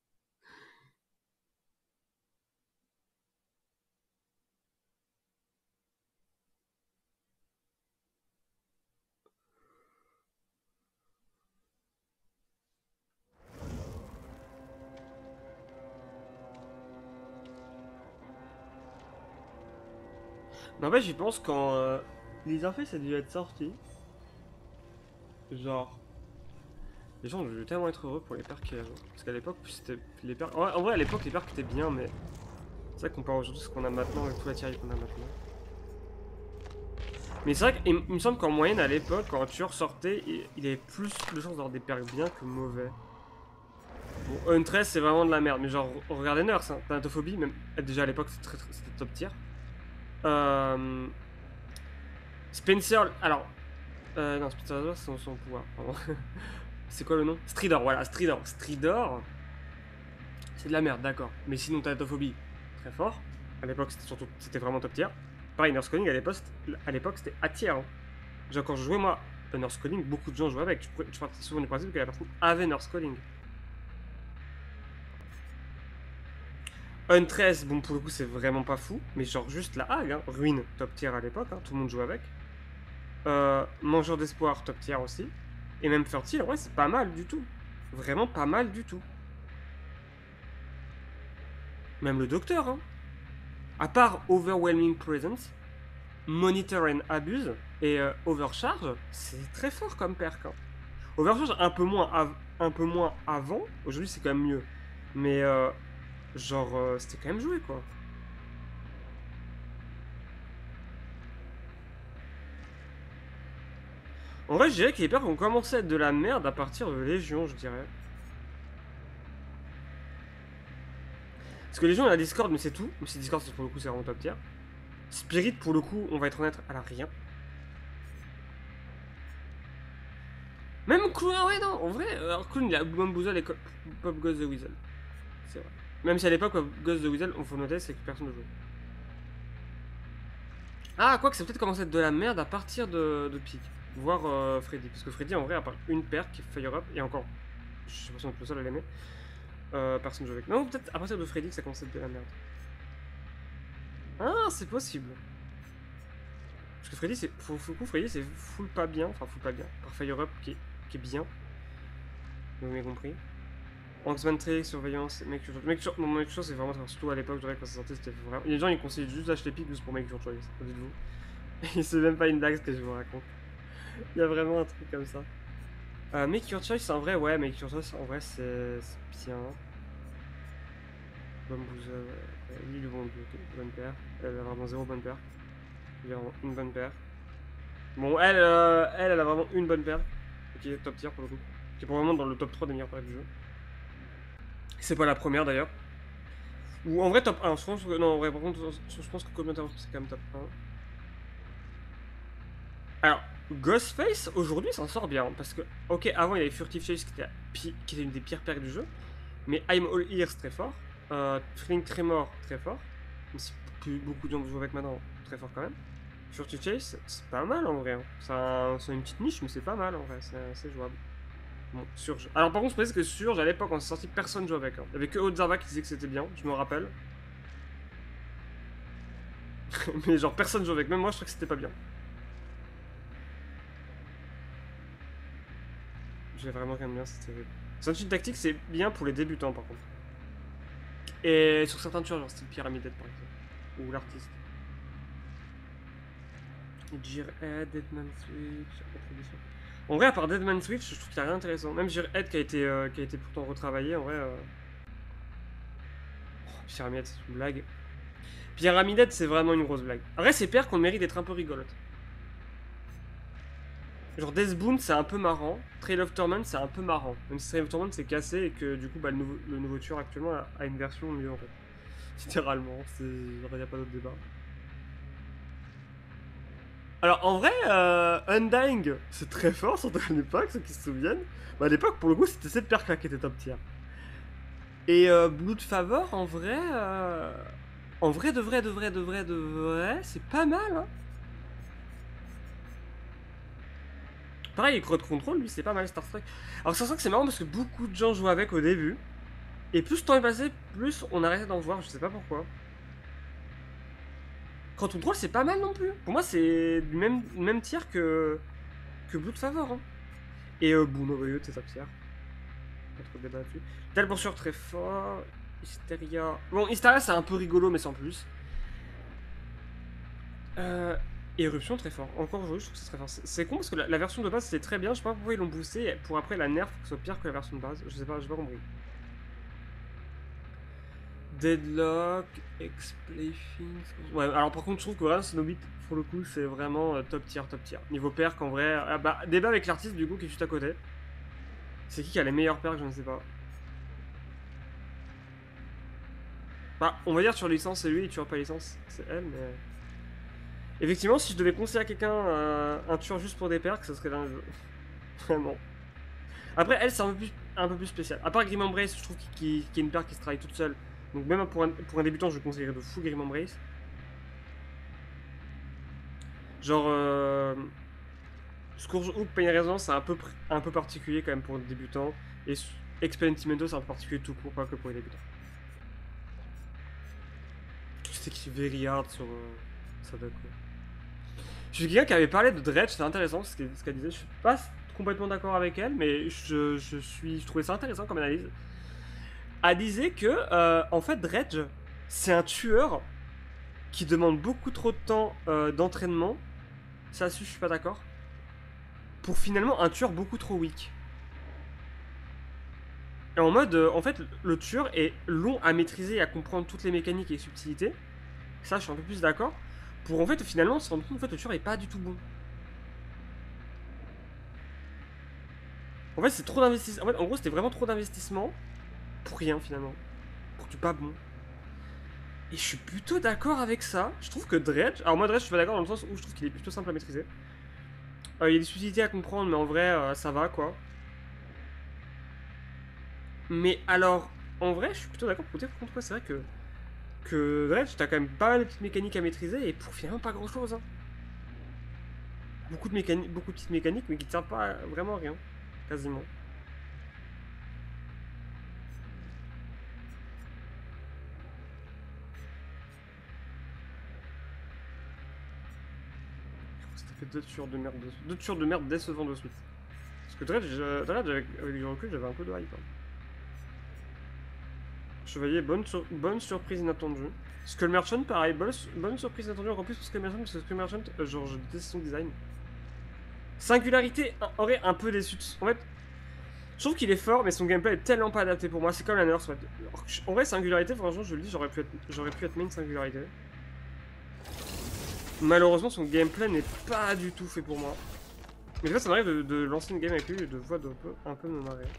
Mais en fait, j'y pense quand les infos ça a dû être sorti. Genre, les gens ont dû tellement être heureux pour les perks qu'il y a. Parce qu'à l'époque, c'était les perks. En vrai, à l'époque, les perks étaient bien, mais c'est vrai qu'on comparé aujourd'hui ce qu'on a maintenant avec toute la tier qu'on a maintenant. Mais c'est vrai qu'il me semble qu'en moyenne, à l'époque, quand tu ressortais, il avait plus de chances d'avoir des perks bien que mauvais. Bon, Huntress, c'est vraiment de la merde, mais genre, regardez Nurse, hein, Thanatophobie, même déjà à l'époque, c'était top tier. Spencer, alors, non, Spencer, c'est son pouvoir, pardon. C'est quoi le nom? Stridor, voilà, Stridor. Stridor, c'est de la merde, d'accord. Mais sinon, Thanatophobie, très fort. À l'époque, c'était vraiment top tier. Pareil, Nurse Calling, à l'époque, c'était A tier. Hein. Genre, quand je jouais, moi, Nurse Calling, beaucoup de gens jouaient avec. Tu partais souvent du principe que la personne avait Nurse Calling. Huntress, bon, pour le coup, c'est vraiment pas fou. Mais genre, juste la Hague, hein. Ruine, top tier à l'époque, hein. Tout le monde jouait avec. Mangeur d'espoir, top tier aussi. Et même Fertile, ouais, c'est pas mal du tout. Vraiment pas mal du tout. Même le docteur, hein. À part Overwhelming Presence, Monitor and Abuse et Overcharge, c'est très fort comme perk. Hein. Overcharge un peu moins avant, aujourd'hui c'est quand même mieux. Mais genre, c'était quand même joué quoi. En vrai, je dirais que les perks ont commencé à être de la merde à partir de Légion, je dirais. Parce que Légion, il y a Discord, mais c'est tout. Même si Discord, pour le coup, c'est vraiment top tier. Spirit, pour le coup, on va être honnête, elle a rien. Même Clown, ah ouais, non, en vrai, alors Clown, il a Bamboozle et Pop Goes the Weasel. C'est vrai. Même si à l'époque, Pop Goes the Weasel, on faut noter, c'est que personne ne jouait. Ah, quoi que ça peut-être commencé à être de la merde à partir de Peak. Voire Freddy. Parce que Freddy, en vrai, à part une paire qui est Fire Up, et encore, je sais pas si on est le seul à l'aimer, personne ne joue avec. Non, peut-être à partir de Freddy que ça commence à être de la merde. Ah, c'est possible. Parce que Freddy, c'est. Freddy, c'est full pas bien. Enfin, full pas bien. Par Fire Up qui est bien. Vous m'avez compris. Anxman Trick, Surveillance, Make Your Choice. Make Your Choice, c'est vraiment. Surtout à l'époque, je dirais, quand ça sortait, c'était vraiment. Il y a des gens, ils conseillent juste d'acheter Peak juste pour Make Your Choice. Dites-vous. Et c'est même pas une blague ce que je vous raconte. Il y a vraiment un truc comme ça. Make Your Choice, en vrai, ouais, Make Your Choice, en vrai, c'est bien. Bamboozle, Lille, bonne paire. Elle a vraiment 0 bonne paire. Il y a une bonne paire. Bon, elle a vraiment une bonne paire. Qui est top tier pour le coup. Qui est probablement dans le top 3 des meilleures paires du jeu. C'est pas la première d'ailleurs. Ou en vrai, top 1. Je pense que, non, en vrai, par contre, je pense que Commentaire c'est quand même top 1. Alors, Ghostface, aujourd'hui, s'en sort bien. Parce que, ok, avant, il y avait Furtive Chase qui était une des pires paires du jeu. Mais I'm All Ears, très fort. Thrilling Tremor, très fort. Même si beaucoup de gens jouent avec maintenant, très fort quand même. Furtive Chase, c'est pas mal en vrai. Hein. C'est une petite niche, mais c'est pas mal en vrai. C'est jouable. Bon, Surge. Alors par contre, je précise que Surge, à l'époque, quand c'est sorti, personne jouait avec. Hein. Il y avait que Odzava qui disait que c'était bien, je me rappelle. Mais genre, personne jouait avec. Même moi, je trouvais que c'était pas bien. J'ai vraiment rien de bien, c'était terrible. Sunshine Tactique, c'est bien pour les débutants par contre. Et sur certains tueurs, genre style Pyramided par exemple. Ou l'artiste. Gearhead, Deadman Switch, en vrai, à part Deadman Switch, je trouve qu'il n'y a rien d'intéressant. Même Gearhead qui a été pourtant retravaillé, en vrai. Pyramided, c'est une blague. Pyramided, c'est vraiment une grosse blague. En vrai, c'est paires qu'on mérite d'être un peu rigolote. Genre Deathbound, c'est un peu marrant. Trail of Torment, c'est un peu marrant. Même si Trail of Torment, c'est cassé et que du coup, bah, le nouveau tueur actuellement a une version mieux en fait. Littéralement, il n'y a pas d'autre débat. Alors en vrai, Undying, c'est très fort, surtout à l'époque, ceux qui se souviennent. Bah, à l'époque, pour le coup, c'était cette paire là qui était top tier. Et Blood Favor, en vrai, de vrai, c'est pas mal. Hein. Pareil, Crowd Control, lui, c'est pas mal Star Trek. Alors Star Trek, c'est marrant parce que beaucoup de gens jouaient avec au début. Et plus le temps est passé, plus on arrêtait d'en voir, je sais pas pourquoi. Crowd Control, c'est pas mal non plus. Pour moi, c'est du même tiers que Blood Favor. Hein. Et Boom of Youth, c'est top tier. Pas trop de débat là-dessus. Talboursure, très fort. Hysteria. Bon, Hysteria, c'est un peu rigolo, mais sans plus. Éruption, très fort. Encore aujourd'hui, je trouve que c'est très fort. C'est con parce que la version de base, c'était très bien. Je sais pas pourquoi ils l'ont boosté pour après la nerf que ce soit pire que la version de base. Je sais pas, j'ai pas compris. Deadlock, Explayfing. Ouais, alors par contre, je trouve que vraiment, Snowbeat, pour le coup, c'est vraiment top tier, top tier. Niveau perk, en vrai. Bah, débat avec l'artiste, du coup, qui est juste à côté. C'est qui a les meilleurs perks, je ne sais pas. Bah, on va dire sur licence, c'est lui, et tu vois pas licence, c'est elle, mais. Effectivement, si je devais conseiller à quelqu'un un tueur juste pour des perks, ça serait dans le jeu. Vraiment. Après, elle, c'est un peu plus spécial. À part Grim Embrace, je trouve qu'il y a une perk qui se travaille toute seule. Donc, même pour un débutant, je conseillerais de fou Grim Embrace. Genre, Scourge Hook, Pain Resonance, c'est un peu particulier quand même pour un débutant. Et Experimentimento, c'est un peu particulier tout court, pas que pour les débutants. C'est écrit Very Hard sur Sadako. Je suis quelqu'un qui avait parlé de Dredge, c'est intéressant ce qu'elle disait. Je suis pas complètement d'accord avec elle, mais je trouvais ça intéressant comme analyse. Elle disait que, en fait, Dredge, c'est un tueur qui demande beaucoup trop de temps d'entraînement. Ça, je suis pas d'accord. Pour finalement un tueur beaucoup trop weak. Et en mode, en fait, le tueur est long à maîtriser et à comprendre toutes les mécaniques et les subtilités. Ça, je suis un peu plus d'accord. Pour en fait, finalement, se rendre compte, en fait, le tueur est pas du tout bon. En fait, c'est trop d'investissement. En fait, en gros, c'était vraiment trop d'investissement pour rien, finalement. Pour du pas bon. Et je suis plutôt d'accord avec ça. Je trouve que Dredge. Alors, moi, Dredge, je suis pas d'accord dans le sens où je trouve qu'il est plutôt simple à maîtriser. Il y a des subtilités à comprendre, mais en vrai, ça va, quoi. Mais alors, en vrai, je suis plutôt d'accord pour dire contre quoi c'est vrai que Dredge, t'as quand même pas mal de petites mécaniques à maîtriser et pour finalement pas grand chose. Hein. Beaucoup de petites mécaniques, mais qui ne servent pas vraiment à rien, quasiment. C'était fait deux tueurs de merde décevants de suite. Parce que Dredge avec du recul, j'avais un peu de hype. Hein. Chevalier, bonne surprise inattendue. Skull Merchant, pareil, bonne surprise inattendue, encore plus pour Skull Merchant, parce que Skull Merchant, genre, je déteste son design. Singularité, aurait un peu déçu. En fait, je trouve qu'il est fort, mais son gameplay est tellement pas adapté pour moi. C'est comme la Nurse. En vrai, Singularité, franchement, je le dis, j'aurais pu être main Singularité. Malheureusement, son gameplay n'est pas du tout fait pour moi. Mais des fois, ça m'arrive de lancer une game avec lui et de voir un peu me marrer.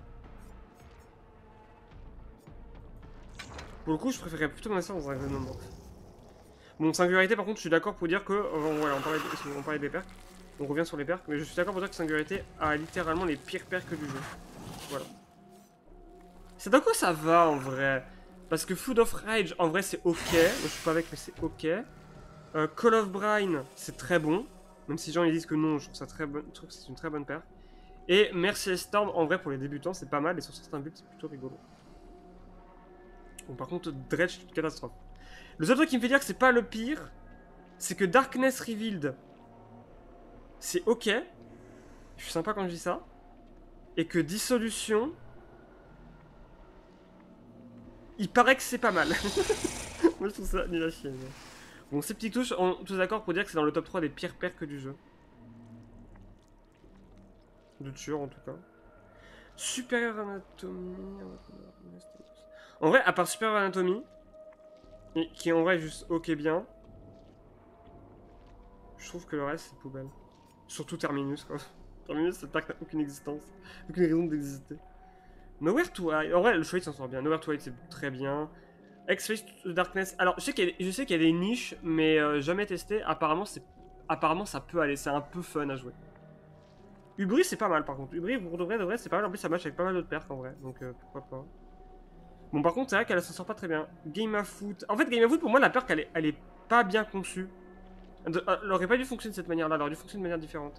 Pour le coup, je préférerais plutôt m'investir dans un Xenomorph. Bon, Singularité, par contre, je suis d'accord pour dire que. Voilà, on parlait des perks. On revient sur les perks, mais je suis d'accord pour dire que Singularité a littéralement les pires perks du jeu. Voilà. C'est dans quoi ça va en vrai? Parce que Food of Rage, en vrai, c'est ok. Moi, je suis pas avec, mais c'est ok. Call of Brine, c'est très bon. Même si les gens ils disent que non, je trouve ça très bon. Je trouve que c'est une très bonne paire. Et Merciless Storm, en vrai, pour les débutants, c'est pas mal. Et sur certains buts, c'est plutôt rigolo. Bon, par contre, Dredge, c'est une catastrophe. Le seul truc qui me fait dire que c'est pas le pire, c'est que Darkness Revealed, c'est ok. Je suis sympa quand je dis ça. Et que Dissolution, il paraît que c'est pas mal. Moi, je trouve ça nul à chier. Mais... Bon, ces petites touches, on est tous d'accord pour dire que c'est dans le top 3 des pires perks du jeu. De tueur, en tout cas. Superior Anatomy... En vrai, à part Superior Anatomy, qui est en vrai juste ok bien, je trouve que le reste, c'est poubelle. Surtout Terminus, quoi. Terminus, cette perk n'a aucune existence. Aucune raison d'exister. Nowhere to Hide. En vrai, le choix, il s'en sort bien. Nowhere to Hide, c'est très bien. X-Face Darkness. Alors, je sais qu'il y a des niches, mais jamais testé. Apparemment, ça peut aller. C'est un peu fun à jouer. Ubri, c'est pas mal par contre. Ubri, pour de vrai, c'est pas mal. En plus, ça match avec pas mal d'autres perks en vrai. Donc, pourquoi pas. Bon, par contre, c'est vrai qu'elle s'en sort pas très bien. Game of Foot. En fait, Game of Foot, pour moi, la perk, elle est pas bien conçue. Elle aurait pas dû fonctionner de cette manière-là. Elle aurait dû fonctionner de manière différente.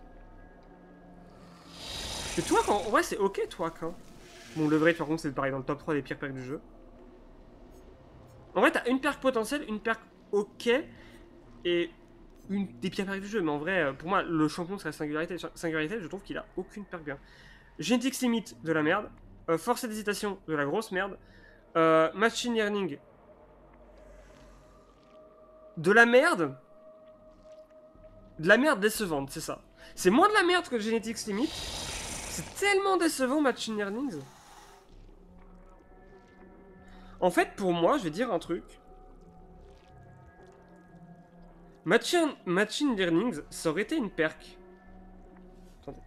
Mais toi, en vrai, c'est ok, toi, quand. Bon, le vrai, par contre, c'est pareil dans le top 3 des pires perks du jeu. En vrai, t'as une perk potentielle, une perk ok, et une des pires perks du jeu. Mais en vrai, pour moi, le champion, c'est la singularité. Singularité, je trouve qu'il a aucune perk bien. Genetics Limit, de la merde. Force d'hésitation, de la grosse merde. Machine Learning, de la merde. De la merde décevante, c'est ça. C'est moins de la merde que Genetics Limit. C'est tellement décevant, Machine Learning. En fait, pour moi, je vais dire un truc. Machine Learning, ça aurait été une perk. Attendez.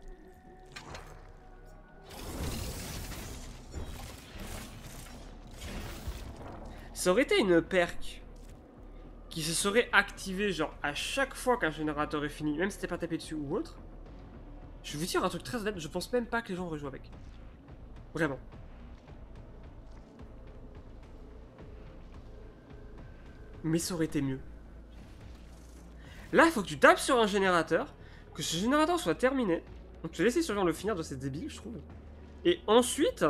Ça aurait été une perk qui se serait activée genre à chaque fois qu'un générateur est fini, même si t'es pas tapé dessus ou autre. Je vais vous dire un truc très honnête, je pense même pas que les gens rejouent avec. Vraiment. Mais ça aurait été mieux. Là, il faut que tu tapes sur un générateur, que ce générateur soit terminé. Donc tu vas laisser sur le finir de ces débiles, je trouve. Et ensuite...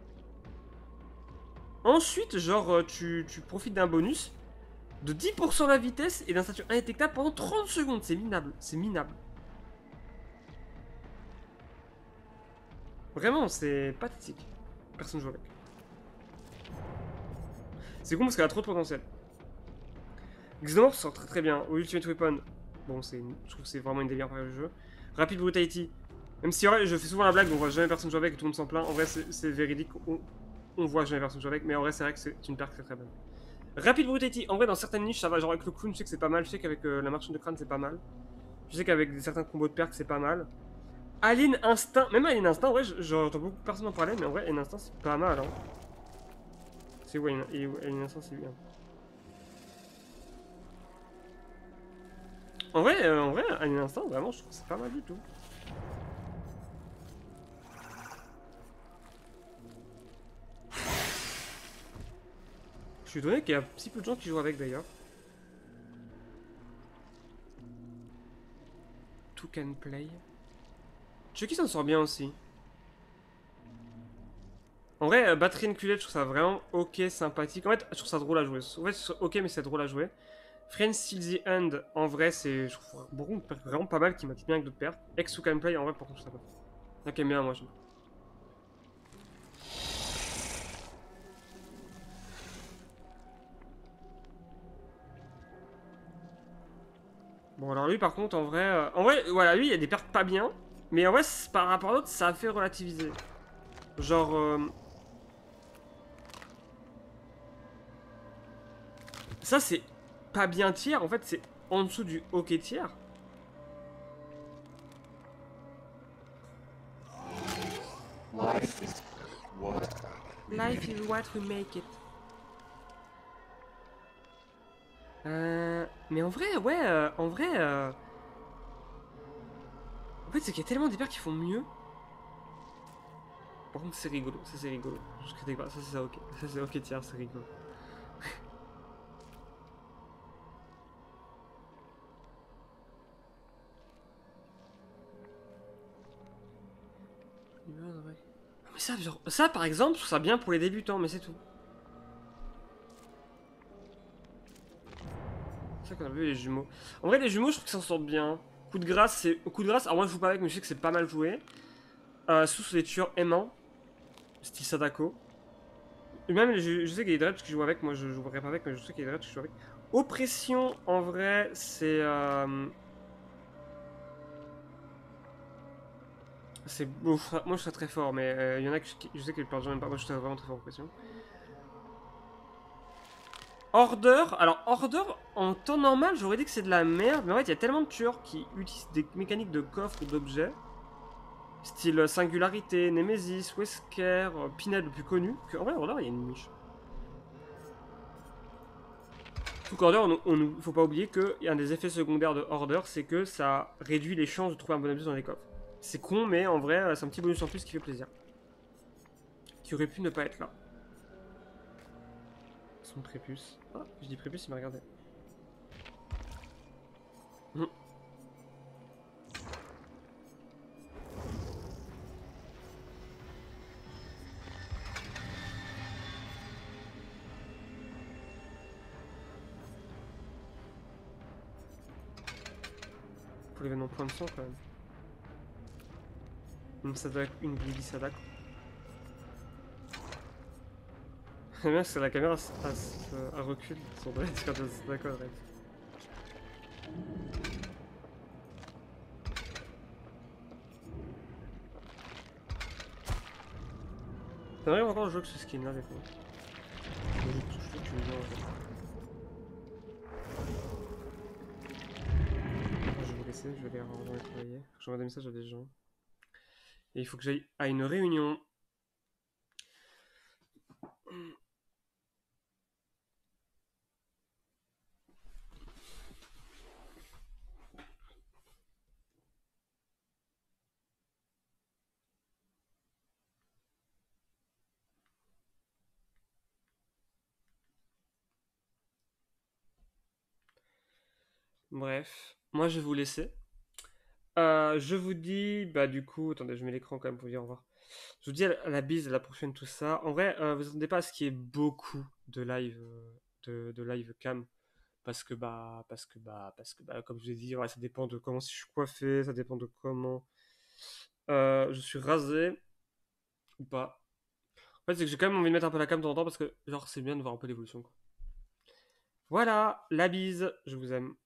genre, tu profites d'un bonus de 10% la vitesse et d'un statut indétectable pendant 30 secondes. C'est minable, c'est minable. Vraiment, c'est pathétique. Personne joue avec. C'est con parce qu'elle a trop de potentiel. Xenomorph sort très très bien. Au Ultimate Weapon, bon, je trouve que c'est vraiment une délire pour le jeu. Rapid Brutality, même si ouais, je fais souvent la blague, on voit jamais personne jouer avec et tout le monde s'en plaint. En vrai, c'est véridique, on voit jamais personne jouer avec, mais en vrai, c'est vrai que c'est une perk très très bonne. Rapid Brutality, en vrai, dans certaines niches, ça va. Genre avec le clown, je sais que c'est pas mal. Je sais qu'avec la marchande de crâne, c'est pas mal. Je sais qu'avec certains combos de perks, c'est pas mal. Alien Instinct, même Alien Instinct, en vrai, j'entends beaucoup de personnes en parler, mais en vrai, Alien Instinct, c'est pas mal. Hein. C'est ouais, Alien Instinct, c'est bien. En vrai, Alien Instinct, vraiment, je trouve que c'est pas mal du tout. Je suis étonné qu'il y a si peu de gens qui jouent avec d'ailleurs. Two can play. Chucky s'en sort bien aussi. En vrai, Battery Enculé, je trouve ça vraiment ok, sympathique. En fait, je trouve ça drôle à jouer. En fait, ok, mais c'est drôle à jouer. Friends Still the End, en vrai, c'est je trouve vraiment pas mal qui match bien avec d'autres pertes. Ex Who Can Play, en vrai, par contre, je sais pas. Ok, bien, moi, j'aime. Bon, alors lui, par contre, en vrai, voilà, lui, il y a des pertes pas bien. Mais en vrai, par rapport à d'autres, ça a fait relativiser. Genre, ça, c'est pas bien tiers. En fait, c'est en dessous du ok tiers. Life is what we make it. Mais en vrai, ouais, en fait, c'est qu'il y a tellement des pertes qui font mieux. Par contre, c'est rigolo, ça c'est rigolo. Je critique pas, ça c'est ok. Ça c'est ok, tiens, c'est rigolo. Mais ça, genre, ça par exemple, je trouve ça bien pour les débutants, mais c'est tout. C'est ça qu'on a vu les jumeaux. En vrai, les jumeaux, je trouve qu'ils s'en sortent bien. Coup de grâce, c'est. Coup de grâce, alors moi je joue pas avec, mais je sais que c'est pas mal joué. Sous les tueurs aimants, style Sadako. Et même, je sais qu'il y a des Dredge qui jouent avec, moi je jouerai pas avec, mais je sais qu'il y a des Dredge qui jouent avec. Oppression, en vrai, c'est. C'est. Bon, moi je serais très fort, mais il y en a que je sais qu'ils parlent même pas. Moi je serais vraiment très fort en oppression. Order, alors Order, en temps normal, j'aurais dit que c'est de la merde, mais en fait, il y a tellement de tueurs qui utilisent des mécaniques de coffre ou d'objets, style Singularité, Nemesis, Wesker, Pinhead le plus connu, qu'en vrai, Order, il y a une niche. Tout qu'Order, faut pas oublier qu'un des effets secondaires de Order, c'est que ça réduit les chances de trouver un bon objet dans les coffres. C'est con, mais en vrai, c'est un petit bonus en plus qui fait plaisir. Qui aurait pu ne pas être là. Son prépuce. Ah, je dis prépuce, il m'a regardé. Pour l'événement point de sang, quand même. Une Bibi Sadak. J'aime bien que la caméra à recul sur de d'accord, ouais. Ça m'arrive encore de jouer avec ce skin là des fois. Je trouve que tu me vois, en fait. Je vais vous laisser, je vais aller retourner travailler. J'envoie des messages à des gens. Et il faut que j'aille à une réunion. Bref, moi je vais vous laisser. Je vous dis, bah du coup, attendez, je mets l'écran quand même pour vous dire au revoir. Je vous dis à la bise, à la prochaine, tout ça. En vrai, vous attendez pas à ce qu'il y ait beaucoup de live, de live cam. Parce que, comme je vous ai dit, ouais, ça dépend de comment si je suis coiffé, ça dépend de comment je suis rasé ou pas. En fait, c'est que j'ai quand même envie de mettre un peu la cam de temps en temps parce que, genre, c'est bien de voir un peu l'évolution, quoi. Voilà, la bise, je vous aime.